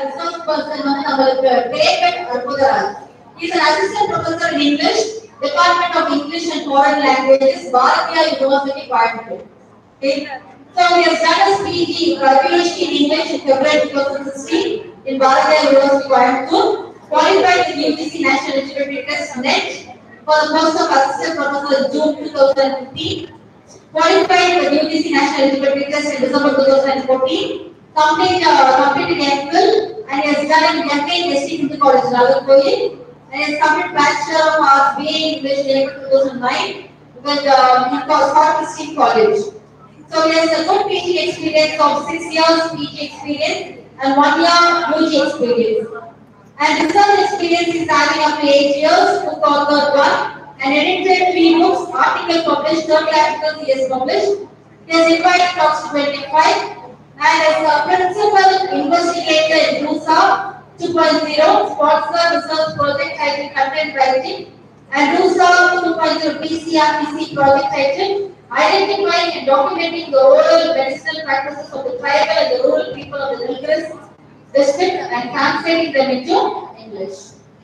resource person வந்து நமக்கு David Arpudharaj. He is an assistant professor in English, Department of English and Foreign Languages, Bharatiya University, Coimbatore. Okay. So he has done his PhD in English in February 2016 in Bharatiya University, Coimbatore. Qualified in UGC National Eligibility Test NET for the post of assistant professor in June 2015. Qualified with UGC National Eligibility Test in December 2014. Completed MPhil and he has done an MA in District College, Nagarkoil. And he has completed Bachelor of Arts BA in English in April 2009 with Scott District College. So he has a good PG experience of 6 years PG experience and 1 year UG experience. And research experience is having up to 8 years, book authored 1, and edited 3 books, articles published, 30 articles he has published. He has invited talks to 25, and as a principal investigator in RUSA 2.0, sponsor research project titled Content Writing, and RUSA 2.0 PCRPC project titled Identifying and Documenting the Oral Medicinal Practices of the Tribal and the Rural People of the Nilgiris District and translating them into English.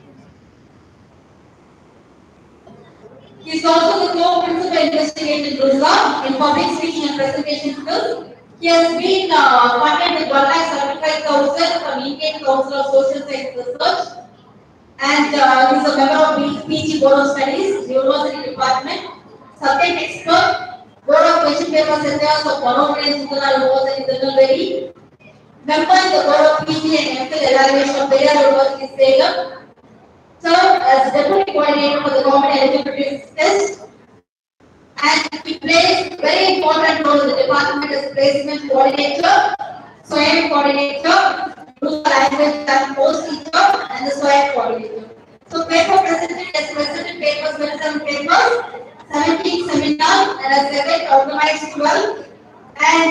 He is also the co-principal investigator in RUSA in public speaking and presentation skills. He has been funded with 1,75,000 from Indian Council of Social Science Research, and he is a member of PG Board of Studies, University Department, subject expert, Board of Question Paper Centers of Monopoly and Sutana University, Tirunelveli, member in the Board of PG and MPhil Evaluation of Periyar University, Salem, served as Deputy Coordinator for the Government Eligibility Test, and he plays very important role in the department as Placement Coordinator, SWAYAM Coordinator, Rural Language and Post Teacher, and the SWAYAM Coordinator. So paper presented, has presented papers, 27 papers, 17 seminars, and has organized 12, and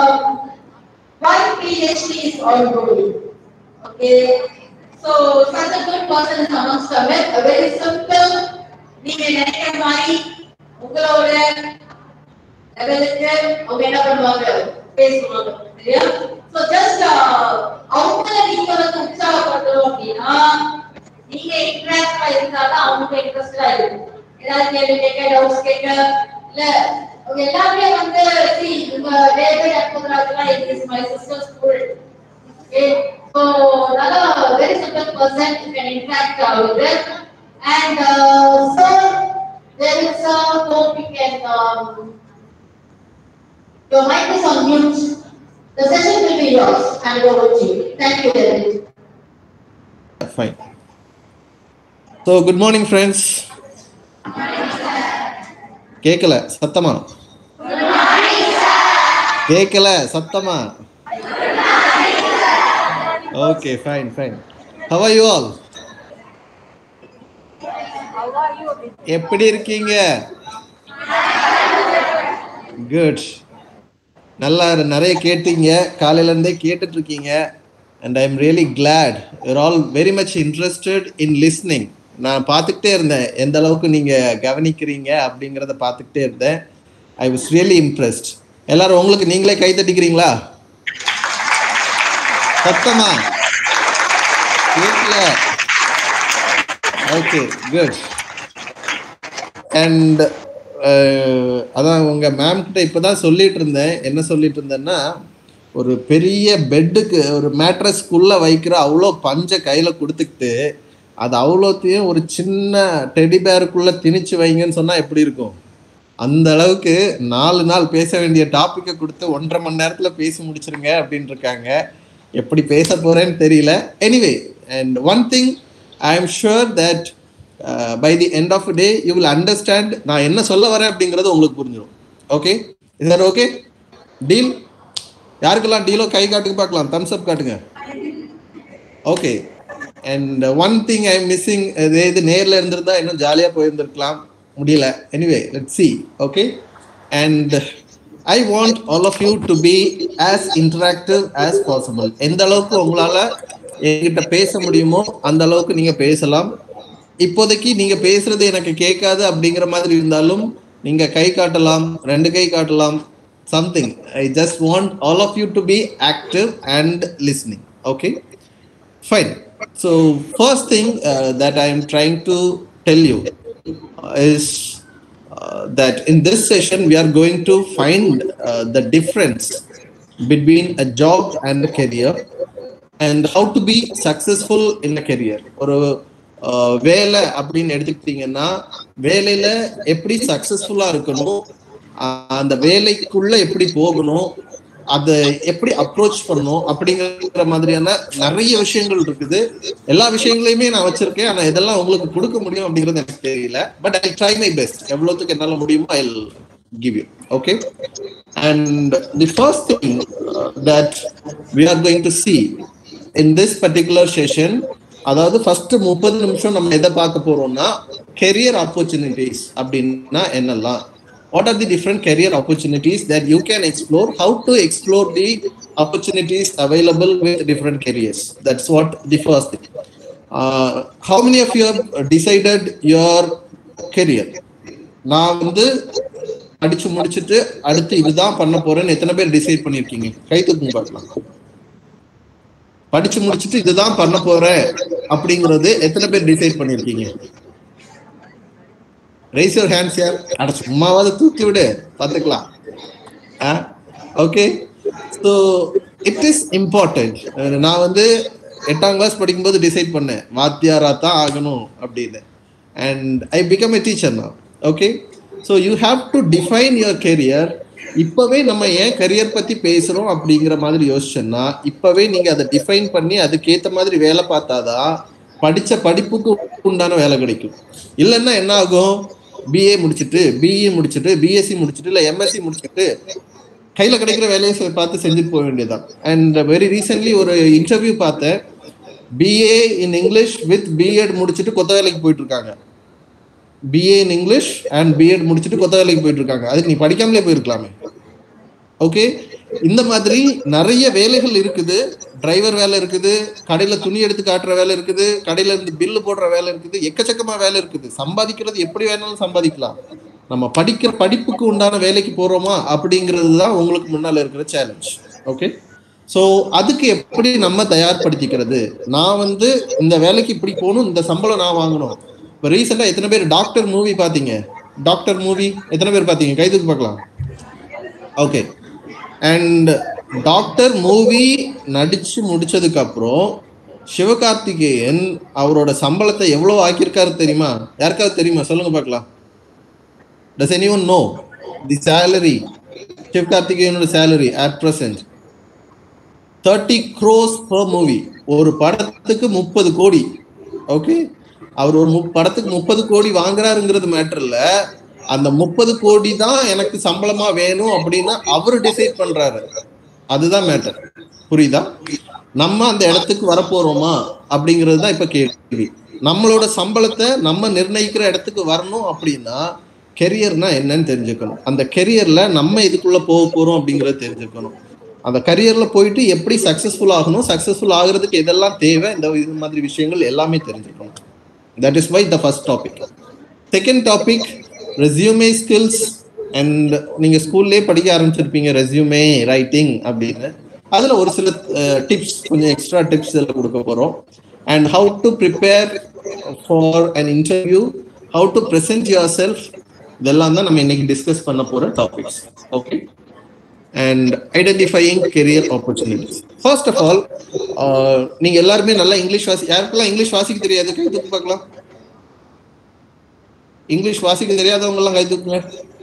1 PhD is ongoing. Okay, so such a good person is amongst them. A very simple, நீங்க நினைக்கிற மாதிரி உங்களோட லெவலுக்கு அவங்க என்ன பண்ணுவாங்க, பேசுவாங்க, சரியா? So just அவங்கள நீங்க வந்து உற்சாகப்படுத்தணும் அப்படின்னா நீங்க இன்ட்ரெஸ்டா இருந்தாதான் அவங்க இன்ட்ரெஸ்டா இருக்கும். ஏதாவது கேள்வி கேட்க, டவுட்ஸ் கேட்க, இல்ல அவங்க எல்லாமே வந்து உங்க டேவிட் அற்புதராஜ்லாம் is my sister school. Okay, so another very simple person you can interact with it. And so there is a hope you can your mic is on mute. The session will be yours. Hand over to you. Thank you, David. Fine. So good morning, friends. கேக்கல சத்தமா? கேக்கல சத்தமா? Okay, fine. How are you all? எப்படி இருக்கீங்க? Good. நல்லா நிறைய கேட்டீங்க, காலையில இருந்தே கேட்டுட்டு இருக்கீங்க, and I am really glad you're all very much interested in listening. நான் பார்த்துக்கிட்டே இருந்தேன் எந்த அளவுக்கு நீங்க கவனிக்கிறீங்க அப்படிங்கறத பார்த்துக்கிட்டே இருந்தேன். I was really impressed. எல்லாரும் உங்களுக்கு நீங்களே கை தட்டிக்கிறீங்களா? சத்தமா கேட்கல? Okay, good. அண்ட் அதான் உங்க மேம் கிட்ட இப்பதான் சொல்லிட்டு இருந்தேன். என்ன சொல்லிட்டு இருந்தேன்னா, ஒரு பெரிய பெட்டுக்கு ஒரு மேட்ரஸ்க்குள்ள வைக்கிற அவ்வளோ பஞ்ச கையில கொடுத்துக்கிட்டு அது அவ்வளோத்தையும் ஒரு சின்ன டெடி பேருக்குள்ள திணிச்சு வைங்கன்னு சொன்னா எப்படி இருக்கும்? அந்த அளவுக்கு 4 நாள் பேச வேண்டிய டாபிக்கை கொடுத்து 1.5 மணி நேரத்துல பேசி முடிச்சிருங்க அப்படின்னு இருக்காங்க. எப்படி பேச போறேன்னு தெரியல. Anyway, and one thing I am sure that by the end of day you will understand நான் என்ன சொல்ல வரேன் அப்படிங்கிறது உங்களுக்கு புரிஞ்சிடும். Okay, is that okay? Deal? யாருக்கெல்லாம் டீலோ கை காட்டுக்கு பார்க்கலாம், தம்ஸ் அப் காட்டுங்க. Okay. And one thing I am missing, இது நேரில் இருந்திருந்தா இன்னும் ஜாலியாக போயிருந்துருக்கலாம், முடியல. Anyway, let's see. Okay, and I want all of you to be as interactive as possible. எந்த அளவுக்கு உங்களால் என்கிட்ட பேச முடியுமோ அந்த அளவுக்கு நீங்கள் பேசலாம். இப்போதைக்கு நீங்கள் பேசுறது எனக்கு கேட்காது அப்படிங்கிற மாதிரி இருந்தாலும் நீங்கள் கை காட்டலாம், 2 கை காட்டலாம், something. I just want all of you to be active and listening. Okay. Fine. So first thing that I am trying to tell you is that in this session we are going to find the difference between a job and a career and how to be successful in a career. ஒரு வேலை அப்படின்னு எடுத்துக்கிட்டீங்கன்னா வேலையில எப்படி சக்சஸ்ஃபுல்லா இருக்கணும், அந்த வேலைக்குள்ள எப்படி போகணும், அதை எப்படி அப்ரோச் பண்ணணும் அப்படிங்கிற மாதிரியான நிறைய விஷயங்கள் இருக்குது. எல்லா விஷயங்களையுமே நான் வச்சிருக்கேன். ஆனா இதெல்லாம் உங்களுக்கு கொடுக்க முடியும் அப்படிங்கிறது எனக்கு தெரியல. But I try my best. எவ்வளவுக்கு என்னால முடியுமோ I give you. Okay, and the first thing that we are going to see in this particular session, அதாவது ஃபர்ஸ்ட் 30 நிமிஷம் நம்ம எதை பார்க்க போறோம்னா career opportunities அப்படின்னா என்னெல்லாம், what are the different career opportunities that you can explore, how to explore the opportunities available with different careers. That's what the first thing. How many of you have decided your career? நான் வந்து படிச்சு முடிச்சுட்டு அடுத்து இதுதான் பண்ண போறேன்னு எத்தனை பேர் டிசைட் பண்ணிருக்கீங்க? கை தூக்குங்க பார்க்கலாம். படிச்சு முடிச்சுட்டு இதுதான் பண்ண போறேன் அப்படிங்கறது எத்தனை பேர் டிசைட் பண்ணிருக்கீங்க? Raise your hands here. அட சும்மாவது தூக்கி விடு பார்த்துக்கலாம். Okay, so it is important. நான் வந்து 8ஆம் கிளாஸ் படிக்கும்போது டிசைட் பண்ணேன் வாத்தியாரா தான் ஆகணும் அப்படின்னு. And I become a teacher now. Okay, so you have to define your career. இப்போவே நம்ம ஏன் கரியர் பற்றி பேசுகிறோம் அப்படிங்கிற மாதிரி யோசிச்சோன்னா இப்போவே நீங்கள் அதை டிஃபைன் பண்ணி அதுக்கேற்ற மாதிரி வேலை பார்த்தாதான் படித்த படிப்புக்கு உண்டான வேலை கிடைக்கும். இல்லைன்னா என்ன ஆகும், பிஏ முடிச்சுட்டு பிஇ முடிச்சுட்டு பிஎஸ்சி முடிச்சுட்டு இல்லை எம்எஸ்சி முடிச்சுட்டு கையில் கிடைக்கிற வேலையை பார்த்து செஞ்சுட்டு போக வேண்டியதுதான். அண்ட் வெரி ரீசென்ட்லி ஒரு இன்டர்வியூ பார்த்தேன். BA in English with BEd முடிச்சுட்டு கொத்த வேலைக்கு போயிட்டு இருக்காங்க. BA in English and BEd முடிச்சுட்டு கொத்த வேலைக்கு போயிட்டு இருக்காங்க. அதுக்கு நீ படிக்காமலே போயிருக்கலாமே. ஓகே, இந்த மாதிரி நிறைய வேலைகள் இருக்குது. டிரைவர் வேலை இருக்குது, கடையில துணி எடுத்து காட்டுற வேலை இருக்குது, கடையில இருந்து பில்லு போடுற வேலை இருக்குது, எக்கச்சக்கமா வேலை இருக்குது. சம்பாதிக்கிறது எப்படி வேணாலும் சம்பாதிக்கலாம். நம்ம படிக்கிற படிப்புக்கு உண்டான வேலைக்கு போறோமா அப்படிங்கிறது தான் உங்களுக்கு முன்னால இருக்கிற சேலஞ்ச். ஓகே, ஸோ அதுக்கு எப்படி நம்ம தயார்படுத்திக்கிறது? நான் வந்து இந்த வேலைக்கு இப்படி போகணும், இந்த சம்பளம் நான் வாங்கணும். இப்போ ரீசெண்டாக எத்தனை பேர் டாக்டர் மூவி பார்த்தீங்க? டாக்டர் மூவி எத்தனை பேர் பார்த்தீங்க? கை தூக்கி பார்க்கலாம். ஓகே, அண்ட் டாக்டர் மூவி நடிச்சு முடிச்சதுக்கு அப்புறம் சிவகார்த்திகேயன் அவரோட சம்பளத்தை எவ்வளவு ஆக்கியிருக்காரு தெரியுமா? யாருக்காவது தெரியுமா? சொல்லுங்க பார்க்கலாம். Does anyone know the salary? சிவகார்த்திகேயனோட salary at present 30 crores per movie. ஒரு படத்துக்கு 30 கோடி. ஓகே, அவர் ஒரு படத்துக்கு 30 கோடி வாங்குறாருங்கிறது மேட்டர் இல்ல. அந்த 30 கோடி தான் எனக்கு சம்பளமா வேணும் அப்படின்னு அவரு டிசைட் பண்றாரு. அதுதான் மேட்டர். புரியுதா? நம்ம அந்த இடத்துக்கு வரப்போறோமா அப்படிங்கிறது தான் இப்ப கேள்வி. நம்மளோட சம்பளத்தை நம்ம நிர்ணயிக்கிற இடத்துக்கு வரணும் அப்படின்னா கெரியர்னா என்னன்னு தெரிஞ்சுக்கணும். அந்த கெரியர்ல நம்ம இதுக்குள்ள போக போறோம் அப்படிங்கறத தெரிஞ்சுக்கணும். அந்த கரியர்ல போயிட்டு எப்படி சக்சஸ்ஃபுல் ஆகணும், சக்சஸ்ஃபுல் ஆகுறதுக்கு எதெல்லாம் தேவை, இந்த இது மாதிரி விஷயங்கள் எல்லாமே தெரிஞ்சுக்கணும். That is why the first topic. Second topic resume skills. And நீங்க ஸ்கூல்லே படிக்க ஆரம்பிச்சிருப்பீங்க ரெஸ்யூமே ரைட்டிங் அப்படின்னு. அதுல ஒரு சில டிப்ஸ், கொஞ்சம் எக்ஸ்ட்ரா டிப்ஸ் இதில் கொடுக்க போறோம். And how to prepare for an interview, how to present yourself, இதெல்லாம் தான் நம்ம இன்னைக்கு டிஸ்கஸ் பண்ண போற topics. Okay, and identifying career opportunities. First of all, நீங்க எல்லாருமே நல்லா இங்கிலீஷ் யாருக்கெல்லாம் இங்கிலீஷ் வாசிக்க தெரியாது? கை தூக்கி பார்க்கலாம். இங்கிலீஷ் வாசிக்க தெரியாதவங்க எல்லாம் கை தூக்குங்க.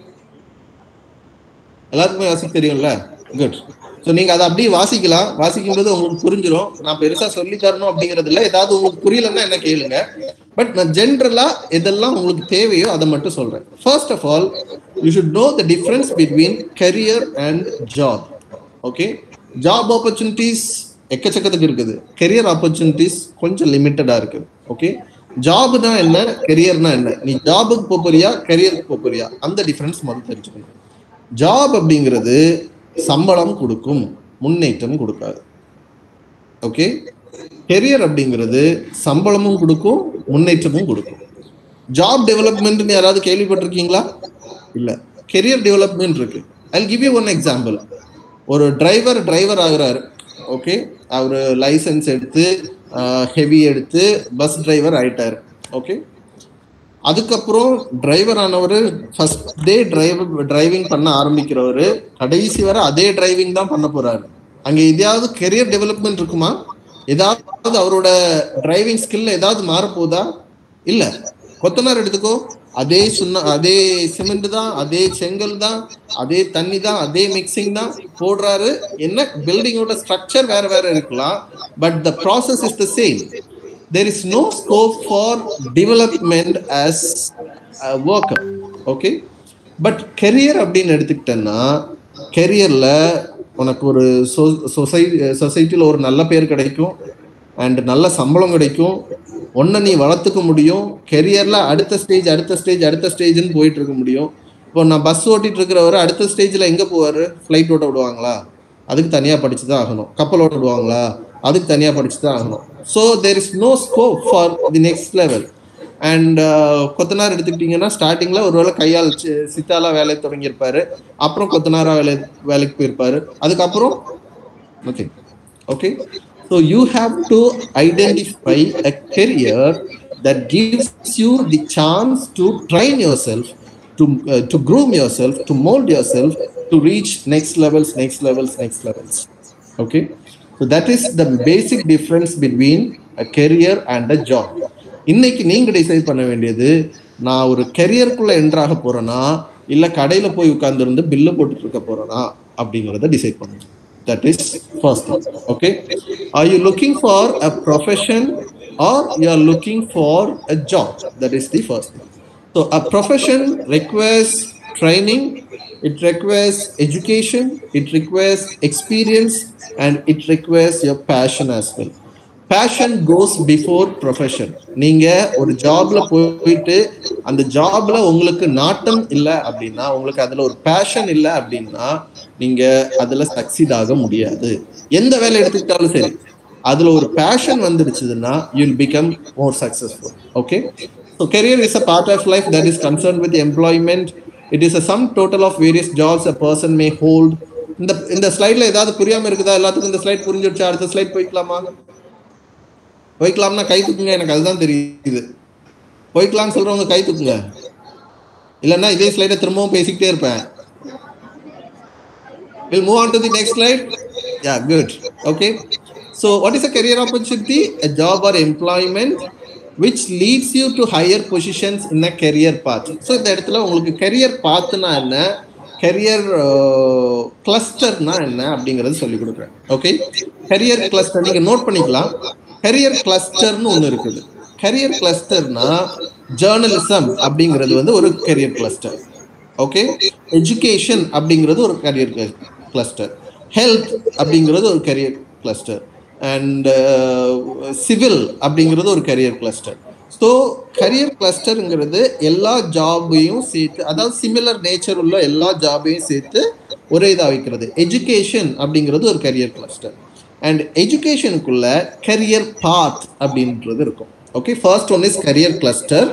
எல்லாருக்குமே வாசிக்க தெரியும்ல? குட். ஸோ நீங்க அதை அப்படியே வாசிக்கலாம். வாசிக்கும்போது உங்களுக்கு புரிஞ்சிடும். நான் பெருசா சொல்லி தரணும் அப்படிங்கிறது இல்லை. ஏதாவது உங்களுக்கு புரியலன்னா என்ன கேளுங்க. பட் நான் ஜென்ரலா எதெல்லாம் உங்களுக்கு தேவையோ அதை மட்டும் சொல்றேன். First of all, you should know the difference between career and job. Okay, job opportunities எக்கச்சக்கத்துக்கு இருக்குது, கரியர் ஆப்பர்ச்சுனிட்டிஸ் கொஞ்சம் லிமிட்டடா இருக்குது. ஓகே, ஜாப்னா என்ன, கரியர்னா என்ன? நீ ஜாபுக்கு போறியா கரியருக்கு போறியா, அந்த டிஃபரன்ஸ் முதல்ல தெரிஞ்சுக்கணும். ஜாப் அப்படிங்கிறது சம்பளம் கொடுக்கும், முன்னேற்றம் கொடுக்காது. ஓகே, கெரியர் அப்படிங்கிறது சம்பளமும் கொடுக்கும், முன்னேற்றமும் கொடுக்கும். ஜாப் டெவலப்மெண்ட் யாராவது கேள்விப்பட்டிருக்கீங்களா? இல்ல, கெரியர் டெவலப்மெண்ட் இருக்கு. I give you one example. ஒரு டிரைவர் ஆகுறாரு. ஓகே, அவரு லைசன்ஸ் எடுத்து ஹெவி எடுத்து பஸ் டிரைவர் ஆயிட்டாரு. ஓகே, அதுக்கப்புறம் டிரைவர் ஆனவர் ஃபர்ஸ்ட் டே டிரைவிங் பண்ண ஆரம்பிக்கிறவர் கடைசி வரை அதே டிரைவிங் தான் பண்ண போறாரு. அங்க எதாவது கெரியர் டெவலப்மெண்ட் இருக்குமா? ஏதாவது அவரோட டிரைவிங் ஸ்கில் ஏதாவது மாறப்போதா? இல்ல. கொத்தனார் எடுத்துக்கோ, அதே அதே சிமெண்ட் தான், அதே செங்கல் தான், அதே தண்ணி தான், அதே மிக்சிங் தான் போடுறாரு. என்ன பில்டிங்கோட ஸ்ட்ரக்சர் வேற வேற இருக்கலாம், but the process is the same. There is no scope for development as a worker. Okay, but career அப்படின்னு எடுத்துக்கிட்டேன்னா கெரியர்ல உனக்கு ஒரு சொசைட்டில ஒரு நல்ல பேர் கிடைக்கும் அண்ட் நல்ல சம்பளம் கிடைக்கும், ஒன்றை நீ வளர்த்துக்க முடியும். கெரியர்ல அடுத்த ஸ்டேஜ்னு போயிட்டு இருக்க முடியும். இப்போ நான் பஸ் ஓட்டிட்டு இருக்கிறவரை அடுத்த ஸ்டேஜ்ல எங்க போவாரு? ஃப்ளைட் ஓட்ட விடுவாங்களா? அதுக்கு தனியா படிச்சு தான் ஆகணும். கப்பல் ஓட்ட விடுவாங்களா? அதுக்கு தனியாக படிச்சு தான் ஆகணும். So there is no scope for the next level. And கொத்தனார் எடுத்துக்கிட்டிங்கன்னா ஸ்டார்டிங்கில் ஒருவேளை கையால் சித்தாலா வேலையை தொடங்கியிருப்பாரு, அப்புறம் கொத்தனாரா வேலைக்கு போயிருப்பாரு, அதுக்கப்புறம் okay okay. So you have to identify a career that gives you the chance to train yourself, to groom yourself, to mold yourself, to reach next levels. Okay, so that is the basic difference between a career and a job. இன்னைக்கு நீங்க decide பண்ண வேண்டியது, நான் ஒரு கெரியருக்குள்ள என்ட்ராக போறேனா இல்ல கடையில போய் உட்கார்ந்து இருந்து பில்லு போட்டுட்டு இருக்க போறேனா அப்படிங்கறத டிசைட் பண்ணுங்க. That is first thing. Okay, are you looking for a profession or you are looking for a job? That is the first thing. So a profession requires training, it requires education, it requires experience, and it requires your passion as well. Passion goes before profession. நீங்க ஒரு ஜாப்ல போயிட்டு அந்த ஜாப்ல உங்களுக்கு நாட்டம் இல்லை அப்படின்னா, உங்களுக்கு அதுல ஒரு பேஷன் இல்லை அப்படின்னா நீங்க அதுல சக்சீட் ஆக முடியாது. எந்த வேலை எடுத்துக்கிட்டாலும் சரி, அதுல ஒரு பேஷன் வந்துடுச்சுன்னா you will become more successful. Okay, so career is a part of life that is concerned with employment. It is a sum total of various jobs a person may hold. இந்த ஸ்லைட்ல ஏதாவது புரியாம இருக்குதா? எல்லாத்துக்கும் இந்த slide புரிஞ்சிடுச்சா? அடுத்த slide போய்க்கலாம்னா கை தூக்குங்க. எனக்கு அதுதான் தெரியுது. போய்க்கலாம்னு சொல்றவங்க கை தூக்குங்க, இல்லைன்னா இதே ஸ்லைடை திரும்பவும் பேசிக்கிட்டே இருப்பேன். We'll move on to the next slide. Yeah, good. Okay, so what is a career opportunity? A job or employment which leads you to higher positions in a career path. So இந்த இடத்துல உங்களுக்கு career pathனா என்ன, career clusterனா என்ன அப்படிங்கறது சொல்லி கொடுக்குறேன். Okay, career cluster நீங்க note பண்ணிக்கலாம். career clusterனு ஒன்று இருக்குது. career clusterனா journalism அப்படிங்கிறது வந்து ஒரு career cluster. ஓகே, education அப்படிங்கிறது ஒரு career cluster, health அப்படிங்கிறது ஒரு career cluster, and civil அப்படிங்கிறது ஒரு கரியர் கிளஸ்டர். ஸோ கரியர் கிளஸ்டருங்கிறது எல்லா ஜாபையும் சேர்த்து, அதாவது சிமிலர் நேச்சர் உள்ள எல்லா ஜாபையும் சேர்த்து ஒரே இதாக வைக்கிறது. எஜுகேஷன் அப்படிங்கிறது ஒரு கரியர் கிளஸ்டர். அண்ட் எஜுகேஷனுக்குள்ள கரியர் பாத் அப்படின்றது இருக்கும். Okay, first one is career cluster,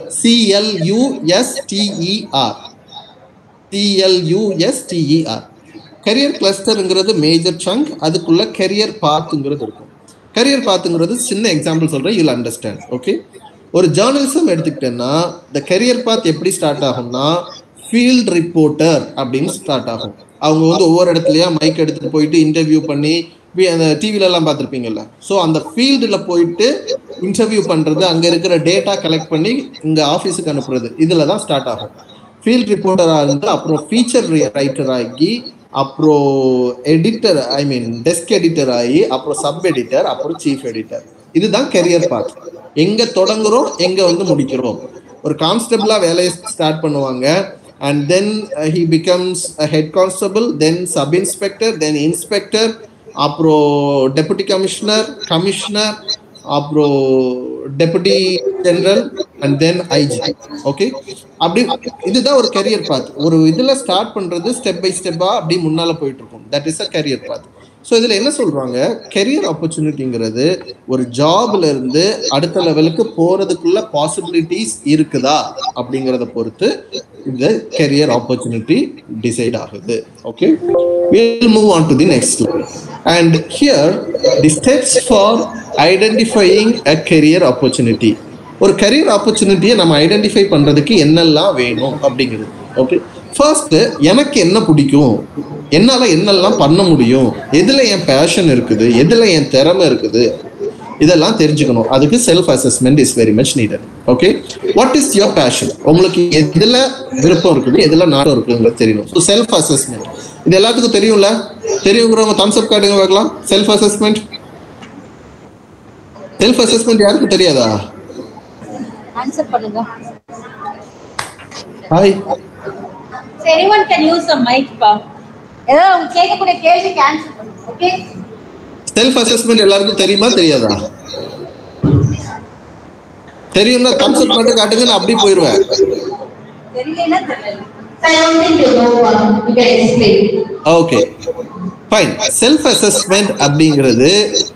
CLUSTER. Career கிளஸ்டருங்கிறது மேஜர் சங்க், அதுக்குள்ள கரியர் பாத்துங்கிறது இருக்கும். கரியர் பாத்துங்கிறது சின்ன எக்ஸாம்பிள் சொல்றேன், யூல் அண்டர்ஸ்டாண்ட். ஓகே, ஒரு ஜேர்னலிசம் எடுத்துக்கிட்டேன்னா இந்த கரியர் பாத் எப்படி ஸ்டார்ட் ஆகும்னா ஃபீல்ட் ரிப்போர்ட்டர் அப்படின்னு ஸ்டார்ட் ஆகும். அவங்க வந்து ஒவ்வொரு இடத்துலயா மைக் எடுத்துட்டு போயிட்டு இன்டர்வியூ பண்ணி, அந்த டிவில எல்லாம் பார்த்துருப்பீங்கல்ல, ஸோ அந்த ஃபீல்டுல போயிட்டு இன்டர்வியூ பண்றது, அங்க இருக்கிற டேட்டா கலெக்ட் பண்ணி இங்க ஆஃபீஸுக்கு அனுப்புறது, இதுல தான் ஸ்டார்ட் ஆகும். ஃபீல்ட் ரிப்போர்ட்டராக இருந்து அப்புறம் ஃபீச்சர் ரைட்டர் ஆகி, அப்புறம் எடிட்டர், டெஸ்க் எடிட்டர் ஆகி, அப்புறம் சப் எடிட்டர், அப்புறம் சீஃப் எடிட்டர். இதுதான் கெரியர் பாத். எங்க தொடங்குறோம், எங்க வந்து முடிக்கிறோம். ஒரு கான்ஸ்டபிளா வேலையை ஸ்டார்ட் பண்ணுவாங்க, and then he becomes a head constable, then sub inspector, then inspector, அப்புறம் டெபுட்டி கமிஷனர், அப்புறம் deputy general, and then IG. Okay, அப்படி இதுதான் ஒரு கரியர் பாத். ஒரு இதுல ஸ்டார்ட் பண்றது ஸ்டெப் பை ஸ்டெப்பா அப்படி முன்னால போயிட்டு இருக்கும். That is a career path. So இதுல என்ன சொல்றாங்க, கரியர் ஆப்பர்ச்சுனிட்டிங்கிறது ஒரு ஜாப்ல இருந்து அடுத்த லெவலுக்கு போறதுக்குள்ள பாசிபிலிட்டிஸ் இருக்குதா அப்படிங்கிறத பொறுத்து இந்த career opportunity decide ஆகுது. Okay, we'll move on to the next slide. And here the steps for identifying a career opportunity. ஒரு career opportunity நம்ம ஐடென்டிஃபை பண்றதுக்கு என்னெல்லாம் வேணும் அப்படிங்கிறது. ஓகே, ஃபர்ஸ்ட் எனக்கு என்ன பிடிக்கும், என்னால என்னெல்லாம் பண்ண முடியும், எதுல என் பேஷன் இருக்குது, எதுல என் திறமை இருக்குது, இதெல்லாம் தெரிஞ்சுக்கணும். அதுக்கு self assessment is very much needed. Okay, what is your passion, உங்களுக்கு எதுல விருப்பம் இருக்குது, எதுல நாட்டம் இருக்குங்கிறது தெரியணும். ஸோ செல்ஃப் அசஸ்மெண்ட் இது எல்லாத்துக்கும் தெரியும்ல, தெரியுங்கிறவங்க தம்ஸ் அப் காட்டுங்க பார்க்கலாம். செல்ஃப் அசஸ்மெண்ட், செல்ஃப் அசஸ்மெண்ட் யாருக்கு தெரியாதா? ஆன்சர் பண்ணுங்க. Hi, anyone can use the mic pa. ஏதாவது அவங்க கேட்கக்கூடிய கேள்விக்கு ஆன்சர் பண்ணுங்க. ஓகே, செல்ஃப் அசஸ்மெண்ட் எல்லாருக்கும் தெரியுமா தெரியாதா? தெரியும்னா தம்ஸ் அப் மட்டும் காட்டுங்க, நான் அப்படி போயிடுவேன். தெரியலனா தெரியல. I don't think you know one. You can explain. Okay, fine. Self assessment அப்படிங்கிறது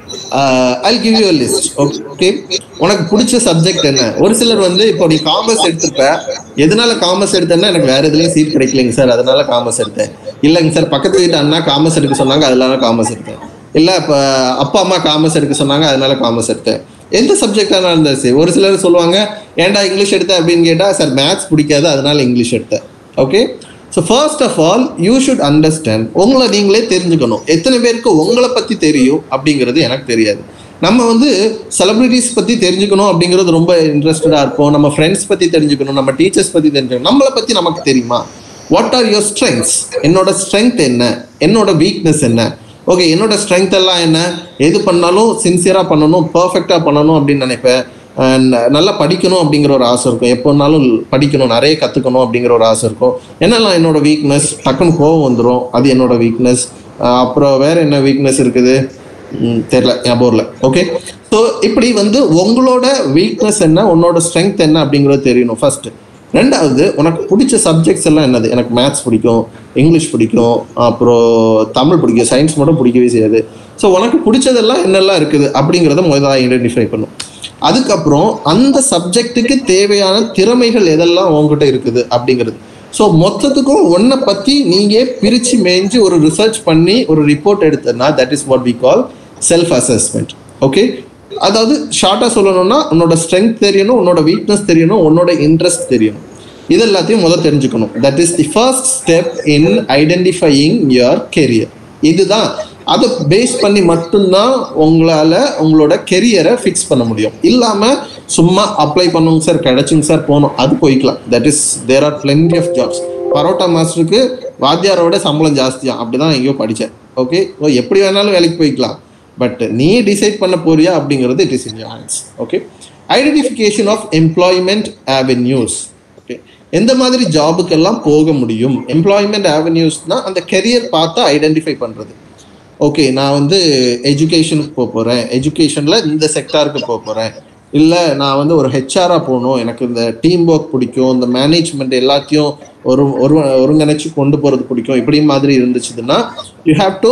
I'll give you a list. Okay, உனக்கு பிடிச்ச சப்ஜெக்ட் என்ன? ஒரு சிலர் வந்து இப்போ நீ காமர்ஸ் எடுத்துப்ப, எதனால காமர்ஸ் எடுத்தேன்னா எனக்கு வேற எதுலயும் சீட் கிடைக்கலைங்க சார் அதனால காமர்ஸ் எடுத்தேன். இல்லைங்க சார் பக்கத்து வீட்டு அண்ணா காமர்ஸ் எடுக்க சொன்னாங்க அதனால காமர்ஸ் எடுத்தேன். இல்லை இப்போ அப்பா அம்மா காமர்ஸ் எடுக்க சொன்னாங்க அதனால காமர்ஸ் எடுத்தேன். எந்த சப்ஜெக்டாக இருந்தாலும் சரி. ஒரு சிலர் சொல்லுவாங்க ஏன்டா இங்கிலீஷ் எடுத்தேன் அப்படின்னு கேட்டால் சார் மேத்ஸ் பிடிக்காது அதனால இங்கிலீஷ் எடுத்தேன். Okay, so first of all you should understand, உங்களை நீங்களே தெரிஞ்சுக்கணும். எத்தனை பேருக்கு உங்களை பற்றி தெரியும் அப்படிங்கிறது எனக்கு தெரியாது. நம்ம வந்து செலிபிரிட்டிஸ் பற்றி தெரிஞ்சுக்கணும் அப்படிங்கிறது ரொம்ப இன்ட்ரெஸ்டடாக இருப்போம். நம்ம ஃப்ரெண்ட்ஸ் பற்றி தெரிஞ்சுக்கணும், நம்ம டீச்சர்ஸ் பற்றி தெரிஞ்சுக்கணும். நம்மளை பற்றி நமக்கு தெரியுமா? What are your strengths? என்னோட ஸ்ட்ரென்த் என்ன, என்னோட வீக்னஸ் என்ன? ஓகே, என்னோட ஸ்ட்ரென்த் எல்லாம் என்ன, எது பண்ணாலும் சின்சியராக பண்ணணும், பர்ஃபெக்டாக பண்ணணும் அப்படின்னு நினைப்பேன். நல்லா படிக்கணும் அப்படிங்கிற ஒரு ஆசை இருக்கும், எப்போனாலும் படிக்கணும், நிறைய கற்றுக்கணும் அப்படிங்கிற ஒரு ஆசை இருக்கும். என்னெல்லாம் என்னோட வீக்னஸ், டக்குன்னு கோவம் வந்துடும், அது என்னோட வீக்னஸ். அப்புறம் வேற என்ன வீக்னஸ் இருக்குது தெரியல, ஞாபகம் இல்லை. ஓகே, ஸோ இப்படி வந்து உங்களோட வீக்னஸ் என்ன, உன்னோட ஸ்ட்ரென்த் என்ன அப்படிங்கிறது தெரியணும் ஃபர்ஸ்ட். ரெண்டாவது, உனக்கு பிடிச்ச சப்ஜெக்ட்ஸ் எல்லாம் என்னது? எனக்கு மேத்ஸ் பிடிக்கும், இங்கிலீஷ் பிடிக்கும், அப்புறம் தமிழ் பிடிக்கும், சயின்ஸ் மட்டும் பிடிக்கவே செய்யாது. ஸோ உனக்கு பிடிச்சதெல்லாம் என்னெல்லாம் இருக்குது அப்படிங்கிறத முதல்ல ஐடென்டிஃபை பண்ணும். அதுக்கப்புறம் அந்த சப்ஜெக்டுக்கு தேவையான திறமைகள் எதெல்லாம் உங்ககிட்ட இருக்குது அப்படிங்கிறது. ஸோ மொத்தத்துக்கும் ஒன்றை பற்றி நீங்கள் பிரித்து மேய்ஞ்சி ஒரு ரிசர்ச் பண்ணி ஒரு ரிப்போர்ட் எடுத்தனா that is what we call self assessment. Okay, அதாவது ஷார்ட்டாக சொல்லணும்னா உன்னோட ஸ்ட்ரென்த் தெரியணும், உன்னோட வீக்னஸ் தெரியணும், உன்னோட இன்ட்ரெஸ்ட் தெரியணும். இது எல்லாத்தையும் முதல் தெரிஞ்சுக்கணும். That is the first step in identifying your career. இதுதான், அதை பேஸ் பண்ணி மட்டும்தான் உங்களால் உங்களோட கெரியரை ஃபிக்ஸ் பண்ண முடியும். இல்லாமல் சும்மா அப்ளை பண்ணுங்க சார், கிடைச்சுங்க சார், போகணும், அது போய்க்கலாம். That is there are plenty of jobs. Parotta மாஸ்டருக்கு வாத்தியாரோட சம்பளம் ஜாஸ்தியாக அப்படி தான் எங்கேயோ படித்தேன். ஓகே, எப்படி வேணாலும் வேலைக்கு போய்க்கலாம். பட் நீ டிசைட் பண்ண போறியா அப்படிங்கிறது it is in your hands. Okay, identification of employment avenues. Okay, எந்த மாதிரி ஜாபுக்கெல்லாம் போக முடியும்? எம்ப்ளாய்மெண்ட் அவென்யூஸ்னால் அந்த கெரியர் பார்த்து ஐடென்டிஃபை பண்ணுறது. ஓகே, நான் வந்து எஜுகேஷனுக்கு போக போகிறேன், எஜுகேஷனில் இந்த செக்டாருக்கு போக போகிறேன், இல்லை நான் வந்து ஒரு ஹெச்ஆராக போகணும், எனக்கு இந்த டீம் ஒர்க் பிடிக்கும், இந்த மேனேஜ்மெண்ட் எல்லாத்தையும் ஒருங்கிணைச்சு கொண்டு போகிறது பிடிக்கும், இப்படி மாதிரி இருந்துச்சுன்னா you have to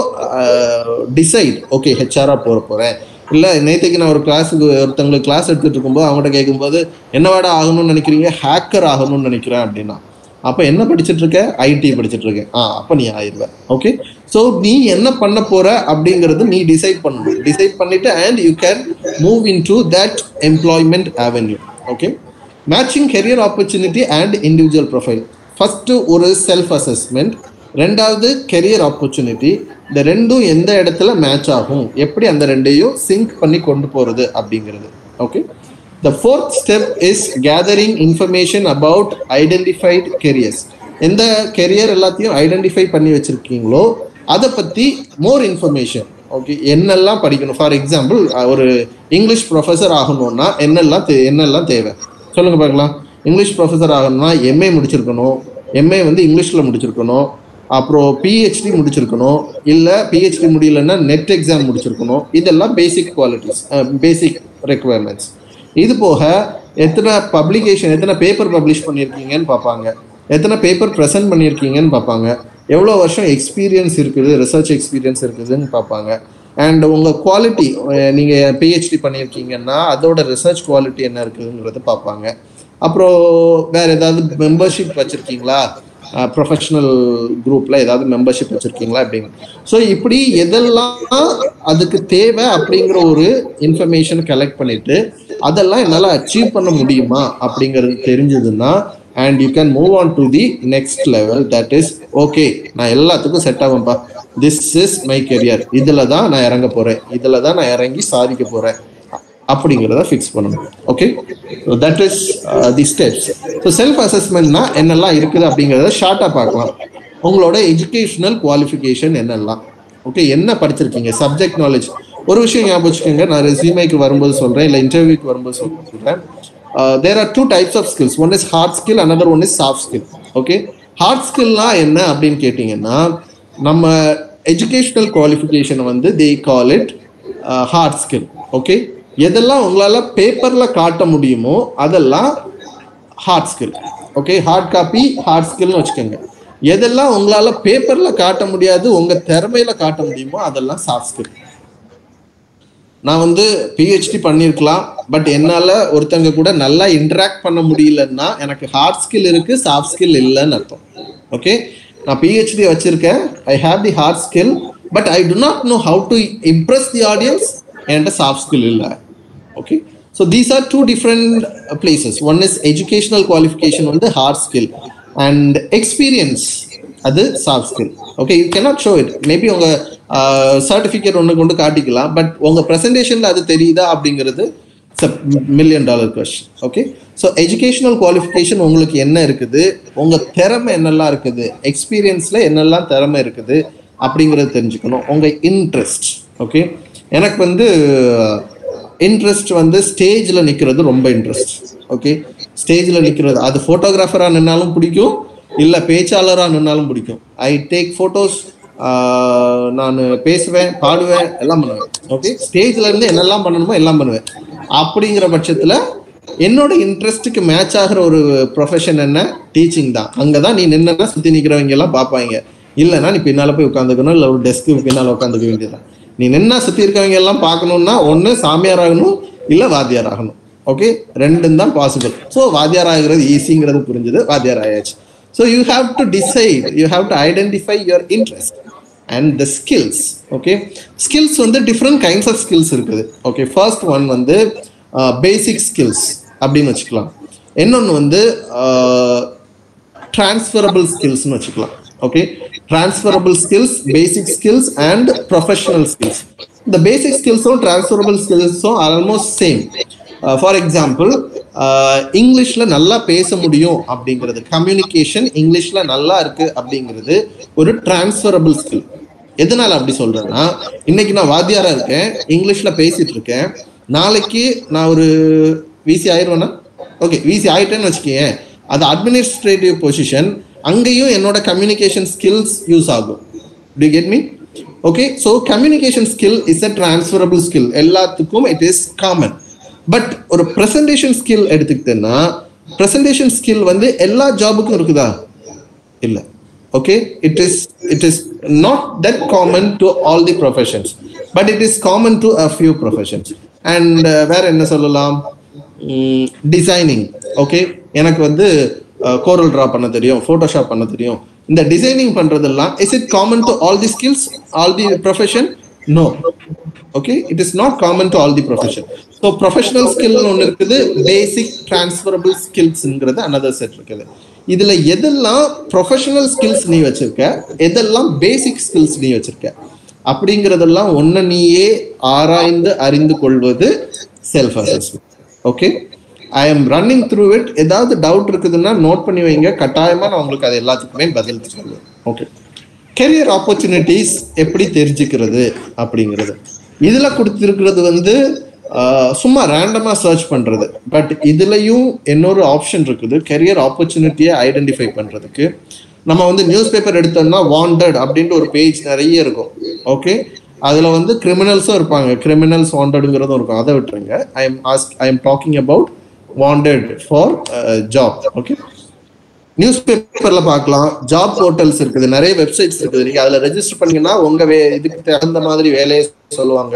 decide. Okay, ஹெச்ஆராக போகிறேன். இல்லை நேற்றுக்கு நான் ஒரு கிளாஸுக்கு ஒருத்தவங்களுக்கு கிளாஸ் எடுத்துகிட்டு இருக்கும்போது அவங்கள்ட்ட கேட்கும்போது என்ன வேடா ஆகணும்னு நினைக்கிறீங்க? ஹேக்கர் ஆகணும்னு நினைக்கிறேன் அப்படின்னா. அப்போ என்ன படிச்சுட்டு இருக்க? ஐடி படிச்சுட்டு இருக்கேன். அப்போ நீ ஆயிடுவேன். ஓகே, ஸோ நீ என்ன பண்ண போற அப்படிங்கிறது நீ டிசைட் பண்ணணும். டிசைட் பண்ணிட்டு and you can move in to that employment avenue. Okay, matching career opportunity and individual profile. First ஒரு செல்ஃப் அசஸ்மெண்ட், ரெண்டாவது கெரியர் ஆப்பர்ச்சுனிட்டி. இந்த ரெண்டும் எந்த இடத்துல மேட்ச் ஆகும், எப்படி அந்த ரெண்டையும் சிங்க் பண்ணி கொண்டு போறது அப்படிங்கிறது. Okay, the fourth step is gathering information about identified careers. எந்த கெரியர் எல்லாத்தையும் ஐடென்டிஃபை பண்ணி வச்சிருக்கீங்களோ அதை பற்றி மோர் இன்ஃபர்மேஷன். ஓகே, என்னெல்லாம் படிக்கணும்? ஃபார் எக்ஸாம்பிள், ஒரு இங்கிலீஷ் ப்ரொஃபஸர் ஆகணும்னா என்னெல்லாம் தேவை சொல்லுங்க பார்க்கலாம். இங்கிலீஷ் ப்ரொஃபஸர் ஆகணும்னா எம்ஏ முடிச்சிருக்கணும், எம்ஏ வந்து இங்கிலீஷில் முடிச்சிருக்கணும், அப்புறம் பிஹெச்டி முடிச்சிருக்கணும், இல்லை பிஹெச்டி முடியலன்னா நெட் எக்ஸாம் முடிச்சிருக்கணும். இதெல்லாம் பேசிக் குவாலிட்டிஸ், பேசிக் ரெக்குவயர்மெண்ட்ஸ். இது போக எத்தனை பப்ளிகேஷன், எத்தனை பேப்பர் பப்ளிஷ் பண்ணியிருக்கீங்கன்னு பார்ப்பாங்க, எத்தனை பேப்பர் ப்ரெசென்ட் பண்ணியிருக்கீங்கன்னு பார்ப்பாங்க, எவ்வளோ வருஷம் எக்ஸ்பீரியன்ஸ் இருக்குது, ரிசர்ச் எக்ஸ்பீரியன்ஸ் இருக்குதுன்னு பார்ப்பாங்க. அண்ட் உங்கள் குவாலிட்டி, நீங்கள் பிஹெச்டி பண்ணியிருக்கீங்கன்னா அதோட ரிசர்ச் குவாலிட்டி என்ன இருக்குதுங்கிறத பார்ப்பாங்க. அப்புறம் வேற ஏதாவது மெம்பர்ஷிப் வச்சிருக்கீங்களா, ப்ரொஃபஷனல் குரூப்ல ஏதாவது மெம்பர்ஷிப் வச்சிருக்கீங்களா அப்படின்னு. ஸோ இப்படி எதெல்லாம் அதுக்கு தேவை அப்படிங்கிற ஒரு இன்ஃபர்மேஷன் கலெக்ட் பண்ணிட்டு அதெல்லாம் என்னால் அச்சீவ் பண்ண முடியுமா அப்படிங்கிறது தெரிஞ்சதுன்னா and you can move on to the next level, that is okay நான் எல்லாத்துக்கும் செட் ஆகும்பா, this is my career, இதுல தான் நான் இறங்க போறேன், இதுல தான் நான் இறங்கி சாதிக்க போறேன் அப்படிங்கிறத ஃபிக்ஸ் பண்ணணும். Okay, that is the steps. So self அசஸ்மெண்ட்னா என்னெல்லாம் இருக்குது அப்படிங்கிறத ஷார்ட்டாக பார்க்கலாம். உங்களோட எஜுகேஷனல் குவாலிஃபிகேஷன் என்னெல்லாம், ஓகே, என்ன படிச்சிருக்கீங்க, சப்ஜெக்ட் நாலேஜ். ஒரு விஷயம் ஞாபகம் வச்சுக்கோங்க, நான் ரெஸ்யூமேக்கு வரும்போது சொல்கிறேன், இல்லை இன்டர்வியூக்கு வரும்போது சொல்கிறேன். There are two types of skills. One is hard skill, another one is soft skill. Okay, hard skill-னா என்ன அப்படின்னு கேட்டிங்கன்னா, நம்ம எஜுகேஷனல் குவாலிஃபிகேஷன் வந்து they call it hard skill. Okay, எதெல்லாம் உங்களால் பேப்பரில் காட்ட முடியுமோ அதெல்லாம் hard skill. Okay, hard copy hard ஸ்கில்னு வச்சுக்கோங்க. எதெல்லாம் உங்களால் பேப்பரில் காட்ட முடியாது, உங்கள் திறமையில காட்ட முடியுமோ அதெல்லாம் சாஃப்ட் ஸ்கில். நான் வந்து பிஹெச்டி பண்ணியிருக்கலாம், பட் என்னால் ஒருத்தங்க கூட நல்லா இன்டராக்ட் பண்ண முடியலன்னா எனக்கு ஹார்ட் ஸ்கில் இருக்குது, சாஃப்ட் ஸ்கில் இல்லைன்னு அர்த்தம். ஓகே, நான் பிஹெச்டி வச்சுருக்கேன், I have the hard skill, but I do not know how to impress the audience, என்கிட்ட சாஃப்ட் ஸ்கில் இல்லை. Okay, so these are two different places. One is educational qualification on the hard skill, and experience அது soft skill. Okay, you cannot show it. Maybe உங்க certificate ஒன்று கொண்டு காட்டிக்கலாம், but உங்க ப்ரெசன்டேஷன்ல அது தெரியுதா அப்படிங்கிறது it's $1 million question. Okay, so educational qualification உங்களுக்கு என்ன இருக்குது, உங்க திறமை என்னெல்லாம் இருக்குது, எக்ஸ்பீரியன்ஸ்ல என்னெல்லாம் திறமை இருக்குது அப்படிங்கிறது தெரிஞ்சுக்கணும். உங்க இன்ட்ரெஸ்ட். ஓகே, எனக்கு வந்து இன்ட்ரெஸ்ட் வந்து ஸ்டேஜில் நிற்கிறது ரொம்ப இன்ட்ரெஸ்ட். ஓகே, ஸ்டேஜில் நிற்கிறது, அது ஃபோட்டோகிராஃபராக நின்னாலும் பிடிக்கும், இல்லை பேச்சாளராக நின்னாலும் பிடிக்கும். ஐ டேக் ஃபோட்டோஸ், நான் பேசுவேன், பாடுவேன், எல்லாம் பண்ணுவேன். ஓகே, ஸ்டேஜில் இருந்து என்னெல்லாம் பண்ணணுமோ எல்லாம் பண்ணுவேன். அப்படிங்கிற பட்சத்தில் என்னோட இன்ட்ரெஸ்ட்டுக்கு மேட்ச் ஆகிற ஒரு ப்ரொஃபஷன் என்ன, டீச்சிங் தான். அங்கே தான் நீ நின்னா சுற்றி நிற்கிறவங்க எல்லாம் பார்ப்பாங்க, இல்லைன்னா நீ பின்னால் போய் உட்காந்துக்கணும், இல்லை ஒரு டெஸ்க்கு பின்னால் உட்காந்துக்க வேண்டியதான். நீ நின்னா சுற்றி இருக்கவங்க எல்லாம் பார்க்கணுன்னா ஒன்று சாமியார் ஆகணும், இல்லை வாத்தியார் ஆகணும். ஓகே, ரெண்டும் தான் பாசிபிள். ஸோ வாத்தியார் ஆகிறது ஈஸிங்கிறது புரிஞ்சுது, வாத்தியார் ஆயாச்சு. So you have to decide, you have to identify your interest and the skills. Okay, skills வந்து டிஃப்ரெண்ட் கைண்ட்ஸ் ஆஃப் ஸ்கில்ஸ் இருக்குது. ஓகே, ஃபர்ஸ்ட் ஒன் வந்து பேசிக் ஸ்கில்ஸ் அப்படின்னு வச்சுக்கலாம். இன்னொன்று வந்து டிரான்ஸ்ஃபரபிள் ஸ்கில்ஸ்னு வச்சுக்கலாம். Okay, transferable skills, basic skills and professional skills. The basic skills and transferable skills are almost same. For example, இங்கிலீஷ்ல நல்லா பேச முடியும் அப்படிங்கிறது, கம்யூனிகேஷன் இங்கிலீஷ்ல நல்லா இருக்கு அப்படிங்கிறது ஒரு டிரான்ஸ்ஃபரபிள் ஸ்கில். எதனால அப்படி சொல்றேன்னா, இன்னைக்கு நான் வாத்தியாரா இருக்கேன், இங்கிலீஷ்ல பேசிட்டு இருக்கேன், நாளைக்கு நான் ஒரு விசி ஆயிடுவேன்னா, ஓகே விசி ஆயிட்டேன்னு வச்சுக்கேன், அது அட்மினிஸ்ட்ரேட்டிவ் பொசிஷன், அங்கேயும் என்னோட கம்யூனிகேஷன் ஸ்கில்ஸ் யூஸ் ஆகும். Do you get me? Okay, so communication skill is a transferable skill, எல்லாத்துக்கும் இட் இஸ் காமன். பட் ஒரு ப்ரெசன்டேஷன் ஸ்கில் எடுத்துக்கிட்டேன்னா, ப்ரெசன்டேஷன் ஸ்கில் வந்து எல்லா ஜாபுக்கும் இருக்குதா? இல்லை. Okay, it is not that common to all the professions, but it is common to a few professions. And வேற என்ன சொல்லலாம், டிசைனிங். ஓகே, எனக்கு வந்து கோரல் ட்ரா பண்ண தெரியும், ஃபோட்டோஷாப் பண்ண தெரியும். இந்த டிசைனிங் பண்றதெல்லாம் is it common to all the skills, all the profession? No. Okay, it is not common to all the profession. So professional skill ஒன்று இருக்குது, பேசிக் டிரான்ஸ்ஃபரபிள் ஸ்கில்ஸ்ங்கிறது அனதர் செட் இருக்குது. இதுல எதெல்லாம் ப்ரொஃபஷனல் ஸ்கில்ஸ் நீ வச்சிருக்க, எதெல்லாம் பேசிக் ஸ்கில்ஸ் நீ வச்சிருக்க அப்படிங்கிறதெல்லாம் ஒன்ன நீயே ஆராய்ந்து அறிந்து கொள்வது self assessment. Okay, I am running through it. ஏதாவது டவுட் இருக்குதுன்னா நோட் பண்ணி வைங்க, கட்டாயமா நான் உங்களுக்கு அது எல்லாத்துக்குமே பதில் சொல்லுவேன். ஓகே, கெரியர் ஆப்பர்ச்சுனிட்டிஸ் எப்படி தெரிஞ்சுக்கிறது அப்படிங்கிறது இதுல கொடுத்துருக்கிறது வந்து சும்மா ரேண்டமா சர்ச் பண்றது. பட் இதுலயும் இன்னொரு ஆப்ஷன் இருக்குது, கெரியர் ஆப்பர்ச்சுனிட்டியை ஐடென்டிஃபை பண்றதுக்கு. நம்ம வந்து நியூஸ் பேப்பர் எடுத்தோம்னா வாண்டட் அப்படின்ட்டு ஒரு பேஜ் நிறைய இருக்கும். ஓகே, அதுல வந்து கிரிமினல்ஸும் இருப்பாங்க, கிரிமினல்ஸ் வாண்டடுங்கிறதும் இருக்கும், அதை விட்டுருங்க. I am talking about wanted for job. Okay, news பேப்பர்ல பார்க்கலாம், ஜாப் போர்ட்டல்ஸ் இருக்குது, நிறைய வெப்சைட்ஸ் இருக்குது. நீங்க அதுல ரெஜிஸ்டர் பண்ணீங்கன்னா உங்க இதுக்கு தகுந்த மாதிரி வேலையை சொல்லுவாங்க.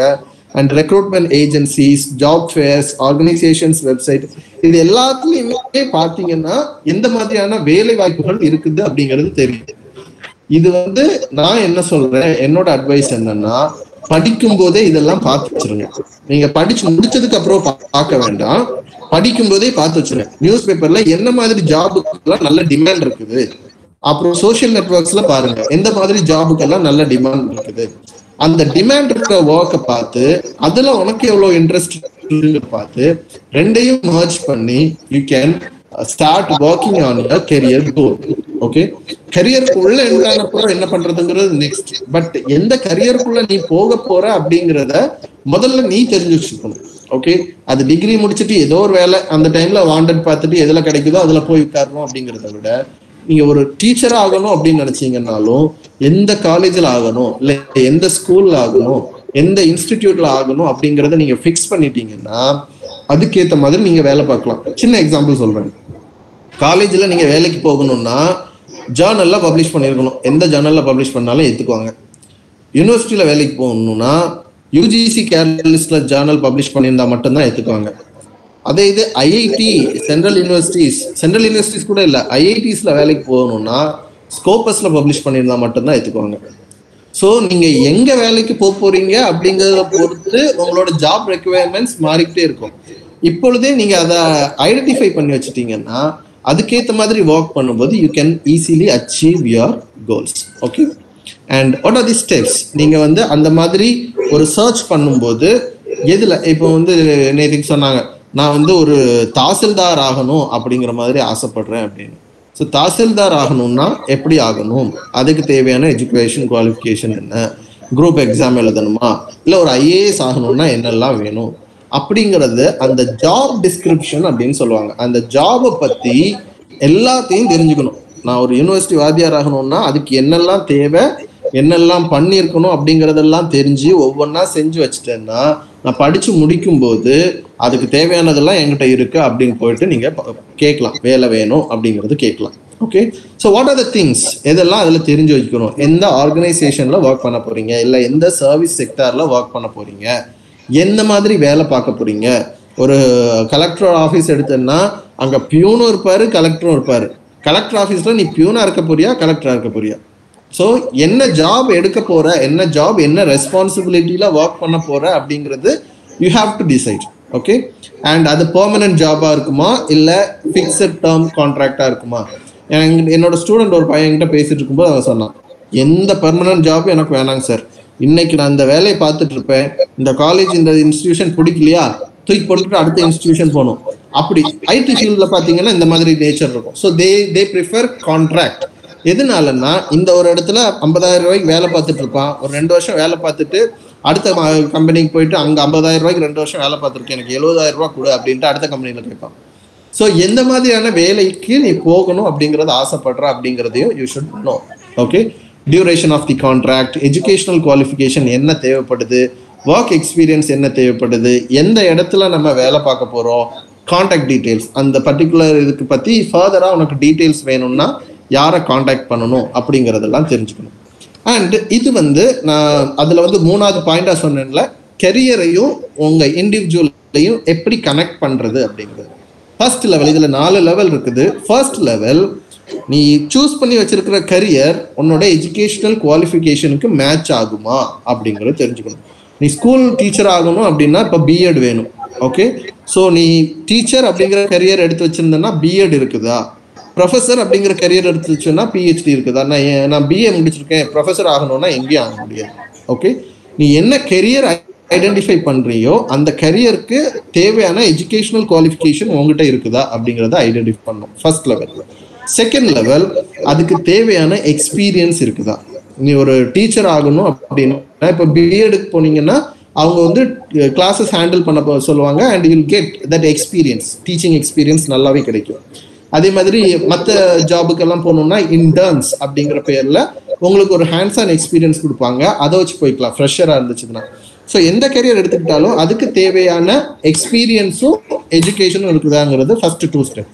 And recruitment agencies, job fairs, organisations website, இது எல்லாத்துலயுமே பாத்தீங்கன்னா எந்த மாதிரியான வேலை வாய்ப்புகள் இருக்குது அப்படிங்கிறது தெரியுது. இது வந்து நான் என்ன சொல்றேன், என்னோட அட்வைஸ் என்னன்னா, படிக்கும் போதே இதெல்லாம் பார்த்து வச்சிருங்க. நீங்க படிச்சு முடிச்சதுக்கு அப்புறம் பார்க்க வேண்டாம், படிக்கும் போதே பார்த்து வச்சிருங்க. நியூஸ் பேப்பர்ல என்ன மாதிரி ஜாபுக்கெல்லாம் நல்ல டிமாண்ட் இருக்குது, அப்புறம் சோசியல் நெட்வொர்க்ஸ்ல பாருங்க எந்த மாதிரி ஜாபுக்கெல்லாம் நல்ல டிமாண்ட் இருக்குது. அந்த டிமாண்ட் இருக்கிற ஒர்க்கை பார்த்து அதுல உனக்கு எவ்வளவு இன்ட்ரெஸ்ட் பார்த்து ரெண்டையும் மர்ஜ் பண்ணி you can start working on your career goal. Okay, கரியருக்குள்ள என்ட்ரானப்புறம் என்ன பண்றதுங்கிறது நெக்ஸ்ட். பட் எந்த கரியருக்குள்ள நீ போக போற அப்படிங்கிறத முதல்ல நீ தெரிஞ்சு வச்சுக்கணும். ஓகே, அது டிகிரி முடிச்சுட்டு ஏதோ ஒரு வேலை அந்த டைம்ல வாண்டட் பார்த்துட்டு எதுல கிடைக்குதோ அதுல போய் உட்காரணும் அப்படிங்கிறத விட, நீங்க ஒரு டீச்சர் ஆகணும் அப்படின்னு நினைச்சீங்கன்னாலும் எந்த காலேஜ்ல ஆகணும், இல்ல எந்த ஸ்கூல்ல ஆகணும், எந்த இன்ஸ்டிடியூட்ல ஆகணும் அப்படிங்கறத நீங்க பிக்ஸ் பண்ணிட்டீங்கன்னா அதுக்கேற்ற மாதிரி நீங்க வேலை பார்க்கலாம். சின்ன எக்ஸாம்பிள் சொல்றேன். காலேஜ்ல நீங்க வேலைக்கு போகணும்னா ஜேர்னல்ல பப்ளிஷ் பண்ணிருக்கணும். எந்த ஜேர்னல்ல பப்ளிஷ் பண்ணாலும் ஏத்துக்குவாங்க. யூனிவர்சிட்டியில வேலைக்கு போகணும்னா யூஜிசி கேர்லிஸ்ட்ல ஜேர்னல் பப்ளிஷ் பண்ணியிருந்தா மட்டும்தான் ஏத்துக்குவாங்க. அதே இது ஐஐடி, சென்ட்ரல் யூனிவர்சிட்டிஸ் கூட இல்லை, ஐஐடிஸ்ல வேலைக்கு போகணும்னா ஸ்கோபஸ்ல பப்ளிஷ் பண்ணியிருந்தா மட்டும்தான் ஏத்துக்குவாங்க. ஸோ நீங்க எங்க வேலைக்கு போக போறீங்க அப்படிங்கிறத பொறுத்து உங்களோட ஜாப் ரெக்வயர்மெண்ட்ஸ் மாறிக்கிட்டே இருக்கும். இப்பொழுதே நீங்க அதை ஐடென்டிஃபை பண்ணி வச்சுட்டீங்கன்னா அதுக்கேற்ற மாதிரி ஒர்க் பண்ணும்போது you can easily achieve your goals. Okay, and what are the steps? நீங்க வந்து அந்த மாதிரி ஒரு சர்ச் பண்ணும்போது எதுல இப்போ வந்து நேற்றுக்கு சொன்னாங்க, நான் வந்து ஒரு தாசில்தார் ஆகணும் அப்படிங்கிற மாதிரி ஆசைப்படுறேன் அப்படின்னு. ஸோ தாசில்தார் ஆகணும்னா எப்படி ஆகணும், அதுக்கு தேவையான எஜுகேஷன் குவாலிஃபிகேஷன் என்ன, குரூப் எக்ஸாம் எழுதணுமா, இல்லை ஒரு ஐஏஎஸ் ஆகணும்னா என்னெல்லாம் வேணும் அப்படிங்கிறது அந்த ஜாப் டிஸ்கிரிப்ஷன் அப்படின்னு சொல்லுவாங்க. அந்த ஜாபை பத்தி எல்லாத்தையும் தெரிஞ்சுக்கணும். நான் ஒரு யூனிவர்சிட்டி வாத்தியார் ஆகணும்னா அதுக்கு என்னெல்லாம் தேவை, என்னெல்லாம் பண்ணியிருக்கணும் அப்படிங்கிறதெல்லாம் தெரிஞ்சு ஒவ்வொன்றா செஞ்சு வச்சுட்டேன்னா நான் படிச்சு முடிக்கும் போது அதுக்கு தேவையானதெல்லாம் என்கிட்ட இருக்கு அப்படின்னு போயிட்டு நீங்க கேட்கலாம், வேலை வேணும் அப்படிங்கிறது கேட்கலாம். Okay, so what are the things, எதெல்லாம் அதில் தெரிஞ்சு வச்சுக்கணும். எந்த ஆர்கனைசேஷன்ல ஒர்க் பண்ண போறீங்க, இல்லை எந்த சர்வீஸ் செக்டார்ல ஒர்க் பண்ண போறீங்க, எந்த மாதிரி வேலை பார்க்க போறீங்க. ஒரு கலெக்டர் ஆஃபீஸ் எடுத்தேன்னா அங்க பியூனும் இருப்பாரு, கலெக்டரும் இருப்பாரு. கலெக்டர் ஆஃபீஸ்ல நீ பியூனா இருக்க போறியா, கலெக்டரா இருக்க போறியா? ஸோ என்ன ஜாப் எடுக்க போற, என்ன ஜாப், என்ன ரெஸ்பான்சிபிலிட்டியில ஒர்க் பண்ண போற அப்படிங்கிறது you have to decide. Okay, and அது பெர்மனன்ட் ஜாபா இருக்குமா இல்லை ஃபிக்ஸட் டேர்ம் கான்ட்ராக்டா இருக்குமா? என்னோட ஸ்டூடெண்ட் ஒரு பையன் கிட்ட பேசிட்டு இருக்கும்போது அவன் சொன்னான், எந்த பெர்மனன்ட் ஜாப் எனக்கு வேணாங்க சார், இன்னைக்கு நான் இந்த வேலையை பார்த்துட்டு இருப்பேன், இந்த காலேஜ் இந்த இன்ஸ்டிடியூஷன் பிடிக்கலையா தூக்கி போட்டுட்டு அடுத்த இன்ஸ்டிடியூஷன் போகணும். அப்படி ஐடி ஃபீல்ட்ல பாத்தீங்கன்னா இந்த மாதிரி நேச்சர் இருக்கும். So they prefer contract. எதுனாலன்னா இந்த ஒரு இடத்துல 50,000 ரூபாய்க்கு வேலை பார்த்துட்டு இருப்பான், ஒரு 2 வருஷம் வேலை பார்த்துட்டு அடுத்த கம்பெனிக்கு போயிட்டு அங்க 50,000 ரூபாய்க்கு 2 வருஷம் வேலை பார்த்துருக்கேன், எனக்கு 70,000 ரூபாய் கொடு அப்படின்ட்டு அடுத்த கம்பெனியில கேட்பான். ஸோ எந்த மாதிரியான வேலைக்கு நீ போகணும் அப்படிங்கறத ஆசைப்படுற அப்படிங்கிறதையும் you should know. Okay, duration of the contract, educational qualification என்ன தேவைப்படுது, ஒர்க் எக்ஸ்பீரியன்ஸ் என்ன தேவைப்படுது, எந்த இடத்துல நம்ம வேலை பார்க்க போறோம், கான்டாக்ட் டீடைல்ஸ், அந்த பர்டிகுலர் இதுக்கு பத்தி ஃபர்தரா உனக்கு டீடைல்ஸ் வேணும்னா யாரை கான்டாக்ட் பண்ணணும் அப்படிங்கிறதெல்லாம் தெரிஞ்சுக்கணும். அண்ட் இது வந்து நான் அதுல வந்து 3வது பாயிண்டா சொன்னேன்ல, கெரியரையும் உங்க இண்டிவிஜுவலையும் எப்படி கனெக்ட் பண்றது அப்படிங்கிறது. ஃபர்ஸ்ட் லெவல், இதுல 4 லெவல் இருக்குது. ஃபர்ஸ்ட் லெவல், நீ சூஸ் பண்ணி வச்சிருக்கிற கரியர் உன்னோட எஜுகேஷனல் குவாலிஃபிகேஷனுக்கு மேட்ச் ஆகுமா அப்படிங்கறத தெரிஞ்சுக்கணும். நீ ஸ்கூல் டீச்சர் ஆகணும் அப்படின்னா இப்போ பிஎட் வேணும். ஓகே, ஸோ நீ டீச்சர் அப்படிங்கிற கரியர் எடுத்து வச்சிருந்தேன்னா பிஎட் இருக்குதா, ப்ரொஃபஸர் அப்படிங்கிற கரியர் எடுத்து வச்சுன்னா பிஹெச்டி இருக்குதா. நான் பிஏ முடிச்சிருக்கேன், ப்ரொஃபஸர் ஆகணும்னா எங்கேயும் ஆக முடியாது. ஓகே, நீ என்ன கெரியர் ஐடென்டிஃபை பண்றியோ அந்த கரியருக்கு தேவையான எஜுகேஷனல் குவாலிஃபிகேஷன் உங்ககிட்ட இருக்குதா அப்படிங்கிறத ஐடென்டிஃபை பண்ணணும், ஃபர்ஸ்ட் லெவல். செகண்ட் லெவல், அதுக்கு தேவையான எக்ஸ்பீரியன்ஸ் இருக்குதா. நீ ஒரு டீச்சர் ஆகணும் அப்படின்னா இப்போ பிஎடுக்கு போனீங்கன்னா அவங்க வந்து கிளாஸஸ் ஹேண்டில் பண்ண சொல்லுவாங்க and you will get that experience, teaching experience நல்லாவே கிடைக்கும். அதே மாதிரி மற்ற ஜாபுக்கெல்லாம் போகணும்னா இன்டர்ன்ஸ் அப்படிங்கிற பேர்ல உங்களுக்கு ஒரு ஹேண்ட்ஸ் ஆன் எக்ஸ்பீரியன்ஸ் கொடுப்பாங்க, அதை வச்சு போய்க்கலாம் ஃப்ரெஷரா இருந்துச்சுன்னா. ஸோ எந்த கரியர் எடுத்துக்கிட்டாலும் அதுக்கு தேவையான எக்ஸ்பீரியன்ஸும் எஜுகேஷனும் இருக்குதாங்கிறது ஃபர்ஸ்ட் 2 ஸ்டெப்.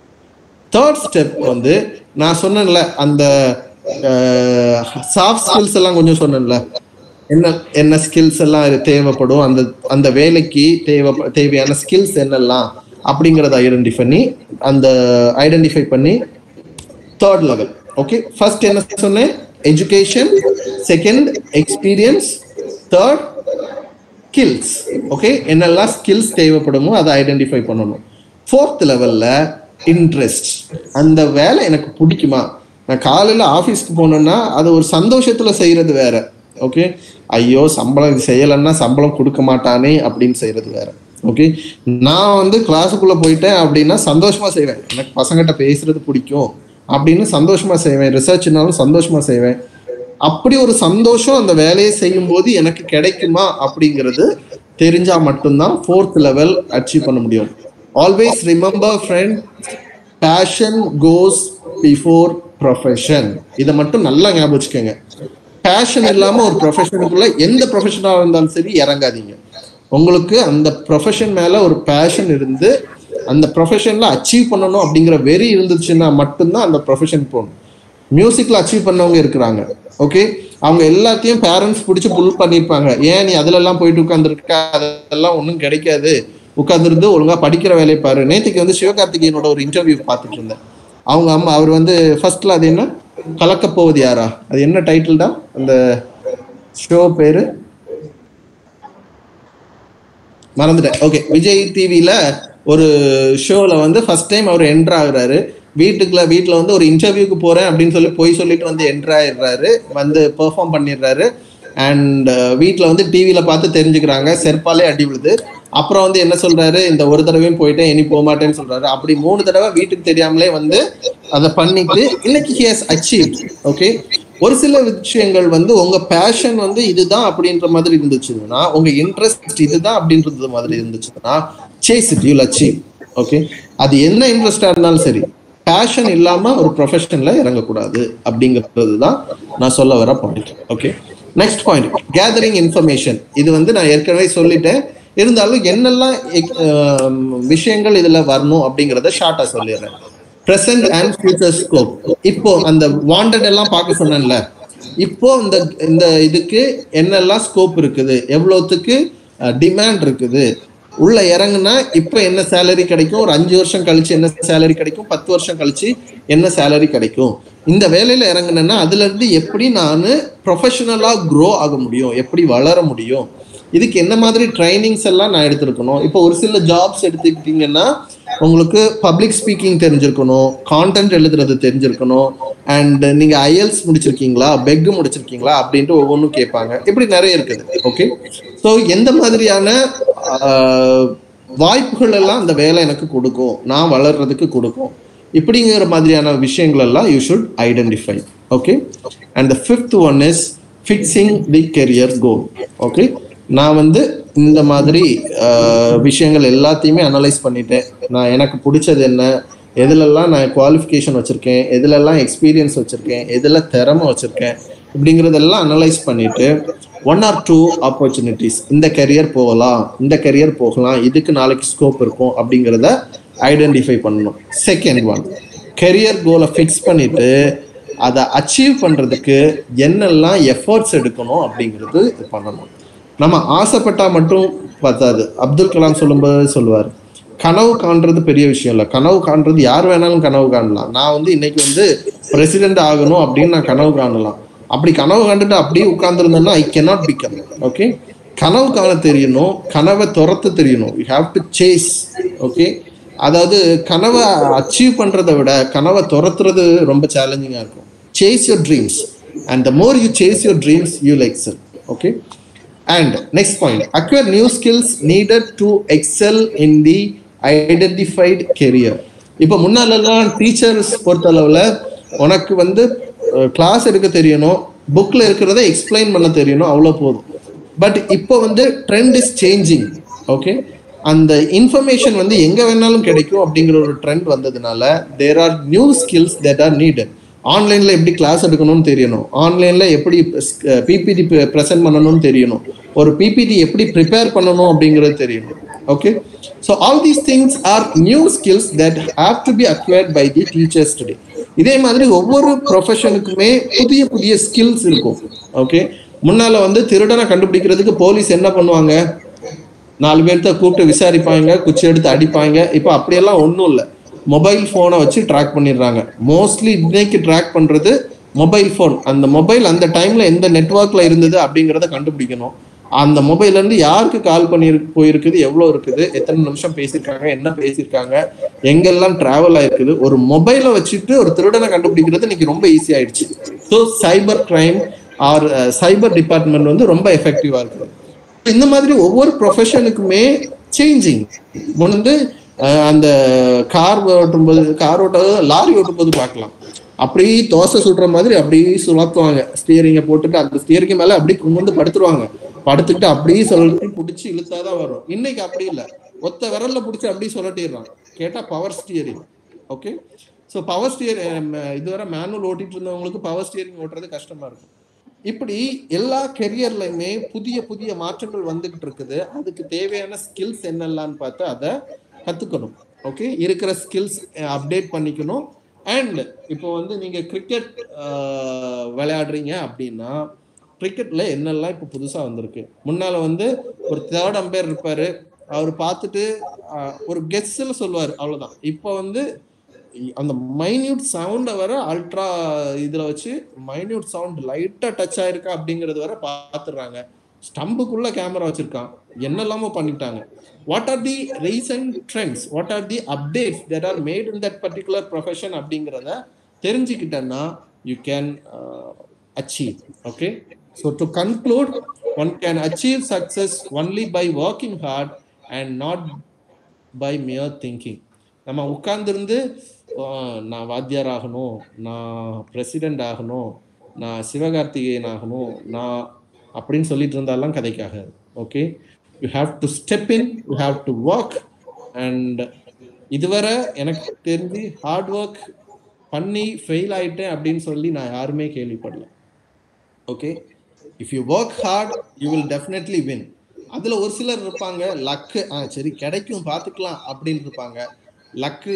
தேர்ட் ஸ்டெப் வந்து நான் சொன்னேன்ல, அந்த சாஃப்ட் ஸ்கில்ஸ் எல்லாம் கொஞ்சம் சொன்னேன்ல, என்ன என்ன ஸ்கில்ஸ் எல்லாம் தேவைப்படும், அந்த அந்த வேலைக்கு தேவையான ஸ்கில்ஸ் என்னெல்லாம் அப்படிங்கிறத ஐடென்டிஃபை பண்ணி தேர்ட் லெவல். ஓகே, ஃபர்ஸ்ட் என்ன சொன்னேன்? Education, second experience, third skills. Okay, என்னெல்லாம் ஸ்கில்ஸ் தேவைப்படுமோ அதை ஐடென்டிஃபை பண்ணணும். ஃபோர்த் லெவல்ல இன்ட்ரெஸ்ட். அந்த வேலை எனக்கு பிடிக்குமா? நான் காலையில் ஆஃபீஸ்க்கு போனேன்னா அது ஒரு சந்தோஷத்துல செய்யறது வேற. ஓகே, ஐயோ சம்பளம் செய்யலைன்னா சம்பளம் கொடுக்க மாட்டானே அப்படின்னு செய்யறது வேற. ஓகே, நான் வந்து கிளாஸுக்குள்ள போயிட்டேன் அப்படின்னா சந்தோஷமா செய்வேன், எனக்கு பசங்கிட்ட பேசுறது பிடிக்கும் அப்படின்னு சந்தோஷமா செய்வேன், ரிசர்ச்னாலும் சந்தோஷமா செய்வேன். அப்படி ஒரு சந்தோஷம் அந்த வேலையை செய்யும் போது எனக்கு கிடைக்குமா அப்படிங்கிறது தெரிஞ்சா மட்டும்தான் ஃபோர்த் லெவல் அச்சீவ் பண்ண முடியும். Always remember friend, passion goes before profession. இதை மட்டும் நல்லா ஞாபகம் வச்சுக்கோங்க. பேஷன் இல்லாம ஒரு ப்ரொஃபஷனுக்குள்ள எந்த ப்ரொஃபஷனாக இருந்தாலும் சரி இறங்காதீங்க. உங்களுக்கு அந்த ப்ரொஃபஷன் மேல ஒரு பேஷன் இருந்து அந்த ப்ரொஃபஷன்ல அச்சீவ் பண்ணணும் அப்படிங்கிற வெறி இருந்துச்சுன்னா மட்டும்தான் அந்த ப்ரொஃபஷன் போகணும். மியூசிக்ல அச்சீவ் பண்ணவங்க இருக்கிறாங்க. ஓகே, அவங்க எல்லாத்தையும் பேரண்ட்ஸ் பிடிச்சி புல் பண்ணியிருப்பாங்க. ஏன் நீ அதுல எல்லாம் போயிட்டு உட்காந்துருக்க, அதெல்லாம் ஒன்றும் கிடைக்காது, உட்காந்துருந்து ஒழுங்கா படிக்கிற வேலையை பாரு. நேற்றுக்கு வந்து சிவகார்த்திகேயனோட ஒரு இன்டர்வியூ பார்த்துட்டு இருந்தேன். அவங்க அம்மா அவர் வந்து ஃபர்ஸ்ட்ல அது என்ன கலக்க போவது யாரா, அது என்ன டைட்டில் தான் அந்த ஷோ பேரு மறந்துட்டேன். ஓகே, விஜய் டிவில ஒரு ஷோல வந்து ஃபர்ஸ்ட் டைம் அவர் என்ட்ரு ஆகுறாரு. வீட்டில் வந்து ஒரு இன்டர்வியூக்கு போறேன் அப்படின்னு சொல்லி சொல்லிட்டு வந்து என்ட்ரு ஆயிடுறாரு, வந்து பெர்ஃபார்ம் பண்ணிடுறாரு. அண்ட் வீட்டில் வந்து டிவியில் பார்த்து தெரிஞ்சுக்கிறாங்க, செருப்பாலே அடி விழுது. அப்புறம் வந்து என்ன சொல்றாரு, இந்த ஒரு தடவையும் போயிட்டேன் இனி போக மாட்டேன்னு சொல்றாரு. அப்படி 3 தடவை வீட்டுக்கு தெரியாமலே வந்து அதை பண்ணிட்டு இன்னைக்கு he has achieved. ஓகே, ஒரு சில விஷயங்கள் வந்து உங்க பேஷன் வந்து இதுதான் அப்படின்ற மாதிரி இருந்துச்சுன்னா, உங்க இன்ட்ரெஸ்ட் இதுதான் அப்படின்றது மாதிரி இருந்துச்சுன்னா, chase it, you'll achieve. Okay, அது என்ன இன்ட்ரெஸ்டா இருந்தாலும் சரி, பேஷன் இல்லாம ஒரு ப்ரொஃபஷன்ல இறங்கக்கூடாது அப்படிங்கிறது தான் நான் சொல்ல வர point. Okay, next point, gathering information. இது வந்து நான் ஏற்கனவே சொல்லிட்டேன், இருந்தாலும் என்னெல்லாம் விஷயங்கள் இதுல வரணும் அப்படிங்கிறத ஷார்ட்டா சொல்லிடுறேன். Present and future scope. இப்போ அந்த வாண்டட் எல்லாம் பார்க்க சொன்னேன்ல, இப்போ இந்த இதுக்கு என்னெல்லாம் ஸ்கோப் இருக்குது, எவ்வளோத்துக்கு டிமாண்ட் இருக்குது, உள்ள இறங்குனா இப்போ என்ன சேலரி கிடைக்கும், ஒரு 5 வருஷம் கழிச்சு என்ன சேலரி கிடைக்கும், 10 வருஷம் கழிச்சு என்ன சேலரி கிடைக்கும், இந்த வேலையில இறங்குனேன்னா அதுல இருந்து எப்படி நான் ப்ரொஃபஷனலா க்ரோ ஆக முடியும், எப்படி வளர முடியும், இதுக்கு என்ன மாதிரி ட்ரைனிங்ஸ் எல்லாம் நான் எடுத்திருக்கணும். இப்போ ஒரு சில ஜாப்ஸ் எடுத்துக்கிட்டீங்கன்னா உங்களுக்கு பப்ளிக் ஸ்பீக்கிங் தெரிஞ்சிருக்கணும், கான்டென்ட் எழுதுறது தெரிஞ்சிருக்கணும், அண்ட் நீங்க ஐஎல்ஸ் முடிச்சிருக்கீங்களா, பெக் முடிச்சிருக்கீங்களா அப்படின்ட்டு ஒவ்வொன்றும் கேட்பாங்க. இப்படி நிறைய இருக்குது. ஓகே, ஸோ எந்த மாதிரியான வாய்ப்புகள் எல்லாம் அந்த வேலை எனக்கு கொடுக்கும், நான் வளர்றதுக்கு கொடுக்கும், இப்படிங்கிற மாதிரியான விஷயங்கள் எல்லாம் you should identify. Okay, and the 5th one is fixing the career goal. Okay, நான் வந்து இந்த மாதிரி விஷயங்கள் எல்லாத்தையுமே அனலைஸ் பண்ணிட்டேன். நான் எனக்கு பிடிச்சது என்ன, எதுலெல்லாம் நான் குவாலிஃபிகேஷன் வச்சுருக்கேன், எதுலெல்லாம் எக்ஸ்பீரியன்ஸ் வச்சுருக்கேன், எதில் திறமை வச்சுருக்கேன், இப்படிங்கிறதெல்லாம் அனலைஸ் பண்ணிவிட்டு 1 or 2 ஆப்பர்ச்சுனிட்டிஸ், இந்த கெரியர் போகலாம், இந்த கெரியர் போகலாம், இதுக்கு நாளைக்கு ஸ்கோப் இருக்கும் அப்படிங்கிறத ஐடென்டிஃபை பண்ணணும். செகண்ட் ஒன், கெரியர் கோலை ஃபிக்ஸ் பண்ணிவிட்டு அதை அச்சீவ் பண்ணுறதுக்கு என்னெல்லாம் எஃபர்ட்ஸ் எடுக்கணும் அப்படிங்கிறது பண்ணணும். நம்ம ஆசைப்பட்டா மட்டும் பார்த்தாது. அப்துல் கலாம் சொல்லும்போது சொல்லுவார், கனவு காண்றது பெரிய விஷயம் இல்லை, கனவு காண்றது யார் வேணாலும் கனவு காணலாம். நான் வந்து இன்னைக்கு வந்து பிரசிடென்ட் ஆகணும் அப்படின்னு நான் கனவு காணலாம். அப்படி கனவு காண்டுட்டு அப்படியே உட்கார்ந்துருந்தேன்னா ஐ கேனாட் பிகம். ஓகே, கனவு காண தெரியணும், கனவை துரத்த தெரியணும். You have to chase. Okay, அதாவது கனவை அச்சீவ் பண்றதை விட கனவை துரத்துறது ரொம்ப சேலஞ்சிங்கா இருக்கும். Chase your dreams, and the more you chase your dreams you will excel. Okay, and next point, acquire new skills needed to excel in the identified career. இப்போ முன்னாலெல்லாம் teachers பொறுத்தளவில் உனக்கு வந்து கிளாஸ் எடுக்க தெரியணும், புக்கில் இருக்கிறத எக்ஸ்பிளைன் பண்ண தெரியணும், அவ்வளோ போதும். பட் இப்போ வந்து ட்ரெண்ட் இஸ் சேஞ்சிங். ஓகே, அந்த இன்ஃபர்மேஷன் வந்து எங்கே வேணாலும் கிடைக்கும் அப்படிங்கிற ஒரு ட்ரெண்ட் வந்ததுனால there are new skills that are needed. ஆன்லைனில் எப்படி கிளாஸ் எடுக்கணும்னு தெரியணும், ஆன்லைனில் எப்படி பிபிடி ப்ரெசென்ட் பண்ணணும்னு தெரியணும், ஒரு பிபிடி எப்படி ப்ரிப்பேர் பண்ணணும் அப்படிங்கிறது தெரியணும். Okay, so all these things are new skills that have to be acquired by the teachers today. இதே மாதிரி ஒவ்வொரு ப்ரொஃபஷனுக்குமே புதிய புதிய ஸ்கில்ஸ் இருக்கும். ஓகே, முன்னால வந்து திருடனை கண்டுபிடிக்கிறதுக்கு போலீஸ் என்ன பண்ணுவாங்க, 4 பேர்த்த கூப்பிட்டு விசாரிப்பாங்க, குச்சி எடுத்து அடிப்பாங்க. இப்போ அப்படியெல்லாம் ஒன்றும் இல்லை, மொபைல் ஃபோனை வச்சு ட்ராக் பண்ணிடுறாங்க. மோஸ்ட்லி இன்னைக்கு ட்ராக் பண்றது மொபைல் ஃபோன். அந்த மொபைல் அந்த டைம்ல எந்த நெட்வொர்க்ல இருந்தது அப்படிங்கிறத கண்டுபிடிக்கணும். அந்த மொபைல்ல இருந்து யாருக்கு கால் பண்ணி போயிருக்குது, எவ்வளவு இருக்குது, எத்தனை நிமிஷம் பேசியிருக்காங்க, என்ன பேசியிருக்காங்க, எங்கெல்லாம் டிராவல் ஆயிருக்குது. ஒரு மொபைலை வச்சுட்டு ஒரு திருடனை கண்டுபிடிக்கிறது இன்னைக்கு ரொம்ப ஈஸி ஆயிடுச்சு. So cyber crime or cyber department வந்து ரொம்ப எஃபெக்டிவா இருக்குது. இந்த மாதிரி ஒவ்வொரு ப்ரொஃபஷனுக்குமே சேஞ்சிங் வந்து அந்த கார் ஓட்ட லாரி ஓட்டும்போது பார்க்கலாம், அப்படி தோசை சுடுற மாதிரி அப்படியே சுழத்துவாங்க, ஸ்டியரிங்கை போட்டுட்டு அந்த ஸ்டியரிங் மேல அப்படி கும்பிட்டு படுத்துருவாங்க. படுத்துக்கிட்டு அப்படியே சொல்லி பிடிச்சி இழுத்தாதான் வரும். இன்னைக்கு அப்படி இல்லை, ஒத்த விரல்ல பிடிச்சி அப்படியே சொல்லட்டிடுறான். கேட்டா power steering. Okay, so power steering இதுவரை மேனுவல் ஓட்டிட்டு இருந்தவங்களுக்கு பவர் ஸ்டியரிங் ஓட்டுறது கஷ்டமா இருக்கும். இப்படி எல்லா கெரியர்லையுமே புதிய புதிய மாற்றங்கள் வந்துகிட்டு இருக்குது. அதுக்கு தேவையான ஸ்கில்ஸ் என்னெல்லாம்னு பார்த்து அதை கற்றுக்கணும். ஓகே, இருக்கிற ஸ்கில்ஸ் அப்டேட் பண்ணிக்கணும். அண்ட் இப்போ வந்து நீங்கள் கிரிக்கெட் விளையாடுறீங்க அப்படின்னா கிரிக்கெட்ல என்னெல்லாம் இப்போ புதுசாக வந்திருக்கு. முன்னால் வந்து ஒரு தேர்ட் அம்பையர் இருப்பார், அவர் பார்த்துட்டு ஒரு கெஸ்ஸில் சொல்லுவார், அவ்வளோதான். இப்போ வந்து அந்த மைன்யூட் சவுண்டை வர அல்ட்ரா இதில் வச்சு மைன்யூட் சவுண்ட் லைட்டாக டச் ஆயிருக்கா அப்படிங்கிறது வர பார்த்துடுறாங்க. ஸ்டம்புக்குள்ள கேமரா வச்சிருக்கான், என்னெல்லாமோ பண்ணிட்டாங்க. What are the recent trends, what are the updates that are made in that particular profession அப்படிங்கிறத தெரிஞ்சுக்கிட்டேன்னா you can achieve. Okay, so to conclude, one can achieve success only by working hard and not by mere thinking. நம்ம உட்கார்ந்துருந்து நான் வாத்தியார் ஆகணும், நான் president ஆகணும், நான் சிவகார்த்திகேயன் ஆகணும், நான் அப்படின்னு சொல்லிட்டு இருந்தாலும் கதைக்காகாது. Okay, you have to step in, you have to work. And இதுவரை எனக்கு தெரிஞ்சு ஹார்ட் ஒர்க் பண்ணி ஃபெயில் ஆயிட்டேன் அப்படின்னு சொல்லி நான் யாருமே கேள்விப்படல. Okay, if you work hard you will definitely win. அதில் ஒரு சிலர் இருப்பாங்க, லக்கு சரி கிடைக்கும் பார்த்துக்கலாம் அப்படின்னு இருப்பாங்க. லக்கு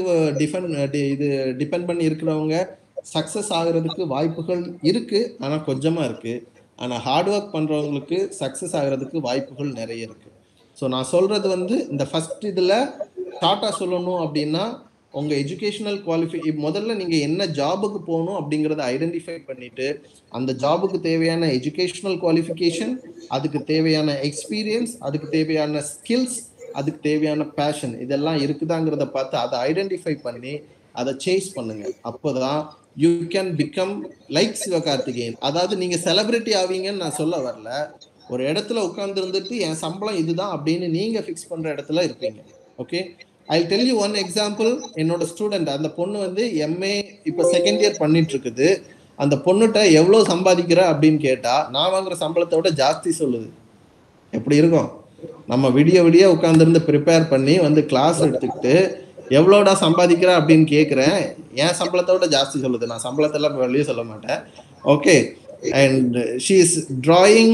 டிபெண்ட் பண்ணி இருக்கிறவங்க சக்ஸஸ் ஆகிறதுக்கு வாய்ப்புகள் இருக்குது, ஆனால் கொஞ்சமாக இருக்குது. ஆனால் ஹார்ட் ஒர்க் பண்ணுறவங்களுக்கு சக்ஸஸ் ஆகிறதுக்கு வாய்ப்புகள் நிறைய இருக்குது. ஸோ நான் சொல்கிறது வந்து இந்த ஃபஸ்ட் இதில் ஷார்ட்டாக சொல்லணும் அப்படின்னா, உங்கள் எஜுகேஷனல் முதல்ல நீங்கள் என்ன ஜாபுக்கு போகணும் அப்படிங்கிறத ஐடென்டிஃபை பண்ணிவிட்டு அந்த ஜாபுக்கு தேவையான எஜுகேஷனல் குவாலிஃபிகேஷன், அதுக்கு தேவையான எக்ஸ்பீரியன்ஸ், அதுக்கு தேவையான ஸ்கில்ஸ், அதுக்கு தேவையான பேஷன் இதெல்லாம் இருக்குதாங்கிறத பார்த்து அதை ஐடென்டிஃபை பண்ணி அதை சேஸ் பண்ணுங்க. அப்போதான் you can become like Sivakarthikeyan. அதாவது நீங்கள் செலிபிரிட்டி ஆவீங்கன்னு நான் சொல்ல வரல, ஒரு இடத்துல உட்கார்ந்து இருந்துட்டு என் சம்பளம் இதுதான் அப்படின்னு நீங்கள் ஃபிக்ஸ் பண்ணுற இடத்துல இருப்பீங்க. Okay, I tell you one example. என்னோட ஸ்டூடெண்ட், அந்த பொண்ணு வந்து எம்ஏ இப்போ செகண்ட் இயர் பண்ணிட்டு இருக்குது. அந்த பொண்ணுகிட்ட எவ்வளோ சம்பாதிக்கிற அப்படின்னு கேட்டால் நான் வாங்குற சம்பளத்தை விட ஜாஸ்தி சொல்லுது. எப்படி இருக்கும்? நம்ம விடிய விடிய உட்காந்துருந்து ப்ரிப்பேர் பண்ணி வந்து கிளாஸ் எடுத்துக்கிட்டு எவ்வளோடா சம்பாதிக்கிற அப்படின்னு கேட்குறேன், என் சம்பளத்தை விட ஜாஸ்தி சொல்லுது. நான் சம்பளத்தெல்லாம் வெளியே சொல்ல மாட்டேன். Okay, and she is drawing.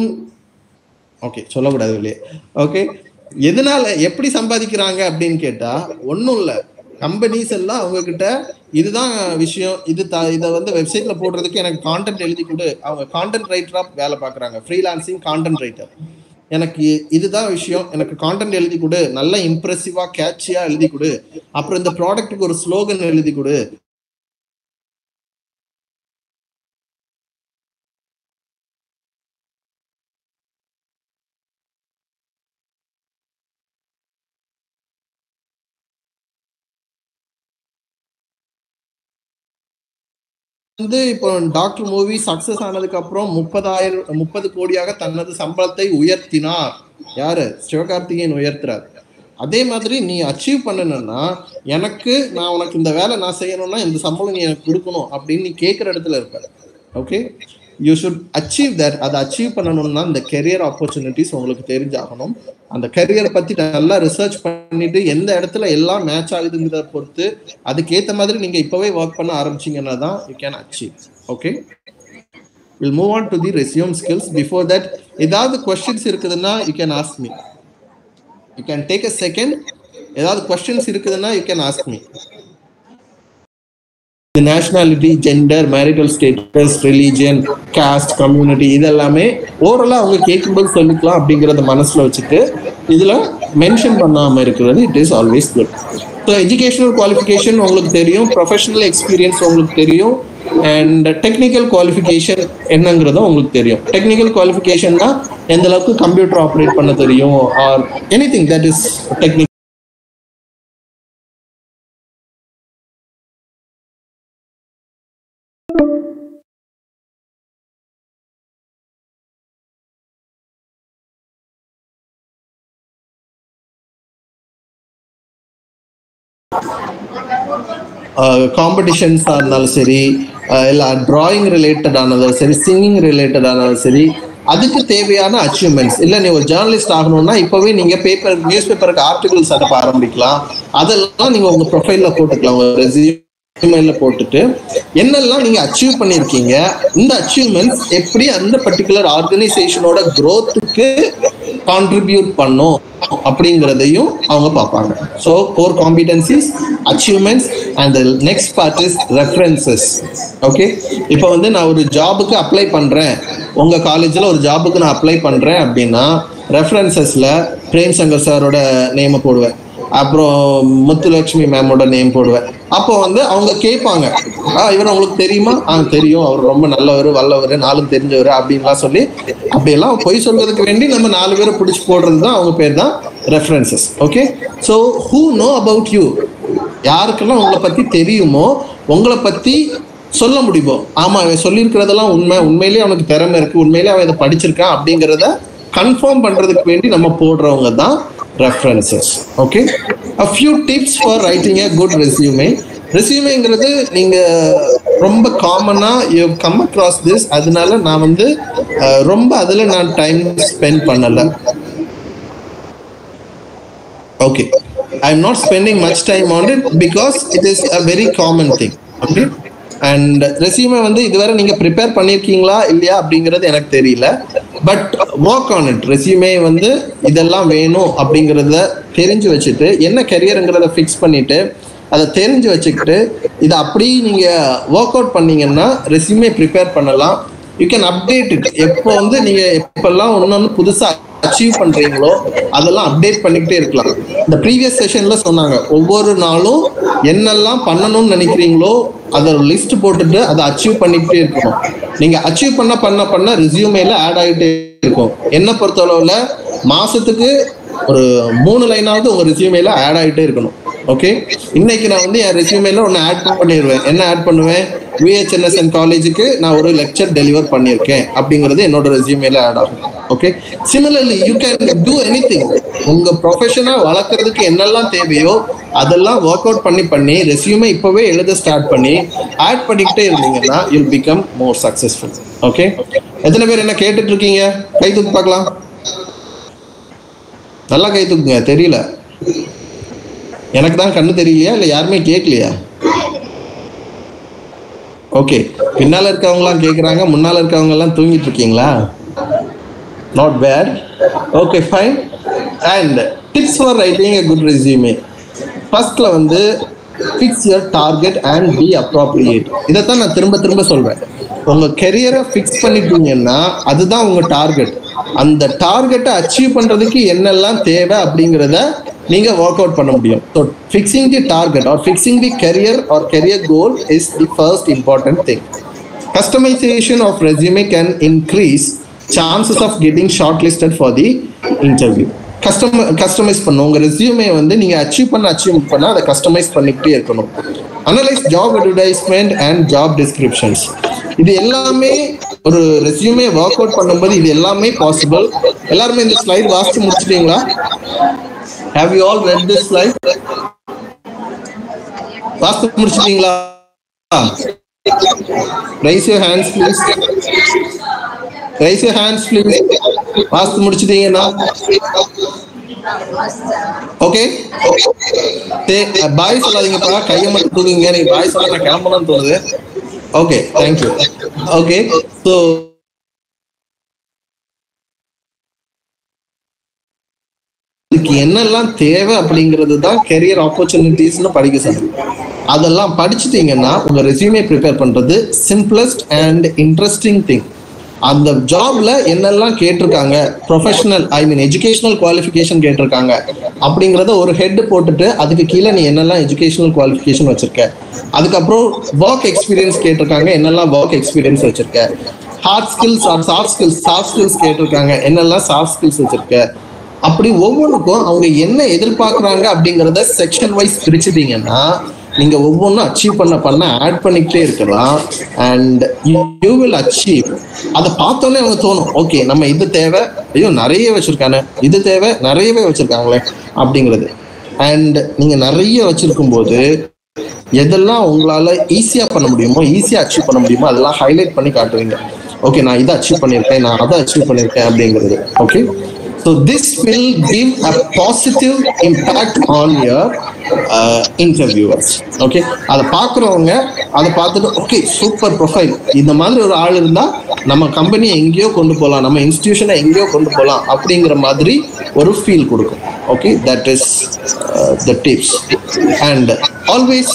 Okay, சொல்லக்கூடாது வெளியே. ஓகே, எதனால எப்படி சம்பாதிக்கிறாங்க அப்படின்னு கேட்டால் ஒன்றும் இல்லை, கம்பெனிஸ் எல்லாம் அவங்கக்கிட்ட இதுதான் விஷயம், இதை வந்து வெப்சைட்டில் போடுறதுக்கு எனக்கு கான்டென்ட் எழுதி கொடு. அவங்க கான்டென்ட் ரைட்டராக வேலை பார்க்குறாங்க, ஃப்ரீலான்சிங் கான்டென்ட் ரைட்டர். எனக்கு இதுதான் விஷயம், எனக்கு கான்டென்ட் எழுதி கொடு, நல்லா இம்ப்ரெசிவாக கேட்சியாக எழுதி கொடு, அப்புறம் இந்த ப்ராடக்ட்டுக்கு ஒரு ஸ்லோகன் எழுதி கொடு. வந்து இப்போ டாக்டர் மூவி சக்சஸ் ஆனதுக்கு அப்புறம் 30 கோடியாக தனது சம்பளத்தை உயர்த்தினார். யாரு? சிவகார்த்திகேயன் உயர்த்துறார். அதே மாதிரி நீ அச்சீவ் பண்ணணும்னா, நான் உனக்கு இந்த வேலை நான் செய்யணும்னா இந்த சம்பளம் நீ எனக்கு கொடுக்கணும் அப்படின்னு நீ கேட்குற இடத்துல இருப்ப. Okay, you should achieve that. அதை அச்சீவ் பண்ணணும்னா இந்த கெரியர் ஆப்பர்ச்சுனிட்டிஸ் உங்களுக்கு தெரிஞ்சாகணும். அந்த கெரியரை பற்றி நல்லா ரிசர்ச் பண்ணிட்டு எந்த இடத்துல எல்லாம் மேட்ச் ஆகுதுங்கிறத பொறுத்து அதுக்கேற்ற மாதிரி நீங்கள் இப்போவே ஒர்க் பண்ண ஆரம்பிச்சிங்கன்னா தான் you can achieve. Okay, will move on to the resume skills. Before that ஏதாவது கொஸ்டின்ஸ் இருக்குதுன்னா you can ask me. You can take a second. ஏதாவது கொஸ்டின்ஸ் இருக்குதுன்னா you can ask me. Nationality, gender, marital status, religion, caste, community இதெல்லாமே ஓரளவு அவங்க கேட்கும்போது சொல்லிக்கலாம் அப்படிங்கிறத மனசுல வச்சுட்டு இதுல மென்ஷன் பண்ணாம இருக்கிறது it is always good. So educational qualification உங்களுக்கு தெரியும், ப்ரொஃபஷனல் எக்ஸ்பீரியன்ஸ் உங்களுக்கு தெரியும், அண்ட் டெக்னிக்கல் குவாலிஃபிகேஷன் என்னங்கிறதும் உங்களுக்கு தெரியும். டெக்னிக்கல் குவாலிஃபிகேஷன்னா எந்த அளவுக்கு கம்ப்யூட்டர் ஆப்ரேட் பண்ண தெரியும் or anything that is technical. காம்படிஷன்ஸாக இருந்தாலும் சரி, இல்லை டிராயிங் ரிலேட்டட் ஆனதும் சரி, சிங்கிங் ரிலேட்டட் ஆனதும் சரி, அதுக்கு தேவையான அச்சீவ்மெண்ட்ஸ். இல்லை நீ ஒரு ஜேர்னலிஸ்ட் ஆகணும்னா இப்போவே நீங்கள் நியூஸ் பேப்பருக்கு ஆர்டிகல்ஸ் அனுப்ப ஆரம்பிக்கலாம். அதெல்லாம் நீங்கள் உங்கள் ப்ரொஃபைலில் போட்டுக்கலாம், உங்கள் ரெஸ்யூமேல போட்டுட்டு என்னெல்லாம் நீங்கள் அச்சீவ் பண்ணியிருக்கீங்க, இந்த அச்சீவ்மெண்ட்ஸ் எப்படி அந்த பர்டிகுலர் ஆர்கனைசேஷனோட க்ரோத்துக்கு கான்ட்ரிபியூட் பண்ணும் அப்படிங்கிறதையும் அவங்க பார்ப்பாங்க. So core competencies, achievements and next part is references. Okay, இப்போ வந்து நான் ஒரு ஜாபுக்கு அப்ளை பண்ணுறேன், உங்கள் காலேஜில் ஒரு ஜாபுக்கு நான் அப்ளை பண்ணுறேன் அப்படின்னா ரெஃபரன்சஸில் பிரேம் சங்கர் சாரோட நேமை போடுவேன், அப்புறம் முத்துலட்சுமி மேமோட நேம் போடுவேன். அப்போ வந்து அவங்க கேட்பாங்க, இவர் உங்களுக்கு தெரியுமா? தெரியும், அவர் ரொம்ப நல்லவர், வல்லவர், நாளும் தெரிஞ்சவர் அப்படின்லாம் சொல்லி அப்படியெல்லாம் பொய் சொல்றதுக்கு வேண்டி நம்ம 4 பேரை பிடிச்சி போடுறது தான் அவங்க பேர் தான் references. Okay, so who know about you, யாருக்கெல்லாம் உங்களை பற்றி தெரியுமோ, உங்களை பற்றி சொல்ல முடியுமோ, ஆமாம் அவன் சொல்லியிருக்கிறதெல்லாம் உண்மையிலேயே அவனுக்கு திறமை இருக்குது, உண்மையிலேயே அவன் இதை படிச்சிருக்கான் அப்படிங்கிறத கன்ஃபார்ம் பண்ணுறதுக்கு வேண்டி நம்ம போடுறவங்க தான் references. Okay, a few tips for writing a good resume. ரெஸ்யூமேங்கிறது நீங்க ரொம்ப காமனா யூ கம் அக்ராஸ் திஸ், அதனால நான் வந்து ரொம்ப அதுல நான் டைம் ஸ்பெண்ட் பண்ணல. Okay, I am not spending much time on it because it is a very common thing. Okay, and resume வந்து இதுவரை நீங்க ப்ரிப்பேர் பண்ணியிருக்கீங்களா இல்லையா அப்படிங்கிறது எனக்கு தெரியல, but work on it. Resume வந்து இதெல்லாம் வேணும் அப்படிங்கிறத தெரிஞ்சு வச்சுட்டு, என்ன கெரியருங்கிறத ஃபிக்ஸ் பண்ணிட்டு அதை தெரிஞ்சு வச்சுக்கிட்டு இதை அப்படி நீங்கள் ஒர்க் அவுட் பண்ணீங்கன்னா ரெஸ்யூமே ப்ரிப்பேர் பண்ணலாம். You can update it. எப்போ வந்து நீங்கள் எப்பெல்லாம் ஒன்று புதுசாக அச்சீவ் பண்ணுறீங்களோ அதெல்லாம் அப்டேட் பண்ணிக்கிட்டே இருக்கலாம். இந்த ப்ரீவியஸ் செஷனில் சொன்னாங்க, ஒவ்வொரு நாளும் என்னெல்லாம் பண்ணணும்னு நினைக்கிறீங்களோ அதை லிஸ்ட் போட்டுட்டு அதை அச்சீவ் பண்ணிக்கிட்டே இருக்கணும். நீங்கள் அச்சீவ் பண்ண ரெஸ்யூமேல ஆட் ஆகிட்டே இருக்கும். என்னை பொறுத்தளவில் மாதத்துக்கு ஒரு 3 லைனாவது உங்கள் ரெஸ்யூமேல ஆட் ஆகிட்டே இருக்கணும். ஓகே, இன்னைக்கு நான் வந்து என் ரெஸ்யூமேல ஒன்று ஆட் பண்ணிடுவேன். என்ன ஆட் பண்ணுவேன்? VHNSN காலேஜுக்கு நான் ஒரு லெக்சர் டெலிவர் பண்ணியிருக்கேன் அப்படிங்கிறது என்னோட ரெஸ்யூமேல ஆட் ஆகும். Okay, similarly you can do anything. உங்கள் ப்ரொஃபஷனை வளர்க்குறதுக்கு என்னெல்லாம் தேவையோ அதெல்லாம் ஒர்க் அவுட் பண்ணி ரெஸ்யூமே இப்போவே எழுத ஸ்டார்ட் பண்ணி ஆட் பண்ணிக்கிட்டே இருந்தீங்கன்னா you'll become more successful. Okay, எத்தனை பேர் என்ன கேட்டுட்டு இருக்கீங்க? கை தூக்கி பார்க்கலாம். நல்லா கை தூக்குங்க. தெரியல, எனக்கு தான் கண்ணு தெரியலையா இல்லை யாருமே கேட்கலையா? ஓகே, பின்னால இருக்கவங்கலாம் கேட்குறாங்க, முன்னால இருக்கவங்க எல்லாம் தூங்கிட்டு இருக்கீங்களா? Not bad. Okay, fine. And tips for writing a good resume. ஃபர்ஸ்ட்ல வந்து fix your target and be appropriate. இதைத்தான் நான் திரும்ப சொல்றேன். உங்க கெரியரை ஃபிக்ஸ் பண்ணிட்டீங்கன்னா அதுதான் உங்க டார்கெட். அந்த டார்கெட்டை அச்சீவ் பண்றதுக்கு என்னெல்லாம் தேவை அப்படிங்கிறத நீங்க ஒர்க் அவுட் பண்ண முடியும். So fixing the target or fixing the career or career goal is the first important thing. Customization of resume can increase chances of getting shortlisted for the interview. Customise பண்ணும் உங்க resume வந்து நீங்க achieve பண்ண அதை customise பண்ணிக்கிட்டே இருக்கணும். Analyse job advertisement and job descriptions. இது எல்லாமே ஒரு ரெஸ்யூமே ஒர்க் அவுட் பண்ணும்போது இது எல்லாமே பாசிபிள். எல்லாருமே இந்த ஸ்லைட் வாசிச்சு முடிச்சிட்டீங்களா? Have you all read this slide? வாசிச்சு முடிச்சிட்டீங்களா? Raise your hands please. Raise your hands please. வாசிச்சு முடிச்சிட்டீங்கன்னா ஓகே. பாய் சொல்லாதீங்கப்பா, கையை மட்டும் தூக்குங்க. நீங்க பாய் சொல்ல நான் கிளம்பலாம்னு தோணுது. Okay, thank you. ஓகே, ஸோ இதுக்கு என்னெல்லாம் தேவை அப்படிங்கிறது தான் கெரியர் ஆப்பர்ச்சுனிட்டிஸ்னு படிக்க சொல்லுங்க. அதெல்லாம் படிச்சுட்டீங்கன்னா உங்க ரெஸ்யூமே ப்ரிப்பேர் பண்றது சிம்பிளஸ்ட் அண்ட் இன்ட்ரெஸ்டிங் திங். அந்த ஜாப்ல என்னெல்லாம் கேட்டிருக்காங்க, ப்ரொஃபஷனல் எஜுகேஷனல் குவாலிஃபிகேஷன் கேட்டிருக்காங்க அப்படிங்கிறத ஒரு ஹெட் போட்டுட்டு அதுக்கு கீழே நீ என்னெல்லாம் எஜுகேஷனல் குவாலிஃபிகேஷன் வச்சிருக்க, அதுக்கப்புறம் ஒர்க் எக்ஸ்பீரியன்ஸ் கேட்டிருக்காங்க, என்னெல்லாம் ஒர்க் எக்ஸ்பீரியன்ஸ் வச்சிருக்க, hard skills or soft skills கேட்டிருக்காங்க, என்னெல்லாம் சாஃப்ட் ஸ்கில்ஸ் வச்சிருக்க. அப்படி ஒவ்வொன்றுக்கும் அவங்க என்ன எதிர்பார்க்குறாங்க அப்படிங்கிறத செக்ஷன் வைஸ் பிரிச்சுட்டீங்கன்னா நீங்க ஒவ்வொன்றும் அச்சீவ் பண்ண ஆட் பண்ணிக்கிட்டே இருக்கலாம். And you will achieve. அதை பார்த்தோன்னே அவங்க தோணும், ஓகே நம்ம இது தேவை, ஐயோ நிறைய வச்சிருக்காங்க, இது தேவை நிறையவே வச்சிருக்காங்களே அப்படிங்கிறது. அண்ட் நீங்க நிறைய வச்சிருக்கும் போது எதெல்லாம் உங்களால ஈஸியா பண்ண முடியுமோ, ஈஸியா அச்சீவ் பண்ண முடியுமோ அதெல்லாம் ஹைலைட் பண்ணி காட்டுவீங்க. ஓகே நான் இதை அச்சீவ் பண்ணியிருக்கேன், நான் அதை அச்சீவ் பண்ணியிருக்கேன் அப்படிங்கிறது. Okay, so this will give a positive impact on your interviewers. Okay, அதை பார்க்குறவங்க அதை பார்த்துட்டு ஓகே சூப்பர் ப்ரொஃபைல், இந்த மாதிரி ஒரு ஆள் இருந்தால் நம்ம கம்பெனியை எங்கேயோ கொண்டு போகலாம், நம்ம இன்ஸ்டிடியூஷனை எங்கேயோ கொண்டு போகலாம் அப்படிங்கிற மாதிரி ஒரு ஃபீல் கொடுக்கும். Okay, that is the tips. And always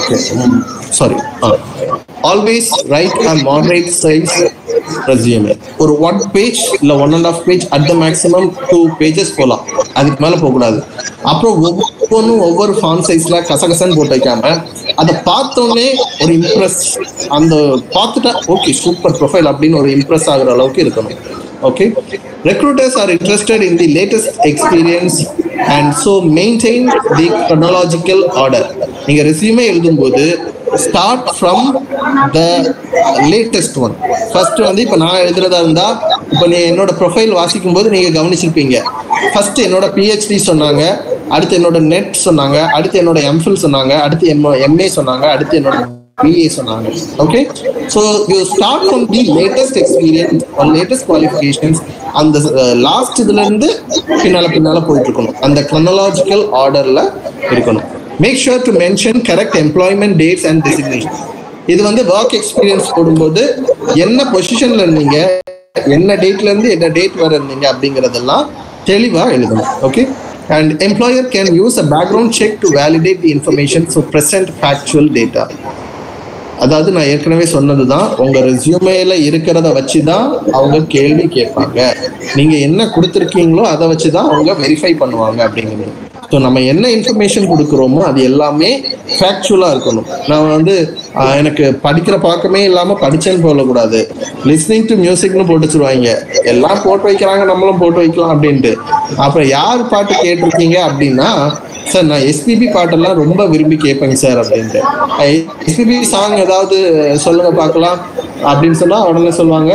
always write a moderate size resume. ஒரு 1 page இல்ல 1.5 page at the maximum 2 pages போலாம், அதுக்கு மேல போக கூடாது. அப்புறம் ஒவ்வொரு ஃபாண்ட் சைஸ்ல கசகசன்னு போட்டு வைக்காம அதை பார்த்தோன்னே ஒரு இம்ப்ரெஸ், அந்த பார்த்துட்டா ஓகே சூப்பர் ப்ரொஃபைல் அப்படின்னு ஒரு இம்ப்ரெஸ் ஆகுற அளவுக்கு இருக்கணும். Okay, recruiters are interested in the latest experience and so maintain the chronological order. நீங்க ரெஸ்யூமே எழுதும்போது start from the latest one. First வந்து இப்போ நான் எழுதுறதா இருந்தா, இப்போ நீ என்னோட ப்ரொஃபைல் வாசிக்கும் போது நீங்க கவனிச்சிருப்பீங்க, ஃபர்ஸ்ட் என்னோட PhD சொன்னாங்க, அடுத்து என்னோட நெட் சொன்னாங்க, அடுத்து என்னோட MPhil சொன்னாங்க, அடுத்து MA சொன்னாங்க, அடுத்து என்னோட BA சொன்னாங்க. Okay, so you start from the latest experience, latest qualifications, அந்த லாஸ்ட் இதுல இருந்து பின்னால போயிட்டு இருக்கணும், அந்த chronological ஆர்டர்ல இருக்கணும். Make sure to mention correct employment dates and designation. இது வந்து ஒர்க் எக்ஸ்பீரியன்ஸ் போடும்போது என்ன பொசிஷன்ல இருந்தீங்க, என்ன டேட்ல இருந்து என்ன டேட் வர இருந்தீங்க அப்படிங்கறதெல்லாம் தெளிவா எழுதணும். Okay, and employer can use a background check to validate the information, so present factual data. அதாவது நான் ஏற்கனவே சொன்னதுதான், உங்க ரெஸ்யூமேல இருக்கிறத வச்சுதான் அவங்க கேள்வி கேட்பாங்க, நீங்க என்ன கொடுத்துருக்கீங்களோ அதை வச்சுதான் அவங்க வெரிஃபை பண்ணுவாங்க அப்படிங்கிறது. ஸோ நம்ம என்ன இன்ஃபர்மேஷன் கொடுக்குறோமோ அது எல்லாமே ஃபேக்சுவலா இருக்கணும். நான் வந்து எனக்கு படிக்கிற பழக்கமே இல்லாம படிச்சேன்னு சொல்லக்கூடாது, லிஸ்னிங் டு மியூசிக்னு போட்டு வச்சிருவாங்க, எல்லாம் போட்டு வைக்கிறாங்க நம்மளும் போட்டு வைக்கலாம் அப்படின்ட்டு. அப்புறம் யார் பாட்டு கேட்டிருக்கீங்க அப்படின்னா, சார் நான் எஸ்பிபி பாட்டெல்லாம் ரொம்ப விரும்பி கேட்பேங்க சார் அப்படின்ட்டு. எஸ்பிபி சாங் ஏதாவது சொல்லுங்க பார்க்கலாம் அப்படின்னு சொன்னா உடனே சொல்லுவாங்க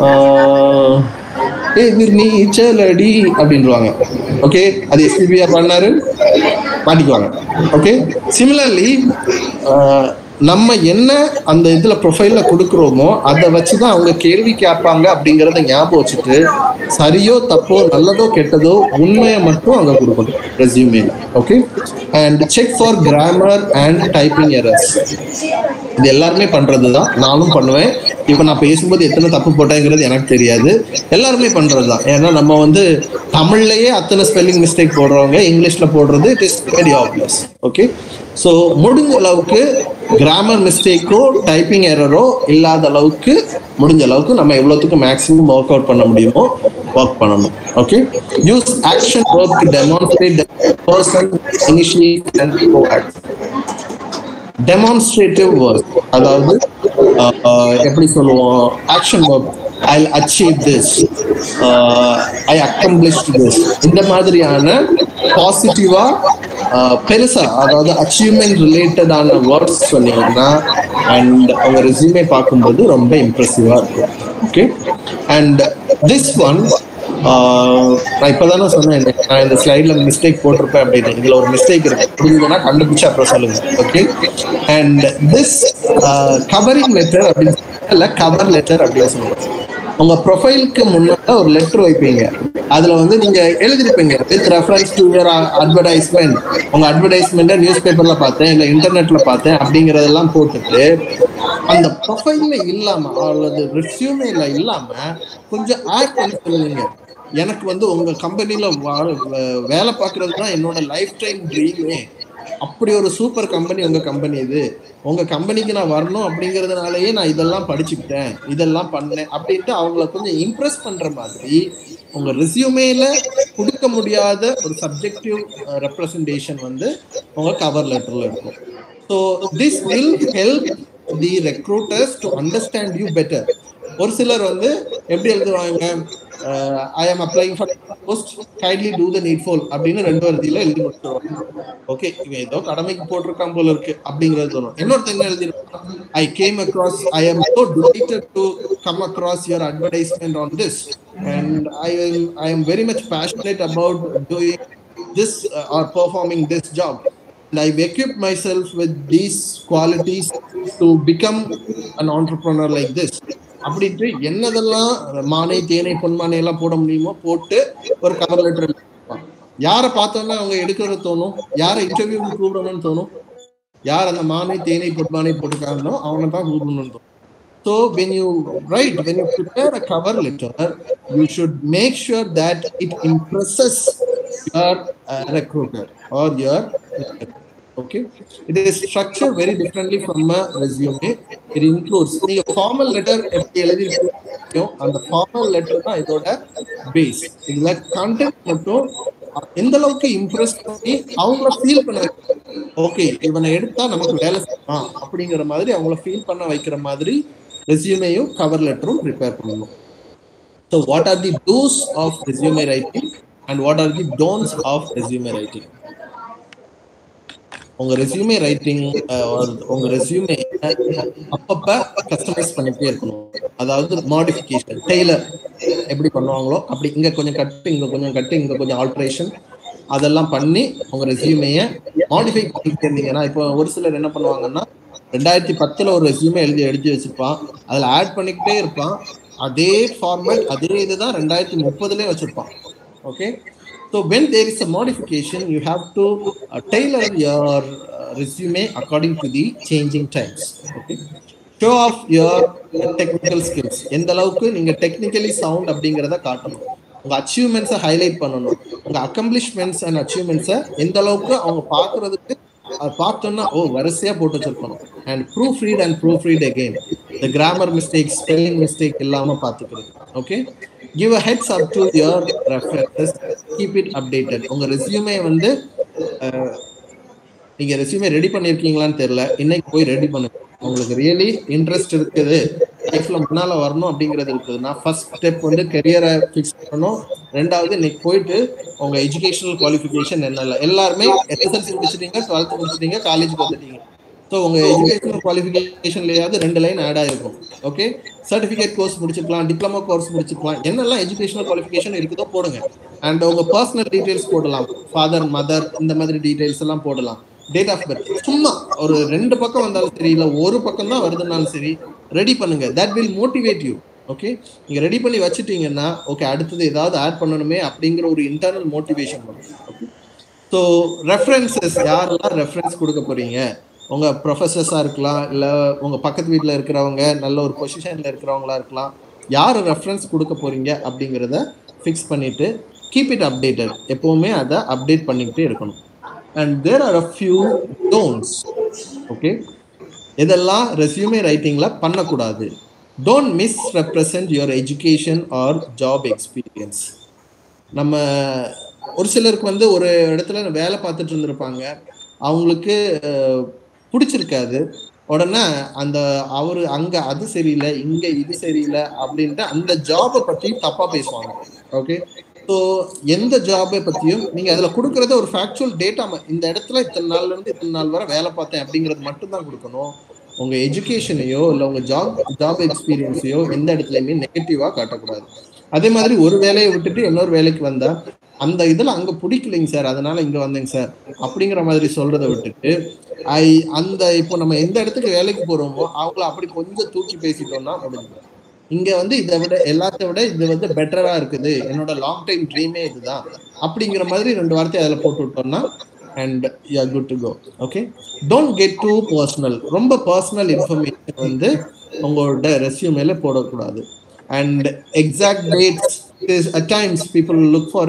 நீச்சலடி அப்படின்வாங்க. ஓகே, அது எஸ்பிபியா பண்ணாரு மாட்டிக்குவாங்க. ஓகே, சிமிலர்லி நம்ம என்ன அந்த இதுல ப்ரொஃபைல்ல கொடுக்குறோமோ அதை வச்சுதான் அவங்க கேள்வி கேட்பாங்க அப்படிங்கறத ஞாபகம் வச்சுட்டு சரியோ தப்போ நல்லதோ கெட்டதோ உண்மையை மட்டும் அங்க கொடுக்கணும் ரெஸ்யூமேல. Okay, and check for grammar and typing errors. இது எல்லாருமே பண்றதுதான், நானும் பண்ணுவேன். இப்ப நான் பேசும்போது எத்தனை தப்பு போட்டேங்கிறது எனக்கு தெரியாது, எல்லாருமே பண்றதுதான். ஏன்னா நம்ம வந்து தமிழ்லயே அத்தனை ஸ்பெல்லிங் மிஸ்டேக் போடுறவங்க இங்கிலீஷ்ல போடுறது it is very obvious. Okay, so முடிஞ்ச அளவுக்கு கிராமர் மிஸ்டேக்கோ டைப்பிங் எரரோ இல்லாத அளவுக்கு முடிஞ்ச அளவுக்கு நம்ம எவ்வளவுக்கு மேக்ஸிமம் ஒர்க் அவுட் பண்ண முடியுமோ ஒர்க் பண்ணணும். Okay, use action verb to demonstrate the person initiate and coact. Demonstrative work, அதாவது எப்படி சொல்லுவோம், action verb, I'll achieve this, I accomplished this, இந்த மாதிரியான பாசிட்டிவா பெருசா, அதாவது அச்சீவ்மெண்ட் ரிலேட்டடான வேர்ட்ஸ் சொன்னீங்கன்னா அண்ட் அவங்க ரெஸ்யூமே பார்க்கும்போது ரொம்ப இம்ப்ரெசிவா இருக்கும். ஓகே, அண்ட் திஸ் ஒன் நான் இப்பதானே சொன்னேன், நான் இந்த ஸ்லைட்ல மிஸ்டேக் போட்டிருப்பேன் அப்படின்னு. இதுல ஒரு மிஸ்டேக் இருக்கு, புரியுதுன்னா கண்டுபிடிச்சு அப்புறம் சொல்லுங்க. Okay, and this covering letter அப்படின்னு இல்ல கவர் லெட்டர் அப்படின்னு சொல்லுவாங்க. உங்க ப்ரொஃபைலுக்கு முன்னாடி ஒரு லெட்டர் வைப்பீங்க, அதுல வந்து நீங்க எழுதிருப்பீங்க with reference to your advertisement, உங்க அட்வர்டைஸ்மெண்ட்டை நியூஸ் பேப்பர்ல பார்த்தேன் இல்ல இன்டர்நெட்ல பார்த்தேன் அப்படிங்கறதெல்லாம் போட்டுட்டு அந்த ப்ரொஃபைல்ல இல்லாம அல்லது ரெஸ்யூமேல இல்லாம கொஞ்சம் ஆட் பண்ணி சொல்லுவீங்க. எனக்கு வந்து உங்க கம்பெனில வேலை பார்க்கறது தான் என்னோட லைஃப் டைம் ட்ரீமே, அப்படி ஒரு சூப்பர் கம்பெனி உங்க கம்பெனி இது, உங்க கம்பெனிக்கு நான் வரணும் அப்படிங்கறதுனாலயே நான் இதெல்லாம் படிச்சுக்கிட்டேன், இதெல்லாம் பண்ணேன் அப்படின்ட்டு அவங்கள கொஞ்சம் இம்ப்ரெஸ் பண்ற மாதிரி உங்க ரெஸ்யூமேல கொடுக்க முடியாத ஒரு சப்ஜெக்டிவ் ரெப்ரசன்டேஷன் வந்து உங்க கவர் லெட்டர்ல இருக்கும். So this will help the recruiters to understand you better. ஒரு சிலர் வந்து எப்படி எழுதுவாங்க, I am applying for post, kindly do the needful அப்படின்னு 2 வரியில எழுதி முடிச்சிருவாங்க. ஓகே, இவன் ஏதோ கடமைக்கு போட்டிருக்கான் போல இருக்கு அப்படிங்கிறது தோணும். இன்னொருத்தர் என்ன எழுதிருப்பாங்க, I came across, I am so delighted to come across your advertisement on this and I am very much passionate about doing this or performing this job. And I've equipped myself with these qualities to become an entrepreneur like this. அப்படின்ட்டு என்னதெல்லாம் மானை தேனை பொன்மானை எல்லாம் போட முடியுமோ போட்டு ஒரு cover letter எழுதிருப்பான். யாரை பார்த்தோன்னா அவங்க எடுக்கிறது தோணும், யாரை இன்டர்வியூக்கு கூப்பிடணும்னு தோணும், யார் அந்த மானை தேனை பொன்மானை போட்டுக்காரனோ அவனை தான் கூப்பிடணும்னு தோணும். So when you prepare a cover letter, you should make sure that it impresses your recruiter or your okay. It is structured very differently from a resume. It includes the formal letter எப்படி எழுதிருக்கோ அந்த formal letter தான் இதோட base. இதுல content மட்டும் எந்த அளவுக்கு Impress பண்ணி அவங்கள ஃபீல் பண்ண, ஓகே இவனை எடுத்தா நமக்கு வேலை செய்யலாம் அப்படிங்கிற மாதிரி அவங்கள ஃபீல் பண்ண வைக்கிற மாதிரி ரெஸ்யூமேயும் கவர் லெட்டரும் ப்ரிப்பேர் பண்ணணும். So what are the do's of resume writing and what are the don'ts of resume writing? உங்க ரெஸ்யூமே ரைட்டிங், உங்க ரெஸ்யூமே அப்பப்ப கஸ்டமைஸ் பண்ணிட்டே இருக்கணும். அதாவது மாடிஃபிகேஷன், டெய்லர் எப்படி பண்ணுவாங்களோ அப்படி இங்க கொஞ்சம் கட்டு, இங்க கொஞ்சம் கட்டு, இங்க கொஞ்சம் ஆல்ட்ரேஷன், அதெல்லாம் பண்ணி உங்க ரெஸ்யூமையை மாடிஃபை பண்ணிட்டே இருந்தீங்கன்னா, இப்போ ஒரு சிலர் என்ன பண்ணுவாங்கன்னா 2010 ஒரு ரெஸ்யூமே எழுதி வச்சிருப்பான், அதுல ஆட் பண்ணிக்கிட்டே இருப்பான், அதே ஃபார்மேட் அதே இதுதான் 2030 வச்சிருப்பான். Okay, so when there is a modification, you have to tailor your resume according to the changing times. Okay, show off your technical skills. எந்த அளவுக்கு நீங்க டெக்னிக்கலி சவுண்ட் அப்படிங்கறத காட்டணும், உங்க அச்சீவ்மெண்ட்ஸை ஹைலைட் பண்ணணும், உங்க அக்கம்ப்ளிஷ்மெண்ட்ஸ் அண்ட் அச்சீவ்மெண்ட்ஸை எந்த அளவுக்கு அவங்க பாக்குறதுக்கு பார்த்தோம்னா ஓ வரிசையா போட்டு வச்சிருக்கணும். And proofread again, the grammar mistakes, spelling mistake இல்லாம பாத்துக்கிறது. Okay, give a heads up to your references, keep it updated. உங்க ரெஸ்யூமே வந்து நீங்க ரெஸ்யூமே ரெடி பண்ணிருக்கீங்களான்னு தெரியல, இன்னைக்கு போய் ரெடி பண்ணுங்க. உங்களுக்கு ரியலி இன்ட்ரெஸ்ட் இருக்குது, லைஃப்ல முன்னால வரணும் அப்படிங்கிறது இருக்குதுன்னா ஃபர்ஸ்ட் ஸ்டெப் வந்து கெரியரை ஃபிக்ஸ் பண்ணணும். ரெண்டாவது இன்னைக்கு போயிட்டு உங்க எஜுகேஷனல் குவாலிஃபிகேஷன் என்னென்ன, எல்லாருமே எஸ்எஸ்எல்சி முடிச்சிட்டீங்க, 12th முடிச்சிட்டீங்க, காலேஜுக்கு வந்துட்டீங்க. ஸோ உங்க எஜுகேஷனல் குவாலிஃபிகேஷன்லயாவது 2 லைன் ஆட் ஆயிருக்கும். ஓகே, சர்டிஃபிகேட் கோர்ஸ் முடிச்சிருக்கலாம், டிப்ளமோ கோர்ஸ் முடிச்சிருக்கலாம், என்னெல்லாம் எஜுகேஷனல் குவாலிஃபிகேஷன் இருக்குதோ போடுங்க. அண்ட் உங்க பர்சனல் டீடைல்ஸ் போடலாம், ஃபாதர் மதர் இந்த மாதிரி டீடைல்ஸ் எல்லாம் போடலாம். டேட் ஆஃப் பர்த் சும்மா ஒரு 2 பக்கம் வந்தாலும் சரி, இல்லை ஒரு பக்கம் தான் வருதுனாலும் சரி ரெடி பண்ணுங்க. That will motivate you. Okay, நீங்க ரெடி பண்ணி வச்சுட்டீங்கன்னா ஓகே அடுத்தது ஏதாவது ஆட் பண்ணணுமே அப்படிங்கிற ஒரு இன்டர்னல் மோட்டிவேஷன் வரும். ஓகே, ஸோ ரெஃபரன்சஸ், யாரெல்லாம் ரெஃபரன்ஸ் கொடுக்க போறீங்க, உங்க ப்ரொஃபஸர்ஸா இருக்கலாம், இல்லை உங்க பக்கத்து வீட்டில் இருக்கிறவங்க, நல்ல ஒரு பொசிஷன்ல இருக்கிறவங்களா இருக்கலாம், யார் ரெஃபரன்ஸ் கொடுக்க போறீங்க அப்படிங்கிறத ஃபிக்ஸ் பண்ணிட்டு கீப் இட் அப்டேட்டட், எப்பவுமே அதை அப்டேட் பண்ணிக்கிட்டே இருக்கணும். And there are a few don'ts. Okay, இதெல்லாம் ரெஸ்யூமே ரைட்டிங்ல பண்ணக்கூடாது. Don't misrepresent your education or job experience. நம்ம ஒரு சிலருக்கு வந்து ஒரு இடத்துல வேலை பார்த்துட்டு இருந்திருப்பாங்க, அவங்களுக்கு பிடிச்சிருக்காது, உடனே அந்த அவரு அங்க அது சரியில்லை, இங்க இது சரியில்லை அப்படின்ட்டு அந்த ஜாபை பற்றி தப்பா பேசுவாங்க. ஓகே, ஸோ எந்த ஜாபை பற்றியும் நீங்கள் அதில் கொடுக்குறத ஒரு ஃபேக்சுவல் டேட்டா, இந்த இடத்துல இத்தனை நாள்லேருந்து இத்தனை நாள் வரை வேலை பார்த்தேன் அப்படிங்கிறது மட்டும்தான் கொடுக்கணும். உங்கள் எஜுகேஷனையோ இல்லை உங்கள் ஜாப் எக்ஸ்பீரியன்ஸையோ எந்த இடத்துலையுமே நெகட்டிவாக காட்டக்கூடாது. அதே மாதிரி ஒரு வேலையை விட்டுட்டு இன்னொரு வேலைக்கு வந்தால் அந்த இதில் அங்கே பிடிக்கலைங்க சார் அதனால இங்கே வந்தேங்க சார் அப்படிங்கிற மாதிரி சொல்கிறத விட்டுட்டு அந்த இப்போ நம்ம எந்த இடத்துக்கு வேலைக்கு போகிறோமோ அவங்கள அப்படி கொஞ்சம் தூக்கி பேசிட்டோம்னா முடிஞ்சு. இங்க வந்து இதை விட எல்லாத்த விட இது வந்து பெட்டரா இருக்குது, என்னோட லாங் டைம் ட்ரீமே இதுதான் அப்படிங்கிற மாதிரி 2 வார்த்தை அதில் போட்டு விட்டோம்னா and you are good to go. Okay, don't get too personal. ரொம்ப பர்சனல் இன்ஃபர்மேஷன் வந்து உங்களோட ரெஸ்யூமேல போடக்கூடாது. And exact dates, at times people look for it,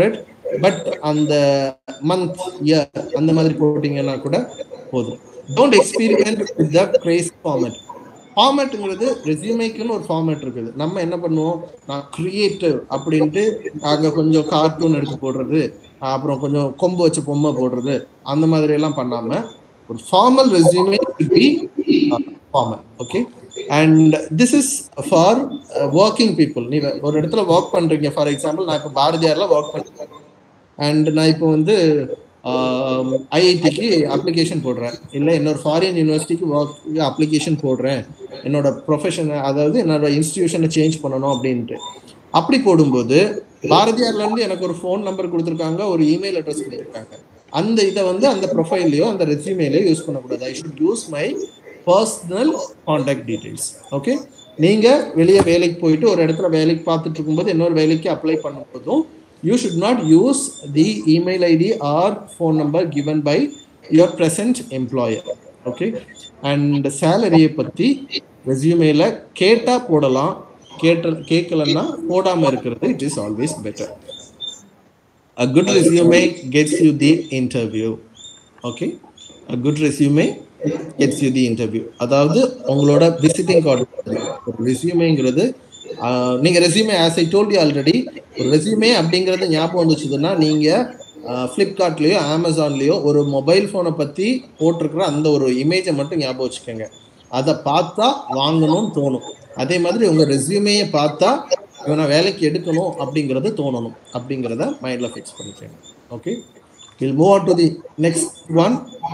but அந்த மந்த் இயர் அந்த மாதிரி போட்டீங்கன்னா கூட போதும். Don't experiment with the crazy format. ஃபார்மேட்டுங்கிறது ரெஸ்யூமேக்குன்னு ஒரு ஃபார்மேட் இருக்குது. நம்ம என்ன பண்ணுவோம், நான் கிரியேட்டிவ் அப்படின்ட்டு அங்கே கொஞ்சம் கார்ட்டூன் எடுத்து போடுறது, அப்புறம் கொஞ்சம் கொம்பு வச்ச பொம்மை போடுறது, அந்த மாதிரி எல்லாம் பண்ணாம ஒரு formal resume should be formal. Okay, and this is for working people. நீ ஒரு இடத்துல ஒர்க் பண்றீங்க, ஃபார் எக்ஸாம்பிள் நான் இப்போ பாரதியார்ல ஒர்க் பண்றேன் அண்ட் நான் இப்போ வந்து ஐஐடிக்கு அப்ளிகேஷன் போடுறேன், இல்லை இன்னொரு ஃபாரின் யூனிவர்சிட்டிக்கு ஒர்க் அப்ளிகேஷன் போடுறேன், என்னோட ப்ரொஃபஷன் அதாவது என்னோட இன்ஸ்டிடியூஷனை சேஞ்ச் பண்ணணும் அப்படின்ட்டு. அப்படி போடும்போது பாரதியார்ல இருந்து எனக்கு ஒரு ஃபோன் நம்பர் கொடுத்துருக்காங்க, ஒரு இமெயில் அட்ரஸ் கொடுத்துருக்காங்க. அந்த இதை வந்து அந்த ப்ரொஃபைல்லையோ அந்த ரெஸ்யூமேலையோ யூஸ் பண்ணக்கூடாது. I should use my personal contact details. Okay, நீங்க வெளியே வேலைக்கு போயிட்டு ஒரு இடத்துல வேலைக்கு பார்த்துட்டு இருக்கும்போது இன்னொரு வேலைக்கு அப்ளை பண்ணும்போதும் you should not use the email ID or phone number given by your present employer. Okay, and salary பத்தி ரெஸ்யூமேல கேட்டா போடலாம், கேட்கலன்னா போடாம இருக்கிறது it is always better. A good resume gets you the interview. Okay, a good resume gets you the interview. அதாவது உங்களோட visiting card. ரெஸ்யூமேங்கிறது நீங்க resume as I told you already, ஒரு ரெஸ்யூமே அப்படிங்கிறது ஞாபகம் வந்துச்சுதுன்னா நீங்க ஃப்ளிப்கார்ட்லயோ அமேசான்லயோ ஒரு மொபைல் ஃபோனை பத்தி போட்டிருக்கிற அந்த ஒரு இமேஜை மட்டும் ஞாபகம் வச்சுக்கோங்க. அதை பார்த்தா வாங்கணும்னு தோணும். அதே மாதிரி உங்க ரெஸ்யூமேயை பார்த்தா இவனை வேலைக்கு எடுக்கணும் அப்படிங்கிறது தோணணும். அப்படிங்கிறத மைண்ட்ல ஃபிக்ஸ் பண்ணிக்கோங்க. Okay, will move on to the next one.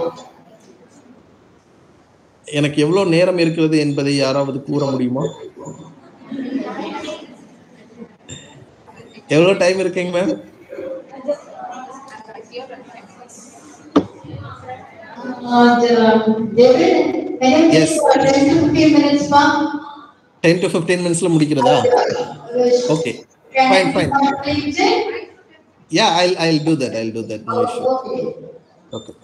எனக்கு எவ்வளவு நேரம் இருக்கிறது என்பதை யாராவது கூற முடியுமா? எவ்வளவு டைம் இருக்குங்க மேம்? Yes. 10 to 15 minutes முடிக்கிறதா? Okay, fine. Yeah, I'll do that. No issue. Okay,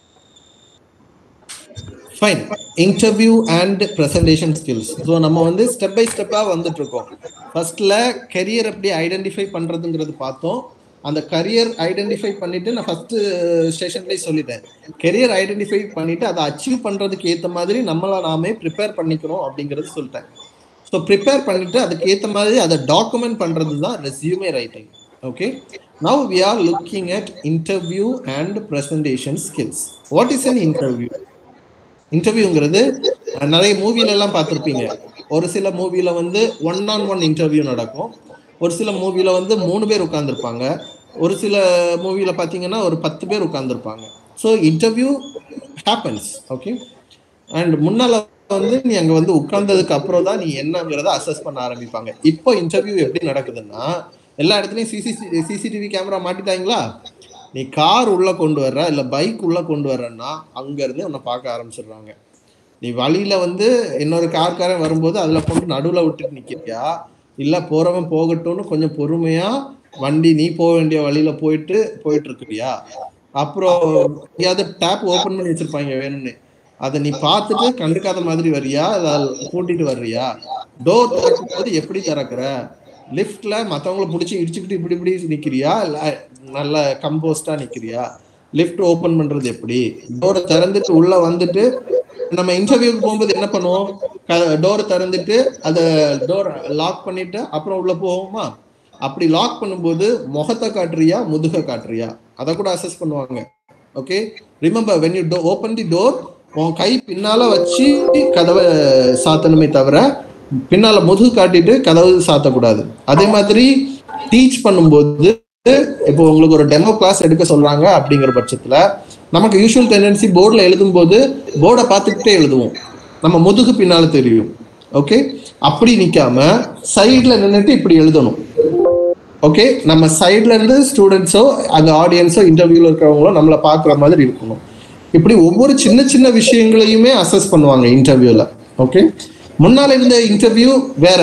fine. Interview and presentation skills. So நம்ம வந்து ஸ்டெப் பை ஸ்டெப்பா வந்துட்டு இருக்கோம். ஃபர்ஸ்ட்ல கரியர் எப்படி ஐடென்டிஃபை பண்றதுங்கிறது பார்த்தோம். அந்த கரியர் ஐடென்டிஃபை பண்ணிட்டு நான் ஃபர்ஸ்ட் செஷன்லேயே சொல்லிட்டேன், கரியர் ஐடென்டிஃபை பண்ணிட்டு அதை அச்சீவ் பண்றதுக்கு ஏற்ற மாதிரி நம்மளை நாமே ப்ரிப்பேர் பண்ணிக்கணும் அப்படிங்கிறது சொல்லிட்டேன். ஸோ ப்ரிப்பேர் பண்ணிட்டு அதுக்கு ஏற்ற மாதிரி அதை டாக்குமெண்ட் பண்றது தான் resume writing. Okay, now we are looking at interview and presentation skills. What is an interview? இன்டர்வியூங்கிறது நிறைய மூவில எல்லாம் பார்த்துருப்பீங்க. ஒரு சில மூவில வந்து 1-on-1 இன்டர்வியூ நடக்கும், ஒரு சில மூவில வந்து 3 பேர் உட்கார்ந்துருப்பாங்க, ஒரு சில மூவில பார்த்தீங்கன்னா ஒரு 10 பேர் உட்கார்ந்துருப்பாங்க. So interview happens. Okay, and முன்னால வந்து நீ அங்கே வந்து உட்கார்ந்ததுக்கு அப்புறம் தான் நீ என்னங்கிறத அசஸ் பண்ண ஆரம்பிப்பாங்க. இப்போ இன்டர்வியூ எப்படி நடக்குதுன்னா எல்லா இடத்துலையும் சிசிடிவி கேமரா மாட்டிட்டாங்களா, நீ கார் உள்ள கொண்டு வர்ற இல்லை பைக் உள்ள கொண்டு வர்றன்னா அங்கேருந்து உன்னை பார்க்க ஆரம்பிச்சிடுறாங்க. நீ வழியில வந்து இன்னொரு கார்காரன் வரும்போது அதில் கொண்டு நடுவில் விட்டுட்டு நிற்கிறியா, இல்லை போகிறவன் போகட்டும்னு கொஞ்சம் பொறுமையா வண்டி நீ போக வேண்டிய வழியில போயிட்டு இருக்கிறியா, அப்புறம் எங்கேயாவது டேப் ஓப்பன் பண்ணி வச்சிருப்பாங்க வேணும்னு, அதை நீ பார்த்துட்டு கண்டுக்காத மாதிரி வர்றியா, அதை கூட்டிட்டு வர்றியா, டோர் திறக்கும் போது எப்படி திறக்கிற, லிஃப்ட்ல மற்றவங்களை பிடிச்சி இடிச்சுக்கிட்டு இப்படி நிற்கிறியா, இல்லை நல்ல கம்போஸ்டா நிற்கிறியா, லிஃப்ட் ஓப்பன் பண்றது எப்படி, டோரை திறந்துட்டு உள்ள வந்துட்டு நம்ம இன்டர்வியூக்கு போகும்போது என்ன பண்ணுவோம், டோரை திறந்துட்டு அதை டோர் லாக் பண்ணிட்டு அப்புறம் உள்ள போவோமா, அப்படி லாக் பண்ணும்போது முகத்தை காட்டுறியா முதுக காட்டுறியா அதை கூட அசஸ் பண்ணுவாங்க. Okay, remember when you open the door உன் கை பின்னால வச்சு கதவை சாத்தணுமே தவிர பின்னால முதுகு காட்டிட்டு கதவு சாத்தக்கூடாது. அதே மாதிரி டீச் பண்ணும்போது இப்போ உங்களுக்கு ஒரு டெமோ கிளாஸ் எடுக்க சொல்றாங்க அப்படிங்கிற பட்சத்துல நமக்கு யூஷுவல் டெண்டன்சி போர்டில் எழுதும் போது போர்டை பார்த்துக்கிட்டே எழுதுவோம், நம்ம முதுகு பின்னால தெரியும். ஓகே, அப்படி நிக்காம சைட்ல நின்றுட்டு இப்படி எழுதணும். ஓகே, நம்ம சைட்ல இருந்து ஸ்டூடெண்ட்ஸோ அங்க ஆடியன்ஸோ இன்டர்வியூல இருக்கிறவங்களோ நம்மளை பார்க்குற மாதிரி இருக்கணும். இப்படி ஒவ்வொரு சின்ன சின்ன விஷயங்களையுமே அசஸ் பண்ணுவாங்க இன்டர்வியூல. ஓகே, முன்னால இருந்த இன்டர்வியூ வேற,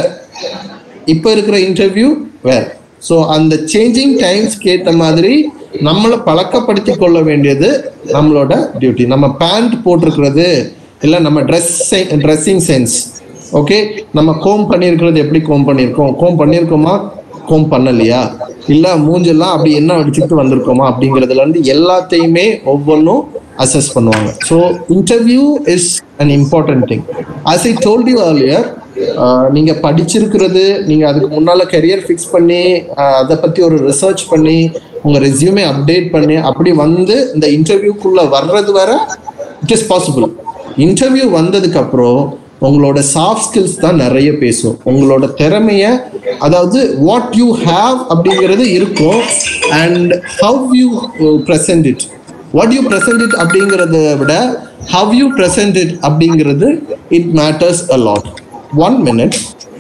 இப்ப இருக்கிற இன்டர்வியூ வேற. ஸோ அந்த சேஞ்சிங் டைம்ஸ்க்கு ஏற்ற மாதிரி நம்மளை பழக்கப்படுத்தி கொள்ள வேண்டியது நம்மளோட டியூட்டி. நம்ம பேண்ட் போட்டிருக்கிறது இல்லை, நம்ம ட்ரெஸ்ஸிங் சென்ஸ். ஓகே, நம்ம கோம் பண்ணியிருக்கிறது எப்படி கோம் பண்ணியிருக்கோமா, கோம் பண்ணலையா, இல்ல மூஞ்செல்லாம் அப்படி என்ன அடிச்சுட்டு வந்திருக்கோமா அப்படிங்கிறதுல இருந்து எல்லாத்தையுமே ஒவ்வொன்றும் அசஸ் பண்ணுவாங்க. So interview is an important thing. As I told you earlier, நீங்க படிச்சிருக்கிறது, நீங்க அதுக்கு முன்னால கரியர் ஃபிக்ஸ் பண்ணி அதை பத்தி ஒரு ரிசர்ச் பண்ணி உங்க ரெஸ்யூமே அப்டேட் பண்ணி அப்படி வந்து இந்த இன்டர்வியூக்குள்ள வர்றது வர இட் இஸ் பாசிபிள். இன்டர்வியூ வந்ததுக்கு அப்புறம் உங்களோட சாஃப்ட் ஸ்கில்ஸ் தான் நிறைய பேசும். உங்களோட திறமைய, அதாவது வாட் யூ ஹேவ் அப்படிங்கிறது இருக்கும், and how you present it, what you present it அப்படிங்கிறத விட ஹவ் யூ பிரசன்ட் இட் அப்படிங்கிறது it matters a lot. 1 minute.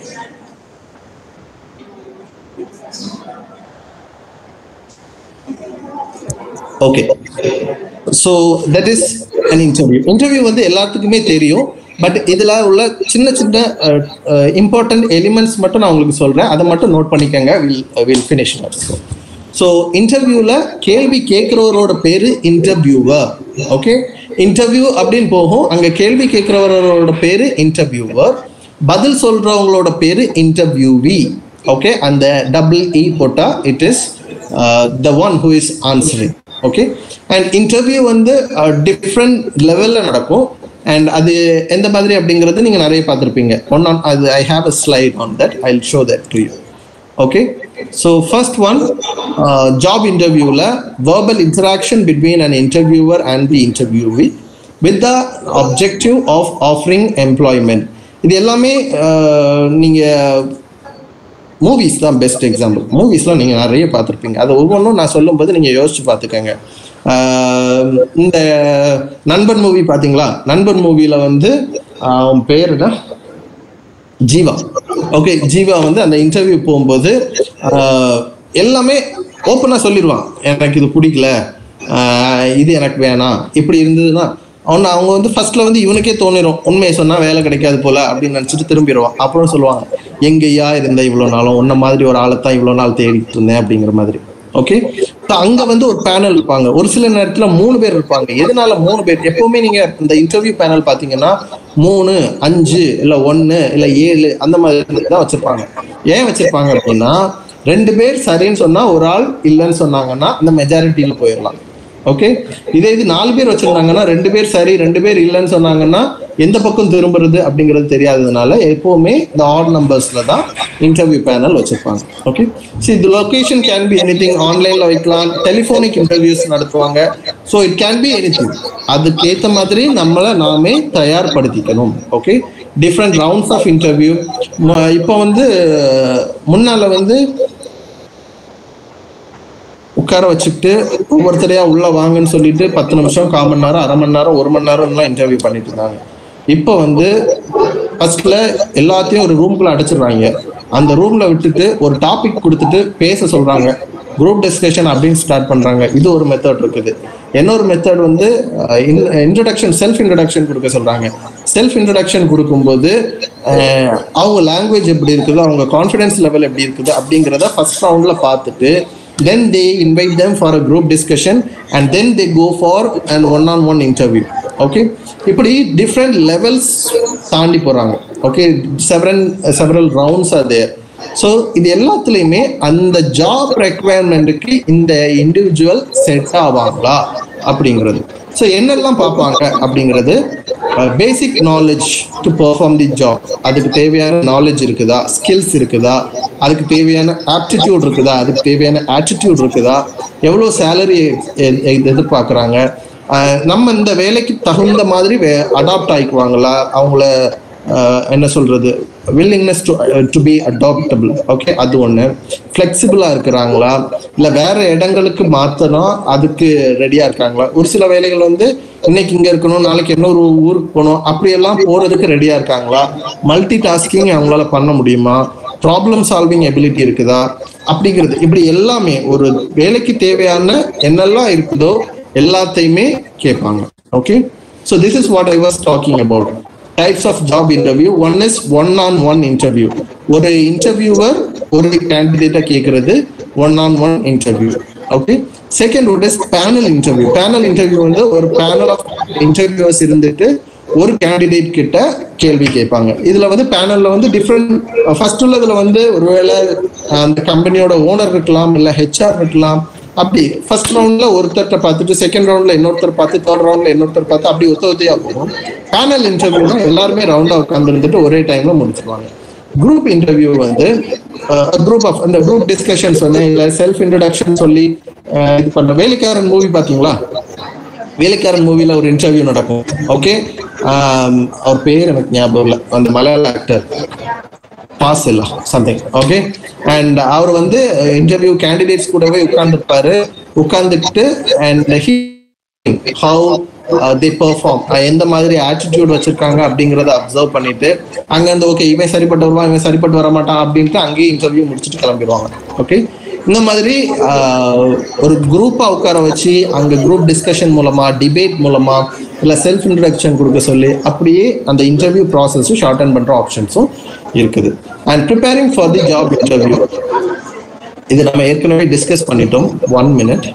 Okay, so that is an interview. Interview வந்து எல்லாத்துக்குமே தெரியும், பட் இதுல உள்ள சின்ன சின்ன இம்பார்ட்டன்ட் எலிமெண்ட்ஸ் மட்டும் நான் உங்களுக்கு சொல்றேன், அதை மட்டும் நோட் பண்ணிக்கங்க. Will finish. ஸோ இன்டர்வியூல கேள்வி கேட்கிறவரோட பேரு இன்டர்வியூவர். ஓகே, இன்டர்வியூ அப்படின்னு போகும், அங்க கேள்வி கேட்கிறவரோட பேரு இன்டர்வியூவர், பதில் சொல்றவங்களோட பேரு இன்டர்வியூவி. ஓகே, அந்த EE போட்டா it is the one who is answering. Okay, and interview வந்து டிஃப்ரெண்ட் லெவல்ல நடக்கும், அண்ட் அது எந்த மாதிரி அப்படிங்கிறது நீங்க நிறைய பார்த்துருப்பீங்க. I have a slide on that, I'll show that to you. Okay, so first one, job interviewல verbal interaction between an interviewer and the interviewee with the objective of offering employment. இது எல்லாமே நீங்க மூவிஸ் தான் best example. மூவிஸ்லாம் நீங்கள் நிறைய பார்த்துருப்பீங்க. அது ஒவ்வொன்றும் நான் சொல்லும்போது நீங்கள் யோசிச்சு பார்த்துக்கங்க. இந்த நண்பன் மூவி பார்த்தீங்களா? நண்பன் மூவியில் வந்து அவன் பேர் தான் ஜீவா. ஓகே, ஜீவா வந்து அந்த இன்டர்வியூ போகும்போது எல்லாமே ஓப்பனாக சொல்லிடுவான், எனக்கு இது பிடிக்கல, இது எனக்கு வேணாம், இப்படி இருந்ததுன்னா அவங்க வந்து ஃபர்ஸ்ட்ல வந்து இவனுக்கே தோணிடும் உண்மையை சொன்னா வேலை கிடைக்காது போல அப்படின்னு நினைச்சிட்டு திரும்பிடுவான். அப்புறம் சொல்லுவாங்க, எங்கேயா இருந்த இவ்வளோ நாளும் உன்ன மாதிரி ஒரு ஆளை தான் இவ்வளோ நாள் தேடிட்டு இருந்தேன் அப்படிங்கிற மாதிரி. ஓகே, அங்க வந்து ஒரு பேனல் இருப்பாங்க, ஒரு சில நேரத்துல 3 பேர் இருப்பாங்க. எதனால 3 பேர்? எப்பவுமே நீங்க இந்த இன்டர்வியூ பேனல் பாத்தீங்கன்னா 3, 5 இல்ல 1 இல்ல 7 அந்த மாதிரி தான் வச்சிருப்பாங்க. ஏன் வச்சிருப்பாங்க அப்படின்னா 2 பேர் சரின்னு சொன்னா ஒரு ஆள் இல்லைன்னு சொன்னாங்கன்னா அந்த மெஜாரிட்டியில போயிடலாம். ஓகே, இதே இது 4 பேர் வச்சிருந்தாங்கன்னா 2 பேர் சரி 2 பேர் இல்லைன்னு சொன்னாங்கன்னா எந்த பக்கம் திரும்புறது அப்படிங்கிறது தெரியாததுனால எப்பவுமே இந்த ஆட் நம்பர்ஸ்ல தான் இன்டர்வியூ பேனல் வச்சிருப்பாங்க. Okay, see the location can be anything. ஆன்லைன்ல வைக்கலாம், டெலிஃபோனிக் இன்டர்வியூஸ் நடத்துவாங்க. So it can be anything. அதுக்கு ஏற்ற மாதிரி நம்மளை நாமே தயார்படுத்திக்கணும். Okay, different rounds of interview. இப்போ வந்து முன்னால வந்து உட்கார வச்சுக்கிட்டு ஒவ்வொருத்தரையா உள்ள வாங்கன்னு சொல்லிட்டு 10 நிமிஷம், 1/4 மணி நேரம், அரை மணி நேரம், 1 மணி நேரம் இன்டர்வியூ பண்ணிட்டு இருந்தாங்க. இப்போ வந்து ஃபர்ஸ்ட்ல எல்லாத்தையும் ஒரு ரூம்குள்ள அடைச்சிடுறாங்க. அந்த ரூம்ல விட்டுட்டு ஒரு டாபிக் கொடுத்துட்டு பேச சொல்றாங்க, குரூப் டிஸ்கஷன் அப்படின்னு ஸ்டார்ட் பண்றாங்க. இது ஒரு மெத்தட் இருக்குது. இன்னொரு மெத்தட் வந்து இன்ட்ரடக்ஷன், செல்ஃப் இன்ட்ரடக்ஷன் கொடுக்க சொல்றாங்க. செல்ஃப் இன்ட்ரடக்ஷன் கொடுக்கும்போது அவங்க லாங்குவேஜ் எப்படி இருக்குது, அவங்க கான்ஃபிடன்ஸ் லெவல் எப்படி இருக்குது அப்படிங்கிறத ஃபர்ஸ்ட் ரவுண்ட்ல பார்த்துட்டு then they invite them for a group discussion and then they go for an one-on-one interview. Okay, இப்படி different levels தாண்டி போறாங்க. Okay, several rounds are there. So இது எல்லாத்துலேயுமே அந்த ஜாப் ரெக்குவயர்மெண்ட்டுக்கு இந்த இண்டிவிஜுவல் செட் ஆவாங்களா அப்படிங்கிறது. ஸோ என்னெல்லாம் பார்ப்பாங்க அப்படிங்கிறது, basic knowledge to perform the job. அதுக்கு தேவையான நாலேஜ் இருக்குதா, ஸ்கில்ஸ் இருக்குதா, அதுக்கு தேவையான ஆப்டிடியூட் இருக்குதா, அதுக்கு தேவையான ஆட்டிடியூட் இருக்குதா, எவ்வளோ சேலரி எதிர்பார்க்குறாங்க, நம்ம இந்த வேலைக்கு தகுந்த மாதிரி அடாப்ட் ஆகிக்குவாங்களா, அவங்கள என்ன சொல்றது, willingness to be adaptable. Okay, அது ஒன்று. ஃப்ளெக்சிபிளாக இருக்கிறாங்களா, இல்லை வேற இடங்களுக்கு மாற்றணும் அதுக்கு ரெடியாக இருக்காங்களா. ஒரு சில வேலைகள் வந்து இன்னைக்கு இங்கே இருக்கணும், நாளைக்கு இன்னொரு ஊருக்கு போகணும், அப்படியெல்லாம் போகிறதுக்கு ரெடியாக இருக்காங்களா. மல்டி டாஸ்கிங் அவங்களால பண்ண முடியுமா, ப்ராப்ளம் சால்விங் எபிலிட்டி இருக்குதா அப்படிங்கிறது. இப்படி எல்லாமே ஒரு வேலைக்கு தேவையான என்னெல்லாம் இருக்குதோ எல்லாத்தையுமே கேட்பாங்க. Okay, so this is what I was talking about. Types of job interview. One is one-on-one interview. ஒரு இன்டர்வியூவர் ஒரு கேண்டிடேட்டை கேட்கறது one-on-one interview. Okay, second one is panel interview. Panel interview வந்து ஒரு பேனல் ஆஃப் இன்டர்வியூவர்ஸ் இருந்துட்டு ஒரு candidate கிட்ட கேள்வி கேட்பாங்க. இதுல வந்து பேனல்ல வந்து டிஃப்ரெண்ட், ஃபர்ஸ்ட் உள்ளதுல வந்து ஒருவேளை அந்த கம்பெனியோட ஓனர் இருக்கலாம், இல்ல ஹெச்ஆர் இருக்கலாம். அப்படி ஃபர்ஸ்ட் ரவுண்ட்ல ஒருத்தர்கிட்ட பார்த்துட்டு செகண்ட் ரவுண்ட்ல இன்னொருத்தர் பார்த்து தேர்ட் ரவுண்ட்ல இன்னொருத்தர் பார்த்து அப்படி ஒத்தையா போகும். பேனல் இன்டர்வியூனா எல்லாருமே ரவுண்டா உட்கார்ந்து இருந்துட்டு ஒரே டைம்ல முடிச்சுருவாங்க. குரூப் இன்டர்வியூ வந்து குரூப் ஆஃப் அந்த குரூப் டிஸ்கஷன் சொன்னேன், இல்ல செல்ஃப் இன்ட்ரோடக்ஷன் சொல்லி இது பண்ற. வேலைக்காரன் மூவி பாத்தீங்களா? வேலைக்காரன் மூவில ஒரு இன்டர்வியூ நடக்கும். ஓகே, அவர் பேர் எனக்கு ஞாபகம் இல்லை, அந்த மலையாள ஆக்டர் பாஸ் இல்ல சம்திங். ஓகே, அண்ட் அவர் வந்து இன்டர்வியூ கேண்டிடேட்ஸ் கூடவே உட்கார்ந்துருப்பாரு. உட்கார்ந்துட்டு அண்ட் ஹவு தே பெர்ஃபார்ம், எந்த மாதிரி ஆட்டிடியூட் வச்சிருக்காங்க அப்படிங்கறத அப்சர்வ் பண்ணிட்டு அங்க இருந்து ஓகே இவன் சரிப்பட்டு வருவான், இவன் சரிப்பட்டு வர மாட்டான் அப்படின்ட்டு அங்கேயே இன்டர்வியூ முடிச்சுட்டு கிளம்பிடுவாங்க. ஓகே, இந்த மாதிரி ஒரு குரூப்பா உட்கார வச்சு அங்க குரூப் டிஸ்கஷன் மூலமா, டிபேட் மூலமா, இல்ல செல்ஃப் இன்ட்ரோடக்ஷன் கொடுக்க சொல்லி அப்படியே அந்த இன்டர்வியூ ப்ராசஸ் ஷார்டன் பண்ற ஆப்ஷன்ஸும் இருக்குது. And preparing for the job interview, இது நம்ம ஏற்கனவே டிஸ்கஸ் பண்ணிட்டோம். 1 minute.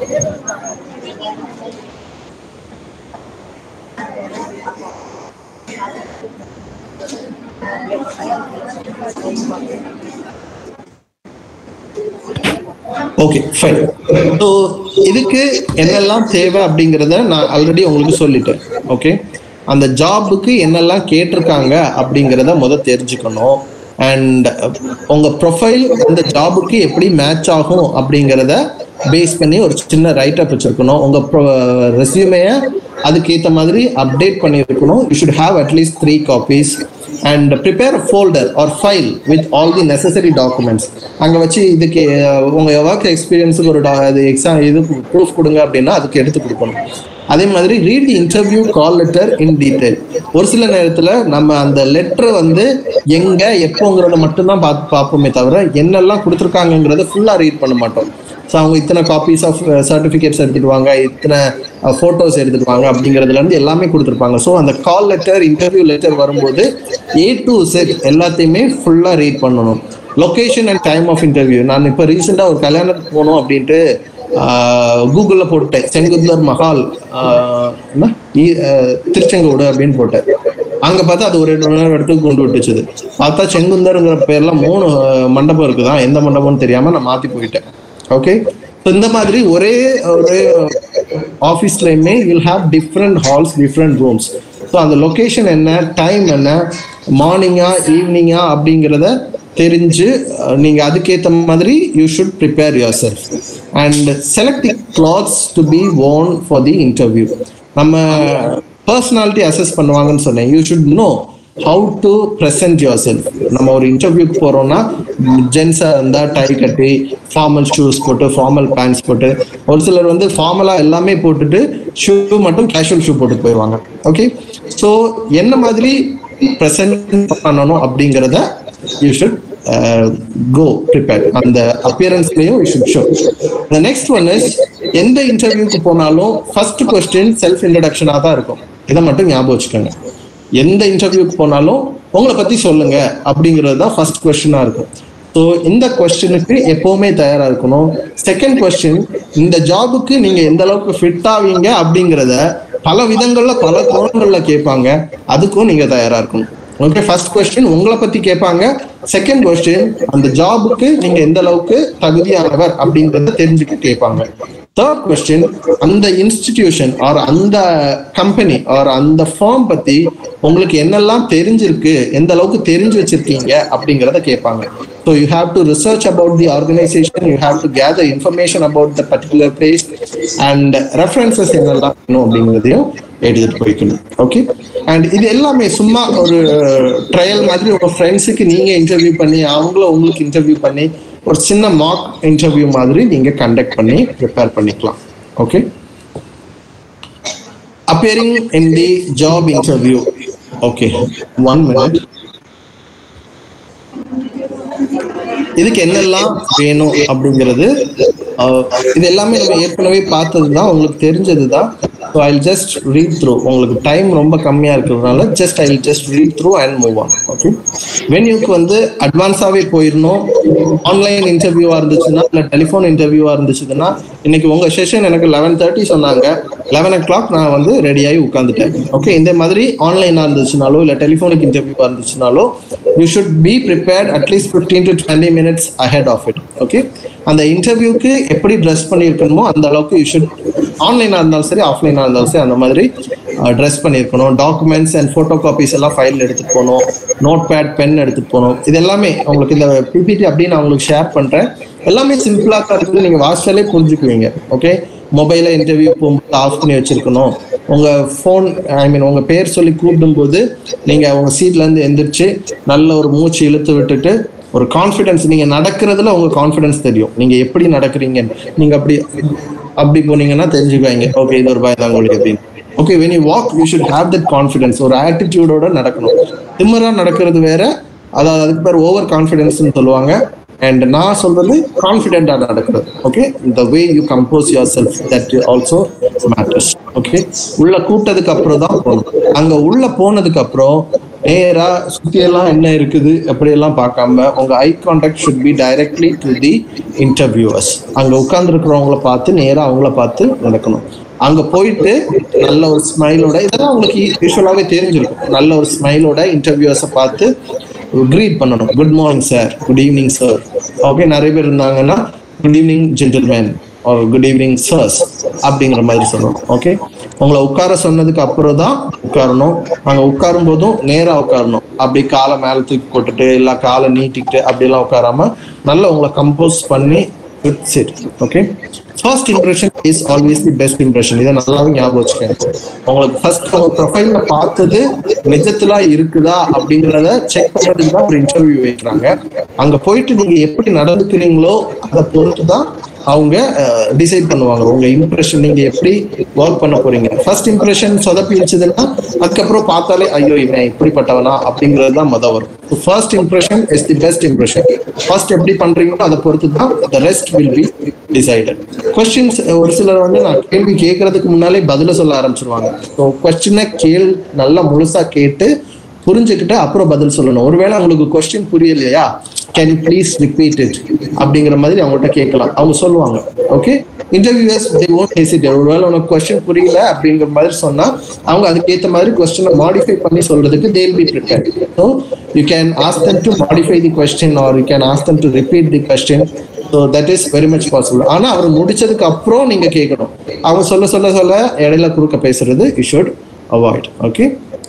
Okay fine. ஸோ இதுக்கு என்னெல்லாம் தேவை அப்படிங்கிறத நான் ஆல்ரெடி உங்களுக்கு சொல்லிட்டேன். ஓகே, அந்த ஜாபுக்கு என்னெல்லாம் கேட்டிருக்காங்க அப்படிங்கிறத முதல் தெரிஞ்சுக்கணும். அண்ட் உங்க ப்ரொஃபைல் அந்த ஜாபுக்கு எப்படி மேட்ச் ஆகும் அப்படிங்கிறத பேஸ் பண்ணி ஒரு சின்ன ரைட் அப் வச்சிருக்கணும். உங்க ரெஸ்யூமையை அதுக்கேற்ற மாதிரி அப்டேட் பண்ணியிருக்கணும். You should have at least 3 copies. And prepare a folder or file with all the necessary documents. அங்க வச்சு இதுக்கு உங்க ஒர்க் எக்ஸ்பீரியன்ஸுக்கு ஒரு எக்ஸாம் இது ப்ரூஃப் கொடுங்க அப்படின்னா அதுக்கு எடுத்து கொடுக்கணும். அதே மாதிரி read the interview call letter in detail. ஒரு சில நேரத்துல நம்ம அந்த லெட்டர் வந்து எங்க எப்போங்கிறத மட்டும்தான் பார்ப்போமே தவிர என்னெல்லாம் கொடுத்துருக்காங்கிறத ஃபுல்லா ரீட் பண்ண மாட்டோம். ஸோ அவங்க இத்தனை காப்பீஸ் ஆஃப் சர்டிஃபிகேட்ஸ் எடுத்துடுவாங்க, இத்தனை ஃபோட்டோஸ் எடுத்துடுவாங்க, அப்படிங்கிறதுலேருந்து எல்லாமே கொடுத்துருப்பாங்க. ஸோ அந்த கால் லெட்டர், இன்டர்வியூ லெட்டர் வரும்போது A to Z எல்லாத்தையுமே ஃபுல்லாக ரீட் பண்ணணும். Location and time of interview. நான் இப்போ ரீசெண்டாக ஒரு கல்யாணத்துக்கு போகணும் அப்படின்ட்டு கூகுளில் போட்டேன், செங்குந்தர் மஹால் திருச்செங்கோடு அப்படின்னு போட்டேன். அங்கே பார்த்தா அது ஒரு 2 மணி நேரம் இடத்துக்கு கொண்டு விட்டுச்சுது. பார்த்தா செங்குந்தருங்கிற பேர்லாம் 3 மண்டபம் இருக்குதான், எந்த மண்டபம்னு தெரியாமல் நான் மாற்றி போயிட்டேன். ஓகே, இந்த மாதிரி ஒரே ஆஃபீஸ்லையுமே will have different halls, different rooms. So அந்த லொக்கேஷன் என்ன, டைம் என்ன, மார்னிங்கா ஈவினிங்கா அப்படிங்கிறத தெரிஞ்சு நீங்கள் அதுக்கேற்ற மாதிரி you should prepare yourself. And select the clothes to be worn for the interview. நம்ம பர்சனாலிட்டி அசஸ் பண்ணுவாங்கன்னு சொன்னேன். You should know how to present yourself. நம்ம ஒரு இன்டர்வியூக்கு போறோம்னா ஜென்ஸாக இருந்தால் டை கட்டி, ஃபார்மல் ஷூஸ் போட்டு, ஃபார்மல் பேண்ட்ஸ் போட்டு, ஒரு சிலர் வந்து ஃபார்மலாக எல்லாமே போட்டுட்டு ஷூ மட்டும் கேஷுவல் ஷூ போட்டு போயிடுவாங்க. ஓகே, ஸோ என்ன மாதிரி ப்ரெசென்ட் பண்ணணும் அப்படிங்கிறத யூ ஷுட் go prepared. அந்த அப்பியரன்ஸ்லயும் you should show. The next one is, எந்த இன்டர்வியூக்கு போனாலும் ஃபர்ஸ்ட் கொஸ்டின் செல்ஃப் இன்ட்ரோடக்ஷனா தான் இருக்கும். இதை மட்டும் ஞாபகம் வச்சுக்கோங்க. எந்த இன்டர்வியூக்கு போனாலும் உங்களை பத்தி சொல்லுங்க அப்படிங்கிறது தான் ஃபர்ஸ்ட் கொஸ்டினா இருக்கும். ஸோ இந்த கொஸ்டினுக்கு எப்பவுமே தயாரா இருக்கணும். செகண்ட் கொஸ்டின், இந்த ஜாபுக்கு நீங்க எந்த அளவுக்கு ஃபிட் ஆவீங்க அப்படிங்கிறத பல விதங்கள்ல பல கோணங்கள்ல கேட்பாங்க, அதுக்கும் நீங்க தயாரா இருக்கணும். ஓகே, ஃபர்ஸ்ட் கொஸ்டின் உங்களை பத்தி கேட்பாங்க. செகண்ட் கொஸ்டின், அந்த ஜாபுக்கு நீங்க எந்த அளவுக்கு தகுதியானவர் அப்படின்றத தெரிஞ்சுக்க கேட்பாங்க. தேர்ட் கொஸ்டின், அந்த இன்ஸ்டிடியூஷன் ஆர் அந்த கம்பெனி ஆர் அந்த ஃபார்ம் பத்தி உங்களுக்கு என்னெல்லாம் தெரிஞ்சிருக்கு, எந்த அளவுக்கு தெரிஞ்சு வச்சிருக்கீங்க அப்படிங்கிறத கேட்பாங்க. So you have to research about the organization, you have to gather information about the particular place and references என்னெல்லாம் வேணும் அப்படிங்கிறதையும் எடுத்துட்டு போய்க்கணும். ஓகே, அண்ட் இது எல்லாமே சும்மா ஒரு ட்ரையல் மாதிரி உங்க ஃப்ரெண்ட்ஸுக்கு நீங்க இன்டர்வியூ பண்ணி அவங்கள உங்களுக்கு இன்டர்வியூ பண்ணி ஒரு சின்ன மார்க் இன்டர்வியூ மாதிரி நீங்க கண்டக்ட் பண்ணி ப்ரிப்பேர் பண்ணிக்கலாம். Okay, appearing in the job interview. Okay, 1 minute. இதுக்கு என்னெல்லாம் வேணும் அப்படிங்கிறது இது எல்லாமே நம்ம ஏற்கனவே பார்த்தது தான், உங்களுக்கு தெரிஞ்சது தான். So I will just read through. உங்களுக்கு டைம் ரொம்ப கம்மியாக இருக்கிறதுனால I will just read through and move on. Okay, வென்யூக்கு வந்து அட்வான்ஸாகவே போயிடணும். ஆன்லைன் இன்டர்வியூவாக இருந்துச்சுன்னா இல்லை டெலிஃபோன் இன்டர்வியூவாக இருந்துச்சுன்னா, இன்னைக்கு உங்கள் செஷன் எனக்கு 11:30 சொன்னாங்க, 11 o'clock நான் வந்து ரெடியாகி உட்காந்துட்டேன். ஓகே, இந்த மாதிரி ஆன்லைனாக இருந்துச்சுனாலோ இல்லை டெலிஃபோனிக் இன்டர்வியூவாக இருந்துச்சுனாலோ you should be prepared at least 15 to 20 minutes ahead of it. Okay, அந்த இன்டர்வியூக்கு எப்படி ட்ரெஸ் பண்ணியிருக்கணுமோ அந்த அளவுக்கு யூ ஷுட், ஆன்லைனாக இருந்தாலும் சரி ஆஃப்லைனாக இருந்தாலும் சரி அந்த மாதிரி ட்ரெஸ் பண்ணியிருக்கணும். டாக்குமெண்ட்ஸ் அண்ட் ஃபோட்டோ காப்பீஸ் எல்லாம் ஃபைல் எடுத்துகிட்டு போகணும். நோட் பேட், பென் எடுத்துகிட்டு போகணும். இது எல்லாமே உங்களுக்கு இந்த பிபிடி அப்படின்னு நான் உங்களுக்கு ஷேர் பண்ணுறேன். எல்லாமே சிம்பிளாக தான் இருக்குது, நீங்கள் வாட்ஸ்அப்லேயே புரிஞ்சுக்குவீங்க. ஓகே, மொபைலில் இன்டர்வியூ போகும்போது ஆஃப் பண்ணி வச்சுருக்கணும். உங்கள் ஃபோன் உங்கள் பேர் சொல்லி கூப்பிடும்போது நீங்கள் உங்கள் சீட்லேருந்து எந்திரிச்சு நல்ல ஒரு மூச்சு இழுத்து விட்டுட்டு ஒரு கான்ஃபிடென்ஸ், நீங்கள் நடக்கிறதுல உங்கள் கான்ஃபிடென்ஸ் தெரியும், நீங்கள் எப்படி நடக்கிறீங்க. நீங்கள் அப்படி போனீங்கன்னா தெரிஞ்சுக்குவாங்க, ஓகே இது ஒரு பயந்தாங்கோலி அப்படின்னு. Okay, when you walk you should have that confidence. ஒரு ஆட்டிடியூடோட நடக்கணும். திமிரா நடக்கிறது வேற, அதாவது அதுக்கு பேர் ஓவர் கான்ஃபிடென்ஸ்னு சொல்லுவாங்க. அண்ட் நான் சொல்றது கான்ஃபிடென்டா நடக்கிறது. Okay, the way you compose yourself, that also matters. Okay, உள்ள கூட்டதுக்கு அப்புறம் தான் போகணும். அங்க உள்ள போனதுக்கு அப்புறம் நேரா சுத்தியெல்லாம் என்ன இருக்குது அப்படியெல்லாம் பார்க்காம உங்க eye contact should be directly to the interviewers. அங்க உட்கார்ந்து இருக்கிறவங்கள பார்த்து நேரா அவங்கள பார்த்து நடக்கணும். அங்க போயிட்டு நல்ல ஒரு ஸ்மைலோட, இதெல்லாம் உங்களுக்கு யூஸ்வலாவே தெரிஞ்சிருக்கும், நல்ல ஒரு ஸ்மைலோட இன்டர்வியூவர்ஸை பார்த்து க்ரீட் பண்ணணும். Good morning sir, good evening sir. Okay, நிறைய பேர் இருந்தாங்கன்னா good evening gentlemen or good evening sirs அப்படிங்கிற மாதிரி சொல்லணும். ஓகே, உங்களை உட்கார சொன்னதுக்கு அப்புறம் தான் உட்காரணும். அங்கே உட்காரும் போதும் நேராக உட்காரணும். அப்படி காலை மேலே தூக்கி போட்டுட்டு இல்லை காலை நீட்டிக்கிட்டு அப்படிலாம் உட்காராம நல்லா உங்களை கம்போஸ் பண்ணி sit. Okay, first impression is always the best impression. இதை நல்லாவே ஞாபகம் வச்சுக்கோங்க. உங்களுக்கு ஃபர்ஸ்ட் உங்க ப்ரொஃபைல்ல பார்த்தது நிஜத்துல இருக்குதா அப்படிங்கிறத செக் பண்றதுக்கு தான் ஒரு இன்டர்வியூ வைக்கிறாங்க. அங்க போயிட்டு நீங்க எப்படி நடந்துக்கிறீங்களோ அதை பொறுத்து தான் அவங்க டிசைட் பண்ணுவாங்க உங்க இம்ப்ரெஷன், நீங்க எப்படி ஒர்க் பண்ண போறீங்க. ஃபர்ஸ்ட் இம்ப்ரெஷன் சொதப்பிடுச்சுன்னா அதுக்கப்புறம் பார்த்தாலே ஐயோ இவன் இப்படிப்பட்டவனா அப்படிங்கிறது தான் மொதல் வரும். First impression is the best impression. First எப்படி பண்றீங்களோ அதை பொறுத்து தான் the rest will be decided. Questions ஒரு சிலர் வந்து நான் கேள்வி கேட்கறதுக்கு முன்னாலே பதில சொல்ல ஆரம்பிச்சிருவாங்க. ஸோ கொஸ்டினை நல்லா முழுசா கேட்டு புரிஞ்சுக்கிட்டு அப்புறம் பதில் சொல்லணும். ஒருவேளை உங்களுக்கு கொஸ்டின் புரியலையா, can you please repeat it அப்படிங்கிற மாதிரி அவங்கள்ட்ட கேட்கலாம், அவங்க சொல்லுவாங்க. Okay, interviews they won't hesitate. ஒருவேளை உனக்கு கொஸ்டின் புரியல அப்படிங்கிற மாதிரி சொன்னா அவங்க அதுக்கேற்ற மாதிரி கொஸ்டினை மாடிஃபை பண்ணி சொல்றதுக்கு they will be prepared. So you can ask them to modify the question or you can ask them to repeat the question. So that is very much possible. ஆனா அவர் முடிச்சதுக்கு அப்புறம் நீங்க கேட்கணும். அவங்க சொல்ல இடையில குறுக்க பேசுறது you should avoid. Okay,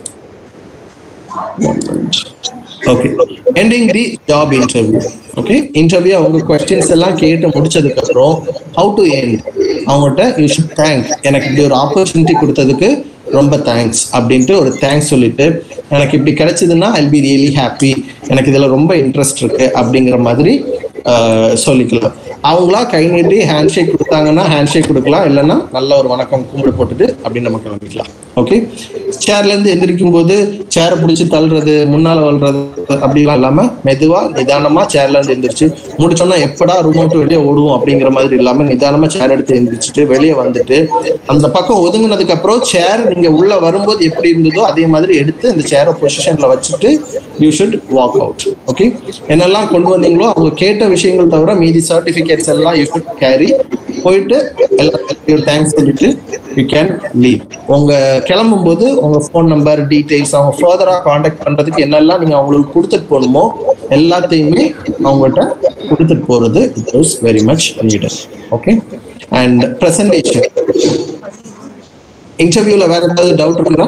okay, ending the job interview. Okay, interview அவங்க questions எல்லாம் கேட்டு முடிச்சதுக்கு அப்புறம் how to end, அவங்கள்ட்ட you should thank, எனக்கு இப்படி ஒரு ஆப்பர்ச்சுனிட்டி கொடுத்ததுக்கு ரொம்ப தேங்க்ஸ் அப்படின்ட்டு ஒரு தேங்க்ஸ் சொல்லிட்டு, எனக்கு இப்படி கிடைச்சதுன்னா I'll be really happy, எனக்கு இதுல ரொம்ப இன்ட்ரெஸ்ட் இருக்கு அப்படிங்கிற மாதிரி சொல்லிக்கலாம். அவங்களா கை நீட்டி ஹேண்ட் ஷேக் கொடுத்தாங்கன்னா ஹேண்ட் ஷேக் கொடுக்கலாம், இல்லைன்னா நல்ல ஒரு வணக்கம் கும்பிடு போட்டுட்டு அப்படின்னு நம்ம கிளம்பிக்கலாம். ஓகே, சேர்ல இருந்து எந்திரிக்கும் போது சேரை பிடிச்சி தள்ளுறது, முன்னால வளர்றது அப்படிலாம் இல்லாம மெதுவா நிதானமா சேர்ல இருந்து எந்திரிச்சு முடிச்சோம்னா எப்படா ரூம் விட்டு வெளியே ஓடுவோம் அப்படிங்கிற மாதிரி இல்லாம நிதானமா சேர் எடுத்து எந்திரிச்சிட்டு வெளியே வந்துட்டு அந்த பக்கம் ஒதுங்கினதுக்கு அப்புறம் சேர் நீங்க உள்ள வரும்போது எப்படி இருந்ததோ அதே மாதிரி எடுத்து அந்த சேரை பொசிஷன்ல வச்சுட்டு you should walk out. Okay, என்னெல்லாம் கொண்டு வந்தீங்களோ அவங்க கேட்ட விஷயங்கள் தவிர மீதி சர்டிபிகேட்ஸ் எல்லாம் யூ ஷுட் கேரி. போயிட்டு எல்லாத்தையும் தேங்க்ஸ் சொல்லிட்டு யூ கேன் லீவ். உங்க கிளம்பும் போது உங்க ஃபோன் நம்பர் டீடைல்ஸ், அவங்க ஃபர்தரா கான்டாக்ட் பண்றதுக்கு என்னெல்லாம் நீங்க அவங்களுக்கு கொடுத்துட்டு போகணுமோ எல்லாத்தையுமே அவங்ககிட்ட கொடுத்துட்டு போறது it is very much needed. Okay, and presentation. இன்டர்வியூல வேற ஏதாவது டவுட் இருக்குதா?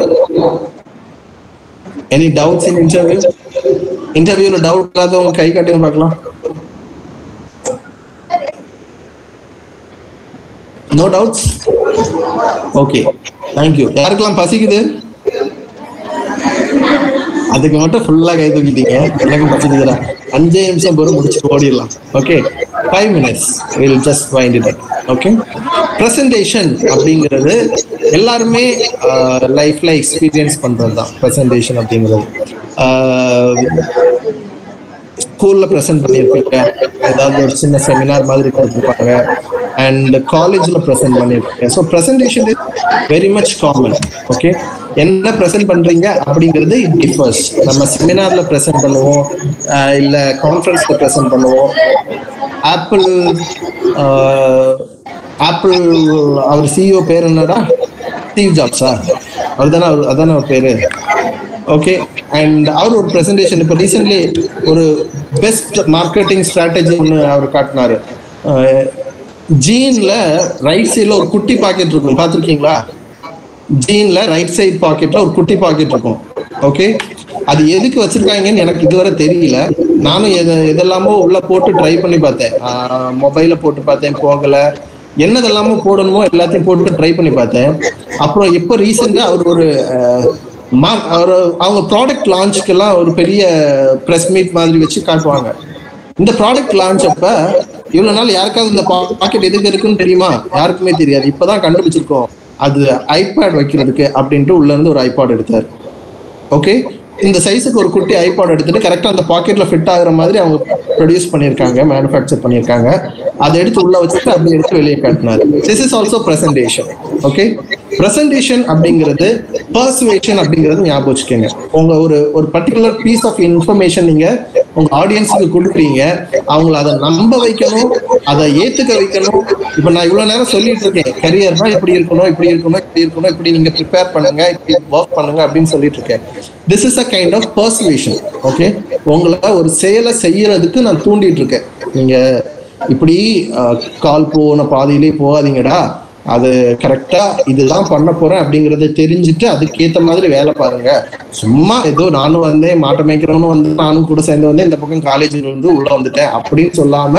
Any doubts in interview? இன்டர்வியூல டவுட் இல்லாதவங்க கை காட்டி பார்க்கலாம். No doubts? Okay, thank you. யாருக்கெல்லாம் பசிக்குது? அதுக்கு மட்டும் ஃபுல்லா கை தூக்கிட்டீங்க. எனக்கு பசிக்குதுடா, 5 நிமிஷம் பொறுத்து முடிச்சுட்டு ஓடிடலாம். Okay, 5 minutes we'll just wind it up. Okay, presentation அப்படிங்கிறது எல்லாருமே லைஃப்ல எக்ஸ்பீரியன்ஸ் பண்றது தான். பிரசன்டேஷன் அப்படிங்கிறது ஸ்கூல்ல ப்ரெசென்ட் பண்ணியிருப்பீங்க, ஏதாவது ஒரு சின்ன செமினார் மாதிரி கொடுத்துருப்பாங்க, அண்ட் காலேஜ்ல ப்ரெசென்ட் பண்ணியிருப்பீங்க. So presentation is very much common. Okay, என்ன ப்ரெசென்ட் பண்றீங்க அப்படிங்கிறது இட் டிஃபர்ஸ். நம்ம செமினார்ல ப்ரெசென்ட் பண்ணுவோம், இல்ல கான்ஃபரன்ஸ்ல ப்ரெசென்ட் பண்ணுவோம். ஆப்பிள் அவர் சிஇஓ பேர் என்னடா, ஸ்டீவ் ஜாப்ஸா, அதான அவர் பேரு. ஓகே, அண்ட் அவர் ஒரு ப்ரெசன்டேஷன் இப்போ ரீசென்ட்லி ஒரு பெஸ்ட் மார்க்கெட்டிங் ஸ்ட்ராட்டஜி ஒன்று அவர் காட்டினாரு. ஜீன்ல ரைட் சைட்ல ஒரு குட்டி பாக்கெட் இருக்கும், பார்த்துருக்கீங்களா? ஜீன்ல ரைட் சைட் பாக்கெட்ல ஒரு குட்டி பாக்கெட் இருக்கும். ஓகே, அது எதுக்கு வச்சிருக்காங்கன்னு எனக்கு இதுவரை தெரியல. நானும் எதெல்லாமோ உள்ள போட்டு ட்ரை பண்ணி பார்த்தேன், மொபைல போட்டு பார்த்தேன், போகல. என்னதெல்லாமோ போடணுமோ எல்லாத்தையும் போட்டு ட்ரை பண்ணி பார்த்தேன். அப்புறம் இப்போ ரீசெண்டா அவர் ஒரு அவங்க ப்ராடக்ட் லான்ச்சுக்கெல்லாம் ஒரு பெரிய ப்ரெஸ் மீட் மாதிரி வச்சு காட்டுவாங்க. இந்த ப்ராடக்ட் லான்ச் அப்ப இவ்வளவு நாள் யாருக்காவது இந்த பாக்கெட் எதுக்கு இருக்குன்னு தெரியுமா? யாருக்குமே தெரியாது. இப்பதான் கண்டுபிடிச்சிருக்கோம் அது ஐபேட் வைக்கிறதுக்கு அப்படின்ட்டு உள்ள இருந்து ஒரு ஐபாட் எடுத்தார். ஓகே, இந்த சைஸுக்கு ஒரு குட்டி ஐபாட் எடுத்துட்டு கரெக்டா அந்த பாக்கெட்ல ஃபிட் ஆகுற மாதிரி அவங்க ப்ரொடியூஸ் பண்ணியிருக்காங்க, மேனுஃபேக்சர் பண்ணியிருக்காங்க. அதை எடுத்து உள்ள வச்சுட்டு அப்படி எடுத்து வெளியே காட்டினாரு. This is also presentation. Okay, presentation அப்படிங்கிறது பர்சுவேஷன் அப்படிங்கிறது ஞாபகம் வச்சுக்கோங்க. உங்க ஒரு பர்டிகுலர் பீஸ் ஆஃப் இன்ஃபர்மேஷன் நீங்க உங்க ஆடியன்ஸுக்கு கொடுக்குறீங்க, அவங்களை அதை நம்ப வைக்கணும், அதை ஏத்துக்க வைக்கணும். இப்ப நான் இவ்வளவு நேரம் சொல்லிட்டு இருக்கேன், கரியர்னா இப்படி இருக்கணும், இப்படி இருக்கணும், இப்படி இருக்கணும், இப்படி நீங்க ப்ரிப்பேர் பண்ணுங்க, இப்படி ஒர்க் பண்ணுங்க அப்படின்னு சொல்லிட்டு இருக்கேன். This is a kind of persuasion. Okay, உங்களை ஒரு செயலை செய்யறதுக்கு நான் தூண்டிட்டு இருக்கேன். நீங்க இப்படி கால் போன பாதையிலே போகாதீங்கடா, அது கரெக்டா இதுதான் பண்ண போறேன் அப்படிங்கறத தெரிஞ்சுட்டு அதுக்கேற்ற மாதிரி வேலை பாருங்க. சும்மா ஏதோ நானும் வந்தேன், மாட்ட மேய்க்கிறவனும் வந்து நானும் கூட சேர்ந்து வந்தேன், இந்த பக்கம் காலேஜில் இருந்து உள்ள வந்துட்டேன் அப்படின்னு சொல்லாம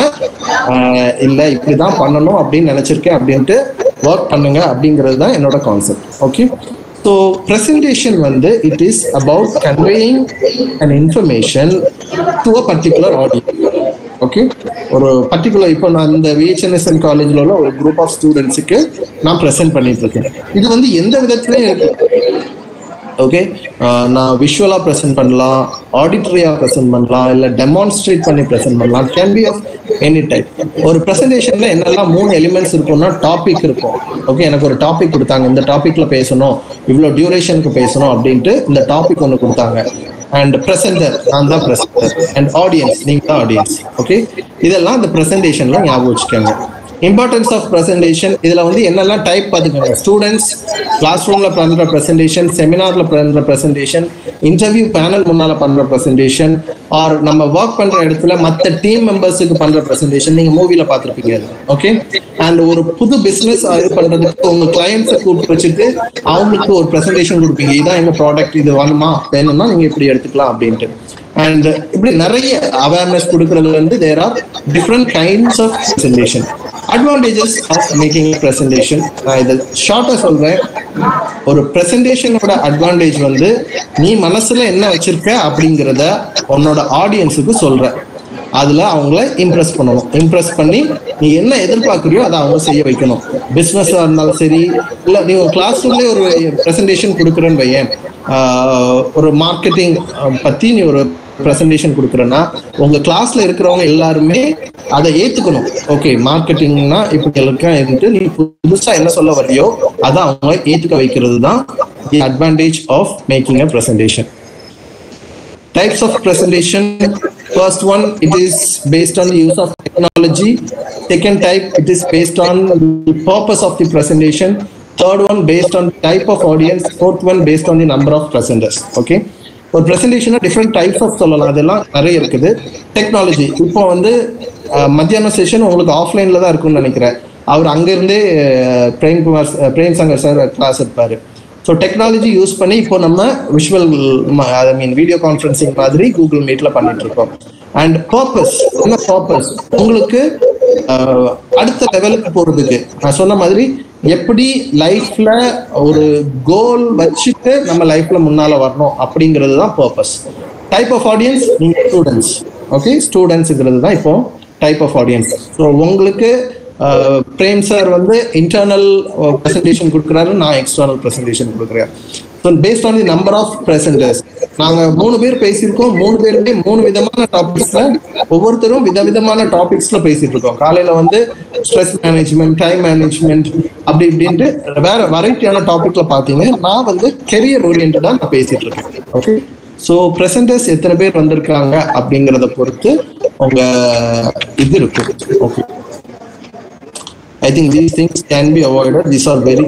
இல்ல இப்படிதான் பண்ணணும் அப்படின்னு நினைச்சிருக்கேன் அப்படின்ட்டு ஒர்க் பண்ணுங்க அப்படிங்கிறது தான் என்னோட கான்செப்ட். ஓகே, ஸோ ப்ரெசன்டேஷன் வந்து it is about conveying an information to a particular audience. Okay, ஒரு பர்டிகுலர் இப்போ நான் இந்த VHNSN காலேஜில் உள்ள ஒரு குரூப் ஆஃப் ஸ்டூடெண்ட்ஸுக்கு நான் ப்ரெசென்ட் பண்ணிட்டு இருக்கேன். இது வந்து எந்த விதத்துலையும் இருக்கு. ஓகே, நான் விஷுவலா ப்ரெசென்ட் பண்ணலாம், ஆடிட்டரியா ப்ரெசென்ட் பண்ணலாம், இல்லை டெமான்ஸ்ட்ரேட் பண்ணி ப்ரெசென்ட் பண்ணலாம். Can be of any type. ஒரு ப்ரெசன்டேஷன்ல என்னெல்லாம் 3 எலிமெண்ட்ஸ் இருக்கும்னா, டாபிக் இருக்கும். ஓகே, எனக்கு ஒரு டாபிக் கொடுத்தாங்க, இந்த டாபிக்ல பேசணும், இவ்வளோ டியூரேஷனுக்கு பேசணும் அப்படின்ட்டு இந்த டாபிக் ஒன்று கொடுத்தாங்க. அண்ட் பிரசன்டர், நான் தான் பிரசன்டர். அண்ட் ஆடியன்ஸ், நீங்க தான் ஆடியன்ஸ். ஓகே, இதெல்லாம் இந்த பிரசன்டேஷன்ல ஞாபகம் வச்சுக்கோங்க. இம்பார்ட்டன்ஸ் ஆஃப் பிரசன்டேஷன், இதுல வந்து என்னெல்லாம் டைப் பார்த்துக்கோங்க. ஸ்டூடெண்ட்ஸ் கிளாஸ் ரூம்ல பண்ற பிரசன்டேஷன், செமினார்ல பண்ற பிரசன்டேஷன், இன்டர்வியூ பேனல் முன்னால பண்ற பிரசன்டேஷன், ஆர் நம்ம ஒர்க் பண்ற இடத்துல மற்ற டீம் மெம்பர்ஸுக்கு பண்ற பிரசன்டேஷன். நீங்க மூவில பார்த்துருப்பீங்க. ஓகே, அண்ட் ஒரு புது பிசினஸ் இது பண்றதுக்கு உங்க கிளையன்ஸை கூப்பிட்டு வச்சுட்டு அவங்களுக்கு ஒரு பிரசன்டேஷன் கொடுப்பீங்க. இதான் எங்க ப்ராடக்ட், இது வேணும்னா நீங்க இப்படி எடுத்துக்கலாம் அப்படின்ட்டு. அண்ட் இப்படி நிறைய அவேர்னஸ் கொடுக்கறதுல இருந்து there are different kinds of presentation. Advantages of making presentation நான் இதை ஷார்ட்டா சொல்றேன். ஒரு பிரசன்டேஷனோட அட்வான்டேஜ் வந்து நீ மனசுல என்ன வச்சிருக்க அப்படிங்கிறத உன்னோட ஆடியன்ஸுக்கு சொல்ற. அதுல அவங்கள இம்ப்ரெஸ் பண்ணணும். இம்ப்ரெஸ் பண்ணி நீ என்ன எதிர்பார்க்குறியோ அதை அவங்க செய்ய வைக்கணும். பிசினஸா இருந்தாலும் சரி, இல்ல நீ கிளாஸ் ரூம்லயே ஒரு பிரசன்டேஷன் கொடுக்குறேன்னு வையேன், ஒரு மார்க்கெட்டிங் பத்தி நீ ஒரு பிரசன்டேஷன் கொடுக்குறேன்னா உங்க கிளாஸ்ல இருக்கிறவங்க எல்லாருமே அதை ஏத்துக்கணும். ஓகே, மார்க்கெட்டிங்னா இப்படி எல்லாம் நீ புதுசா என்ன சொல்ல வரையோ அதை அவங்க ஏத்துக்க வைக்கிறது தான் the advantage of making a presentation. Types of presentation. First one, it is based on the use of technology. Second type, it is based on the purpose of the presentation. Third one, based on the type of audience. Fourth one, based on the number of presenters. Okay. ஒரு ப்ரெசன்டேஷனா different types of சொல்லலாம், அதெல்லாம் நிறைய இருக்குது. Technology, இப்போ வந்து மத்தியானம் session உங்களுக்கு ஆஃப்லைன்ல தான் இருக்கும்னு நினைக்கிறேன். அவர் அங்கிருந்தே பிரேம் சங்கர் சார் கிளாஸ் எடுப்பாரு. ஸோ டெக்னாலஜி யூஸ் பண்ணி இப்போ நம்ம விஷுவல் வீடியோ கான்ஃபரன்சிங் மாதிரி கூகுள் மீட்ல பண்ணிட்டு இருக்கோம். அண்ட் பர்பஸ், என்ன பர்பஸ்? உங்களுக்கு அடுத்த லெவலுக்கு போறதுக்கு நான் சொன்ன மாதிரி எப்படி லைஃப்ல ஒரு கோல் வச்சுட்டு நம்ம லைஃப்ல முன்னால வரணும் அப்படிங்கிறது தான் பர்பஸ். டைப் ஆஃப் ஆடியன்ஸ், நீங்க ஸ்டூடெண்ட்ஸ். ஓகே, ஸ்டூடெண்ட்ஸுங்கிறது தான் இப்போ டைப் ஆஃப் ஆடியன்ஸ். ஸோ உங்களுக்கு பிரேம் சார் வந்து இன்டர்னல் ப்ரெசன்டேஷன் கொடுக்குறாரு, நான் எக்ஸ்டர்னல் ப்ரெசன்டேஷன் கொடுக்குறேன். So based on the number of presenters, நாங்க 3 பேர் பேசியிருக்கோம். 3 பேருமே 3 விதமான டாபிக்ஸ்ல, ஒவ்வொருத்தரும் விதவிதமான டாபிக்ஸ்ல பேசிட்டு இருக்கோம். காலையில வந்து ஸ்ட்ரெஸ் மேனேஜ்மெண்ட், டைம் மேனேஜ்மெண்ட், அப்படி இப்படின்ட்டு வேற வெரைட்டியான டாபிக்ல பாத்தீங்க. நான் வந்து கெரியர் ஓரியன்டா நான் பேசிட்டு இருக்கேன். ஓகே, ஸோ ப்ரெசென்டர்ஸ் எத்தனை பேர் வந்திருக்காங்க அப்படிங்கிறத பொறுத்து உங்க இது இருக்கும். Okay, I think these things can be avoided. These are very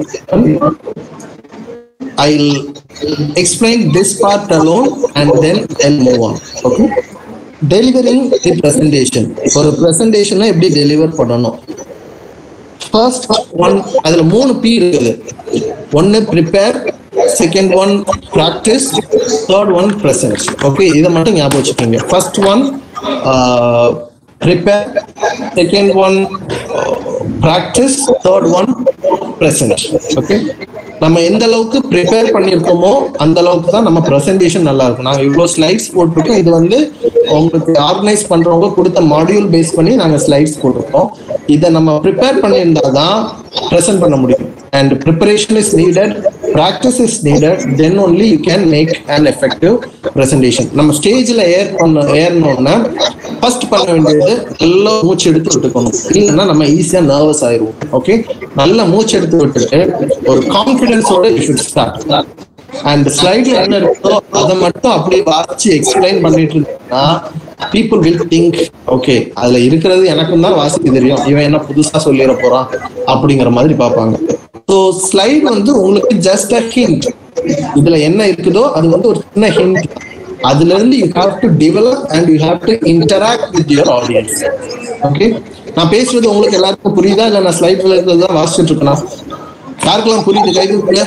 I'll explain this part alone and then I'll move on. Okay, delivering the presentation. For a presentation எப்படி deliver பண்ணணும்? First one, அதுல 3 P இருக்குது. ஒன்னு prepare, second one practice, third one present. Okay, இதை மட்டும் ஞாபகம் வச்சுக்கோங்க. First one prepare, second one practice, third one present. Okay, நம்ம எந்த அளவுக்கு ப்ரிப்பேர் பண்ணியிருக்கோமோ அந்த அளவுக்கு தான் நம்ம ப்ரெசன்டேஷன் நல்லா இருக்கும். நாங்கள் இவ்வளோ ஸ்லைட்ஸ் போட்டிருக்கோம். இது வந்து உங்களுக்கு ஆர்கனைஸ் பண்றவங்க கொடுத்த மாடியூல் பேஸ் பண்ணி நாங்கள் ஸ்லைட்ஸ் போட்டிருக்கோம். இதை நம்ம ப்ரிப்பேர் பண்ணியிருந்தா தான் ப்ரெசென்ட் பண்ண முடியும். And preparation is needed, practice is needed, then only you can make an effective presentation. நம்ம ஸ்டேஜில் ஏறணும்னா ஃபர்ஸ்ட் பண்ண வேண்டியது எல்லாம் மூச்சு எடுத்து விட்டுக்கணும். இல்லைன்னா நம்ம ஈஸியாக நர்வஸ் ஆயிடுவோம். ஓகே, நல்லா மூச்சு எடுத்து விட்டுட்டு ஒரு கான்ஃபிடன்ஸோட யூ ஷுட் ஸ்டார்ட். அண்ட் ஸ்லைட்ல என்ன இருக்கோ அதை மட்டும் அப்படியே வாசிச்சு எக்ஸ்பிளைன் பண்ணிட்டு இருந்தீங்கன்னா people will think, ஓகே அதுல இருக்கிறது எனக்கும் தான் வாசிக்க தெரியும், இவன் என்ன புதுசா சொல்லிட போறான் அப்படிங்கிற மாதிரி பார்ப்பாங்க. ஸோ ஸ்லைட் வந்து உங்களுக்கு ஜஸ்ட் அ ஹிண்ட். இதுல என்ன இருக்குதோ அது வந்து ஒரு சின்ன ஹிண்ட். அதுல இருந்து you have to develop and you have to interact with your audience. Okay, நான் பேசுறது உங்களுக்கு எல்லாருக்கும் புரியுதா? இல்ல நான் ஸ்லைட்ல இருக்கிறது வாசிச்சுட்டு இருக்கேனா? யாருக்கெல்லாம் புரியுது கை தூக்குங்க.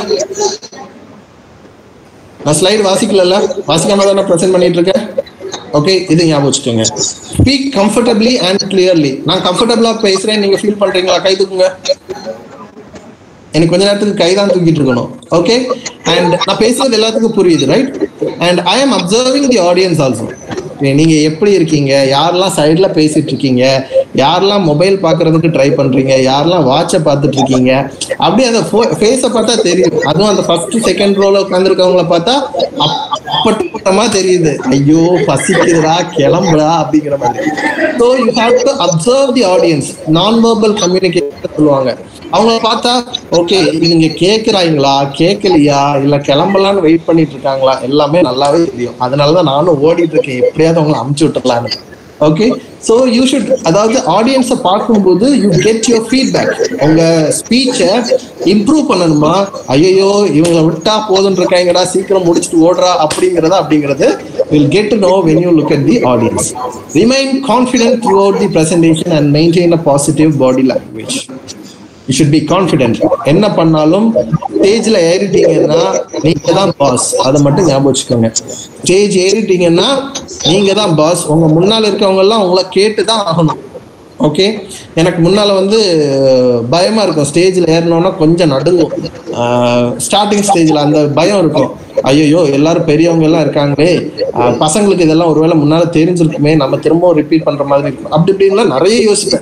நான் ஸ்லைடு வாசிக்கல, வாசிக்காம தான் நான் ப்ரெசென்ட் பண்ணிட்டு இருக்கேன். ஓகே, இது ஞாபகம் வச்சுக்கோங்க. Speak comfortably and clearly. நான் கம்ஃபர்டபிளா பேசுறேன், நீங்க ஃபீல் பண்றீங்களா? கை தூக்குங்க. எனக்கு கொஞ்ச நேரத்துக்கு கை தான் தூக்கிட்டு இருக்கணும். ஓகே, அண்ட் நான் பேசுறது எல்லாத்துக்கும் புரியுது, right? And I am observing the audience also. நீங்க எப்படி இருக்கீங்க, யாரெல்லாம் சைட்ல பேசிட்டு இருக்கீங்க, யாரெல்லாம் மொபைல் பாக்குறதுக்கு ட்ரை பண்றீங்க, யாரெல்லாம் வாட்சை பார்த்துட்டு இருக்கீங்க, அப்படியே அந்த ஃபேஸை பார்த்தா தெரியும். அதுவும் அந்த ஃபர்ஸ்ட் செகண்ட் ரோல உட்காந்துருக்கவங்கள பார்த்தா அப்பட்டமா தெரியுது, ஐயோ பசிக்குதுடா கிளம்புடா அப்படிங்கிற மாதிரி. So you have to observe the audience. நான் வெர்பல் கம்யூனிகேஷன் சொல்லுவாங்க. அவங்கள பார்த்தா ஓகே இவங்க கேட்குறாங்களா கேட்கலையா இல்லை கிளம்பலான்னு வெயிட் பண்ணிட்டு இருக்காங்களா எல்லாமே நல்லாவே தெரியும். அதனாலதான் நானும் ஓடிட்டு இருக்கேன், எப்படியாவது அவங்களை அமுச்சு விட்டுறலான்னு. ஓகே, ஸோ யூ ஷுட், அதாவது ஆடியன்ஸை பார்க்கும்போது யூ கெட் யுவர் ஃபீட்பேக். உங்க ஸ்பீச்சை இம்ப்ரூவ் பண்ணணுமா, ஐயோ இவங்களை விட்டா போதுன்னு இருக்காங்கடா சீக்கிரம் முடிச்சுட்டு ஓடுறா அப்படிங்கிறது will get to know when you look at the audience. Remain confident throughout the presentation and maintain a positive body language. You should be confident. என்ன பண்ணாலும் ஸ்டேஜ்ல ஏறிட்டீங்கன்னா நீங்க தான் பாஸ், அதை மட்டும் ஞாபகம் வச்சுக்கோங்க. ஸ்டேஜ் ஏறிட்டீங்கன்னா நீங்க தான் பாஸ். உங்க முன்னால இருக்கவங்க எல்லாம் உங்களை கேட்டுதான் ஆகணும். ஓகே, எனக்கு முன்னால வந்து பயமா இருக்கும். ஸ்டேஜ்ல ஏறணும்னா கொஞ்சம் நடுங்கும். ஸ்டார்டிங் ஸ்டேஜ்ல அந்த பயம் இருக்கும். ஐயோ எல்லாரும் பெரியவங்க எல்லாம் இருக்காங்களே, பசங்களுக்கு இதெல்லாம் ஒருவேளை முன்னால தெரிஞ்சிருக்குமே, நம்ம திரும்பவும் ரிப்பீட் பண்ற மாதிரி இருக்கும். அப்படி இப்படின்லாம் நிறைய யோசிப்பேன்.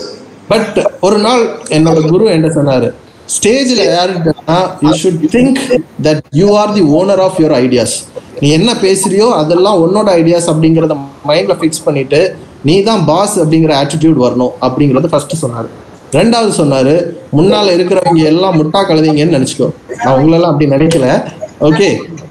பட் ஒரு நாள் என்னோட குரு என்ன சொன்னாரு, ஸ்டேஜ்ல யாருன்னா you should think that you are the owner of your ideas. நீ என்ன பேசுறியோ அதெல்லாம் உன்னோட ஐடியாஸ் அப்படிங்கறத மைண்ட்ல ஃபிக்ஸ் பண்ணிட்டு நீ தான் பாஸ் அப்படிங்கிற ஆட்டிடியூட் வரணும் அப்படிங்கறது ஃபர்ஸ்ட் சொன்னாரு. ரெண்டாவது சொன்னாரு, முன்னால இருக்கிறவங்க எல்லாம் முட்டா கழுதிங்கன்னு நினைச்சுக்கோ. நான் உங்களெல்லாம் அப்படி நினைக்கல. ஓகே,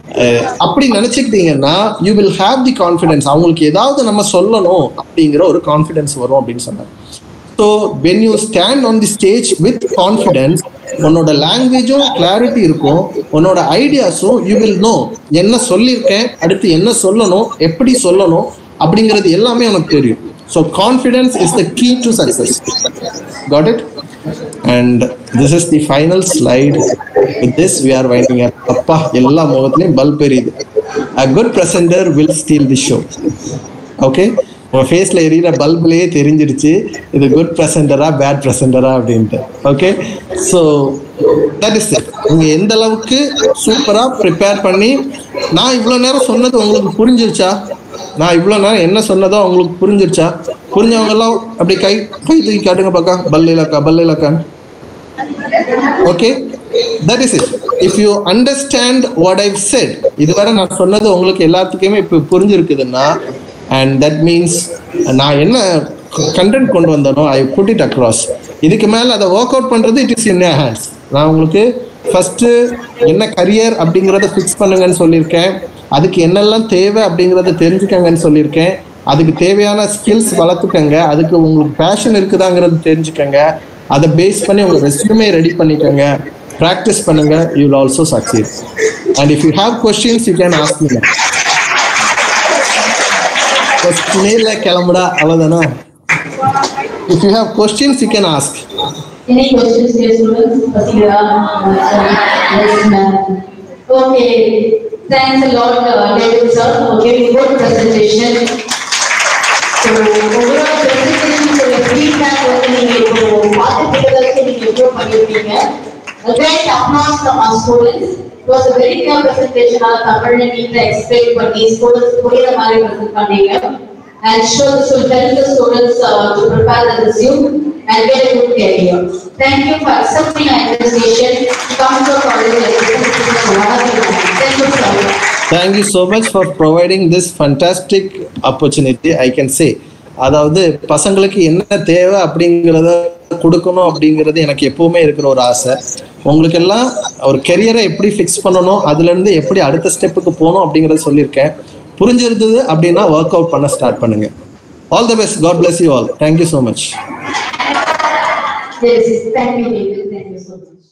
அப்படி நினைச்சுக்கிட்டீங்கன்னா you will have the confidence. அவங்களுக்கு ஏதாவது நம்ம சொல்லணும் அப்படிங்கிற ஒரு கான்ஃபிடன்ஸ் வரும் அப்படின்னு சொன்னாரு. So when you stand on the stage with confidence, உன்னோட லாங்குவேஜும் கிளாரிட்டி இருக்கும், உன்னோட ஐடியாஸும் யூ வில் நோ. என்ன சொல்லியிருக்கேன், அடுத்து என்ன சொல்லணும், எப்படி சொல்லணும் அப்படிங்கிறது எல்லாமே உனக்கு தெரியும். So confidence is the key to success. Got it? And this is the final slide. With this we are winding up. அப்பா எல்லா முகத்துலையும் பல்ப் எரியுது. A good presenter will steal the show. Okay? உங்க ஃபேஸ்ல எரியிற பல்ப்லயே தெரிஞ்சிருச்சு இது குட் ப்ரெசென்டரா பேட் ப்ரெசென்டரா அப்படின்ட்டு. Okay, so that is it. நீங்க எந்த அளவுக்கு சூப்பரா ப்ரிப்பேர் பண்ணி, நான் இவ்வளோ நேரம் சொன்னது உங்களுக்கு புரிஞ்சிருச்சா? நான் இவ்வளோ நேரம் என்ன சொன்னதோ உங்களுக்கு புரிஞ்சிருச்சா? புரிஞ்சவங்க எல்லாம் அப்படி கை தூக்கி காட்டுங்க பார்க்க. பல்லிலக்கா. Okay, That is it. If you understand what I've said, இதுவரை நான் சொன்னது உங்களுக்கு எல்லாத்துக்குமே இப்போ புரிஞ்சிருக்குதுன்னா, and that means நான் என்ன கண்டென்ட் கொண்டு வந்தனோ I put it across. இதுக்கு மேலே அதை ஒர்க் அவுட் பண்ணுறது it is in your hands. நான் உங்களுக்கு ஃபஸ்ட்டு என்ன கரியர் அப்படிங்கிறத ஃபிக்ஸ் பண்ணுங்கன்னு சொல்லியிருக்கேன். அதுக்கு என்னெல்லாம் தேவை அப்படிங்கிறத தெரிஞ்சுக்கங்கன்னு சொல்லியிருக்கேன். அதுக்கு தேவையான ஸ்கில்ஸ் வளர்த்துக்கங்க. அதுக்கு உங்களுக்கு பேஷன் இருக்குதாங்கிறது தெரிஞ்சுக்கங்க. அதை பேஸ் பண்ணி உங்கள் ரெஸ்யூமே ரெடி பண்ணிக்கோங்க. ப்ராக்டிஸ் பண்ணுங்க. You will also succeed. And if you have questions you can ask me. கொஸ்டினே இல்லை, கிளம்புடா, அவ்வளோதானா? If you have questions, you can ask. Any questions, dear students? Yes, ma'am. Okay. Thanks a lot, David sir, for giving good presentation. So, overall presentation for your feedback வந்து நீங்க இப்போ பார்த்துக்கிட்டதற்கு நீங்க எவ்வளோ பண்ணிருக்கீங்க. A great applause from our students. It was a very clear presentation. Tamil நீங்க explain பண்ணி students புரியுற மாதிரி present பண்ணீங்க. And sure this will help the students to prepare the resume and get a good career. Thank you for accepting our invitation to come to our college and thank you so much. Thank you so much for providing this fantastic opportunity. I can say, அதாவது பசங்களுக்கு என்ன தேவை அப்படிங்கிறத கொடுக்கணும் அப்படிங்கிறது எனக்கு எப்பவுமே இருக்கிற ஒரு ஆசை. உங்களுக்கு எல்லாம் ஒரு கெரியரை எப்படி ஃபிக்ஸ் பண்ணணும், அதுலேருந்து எப்படி அடுத்த ஸ்டெப்புக்கு போகணும் அப்படிங்கிறத சொல்லியிருக்கேன். புரிஞ்சிருந்தது அப்படின்னா ஒர்க் அவுட் பண்ண ஸ்டார்ட் பண்ணுங்க. All the best. God bless you all. Thank you so much. Yes, thank you, David. Thank you so much.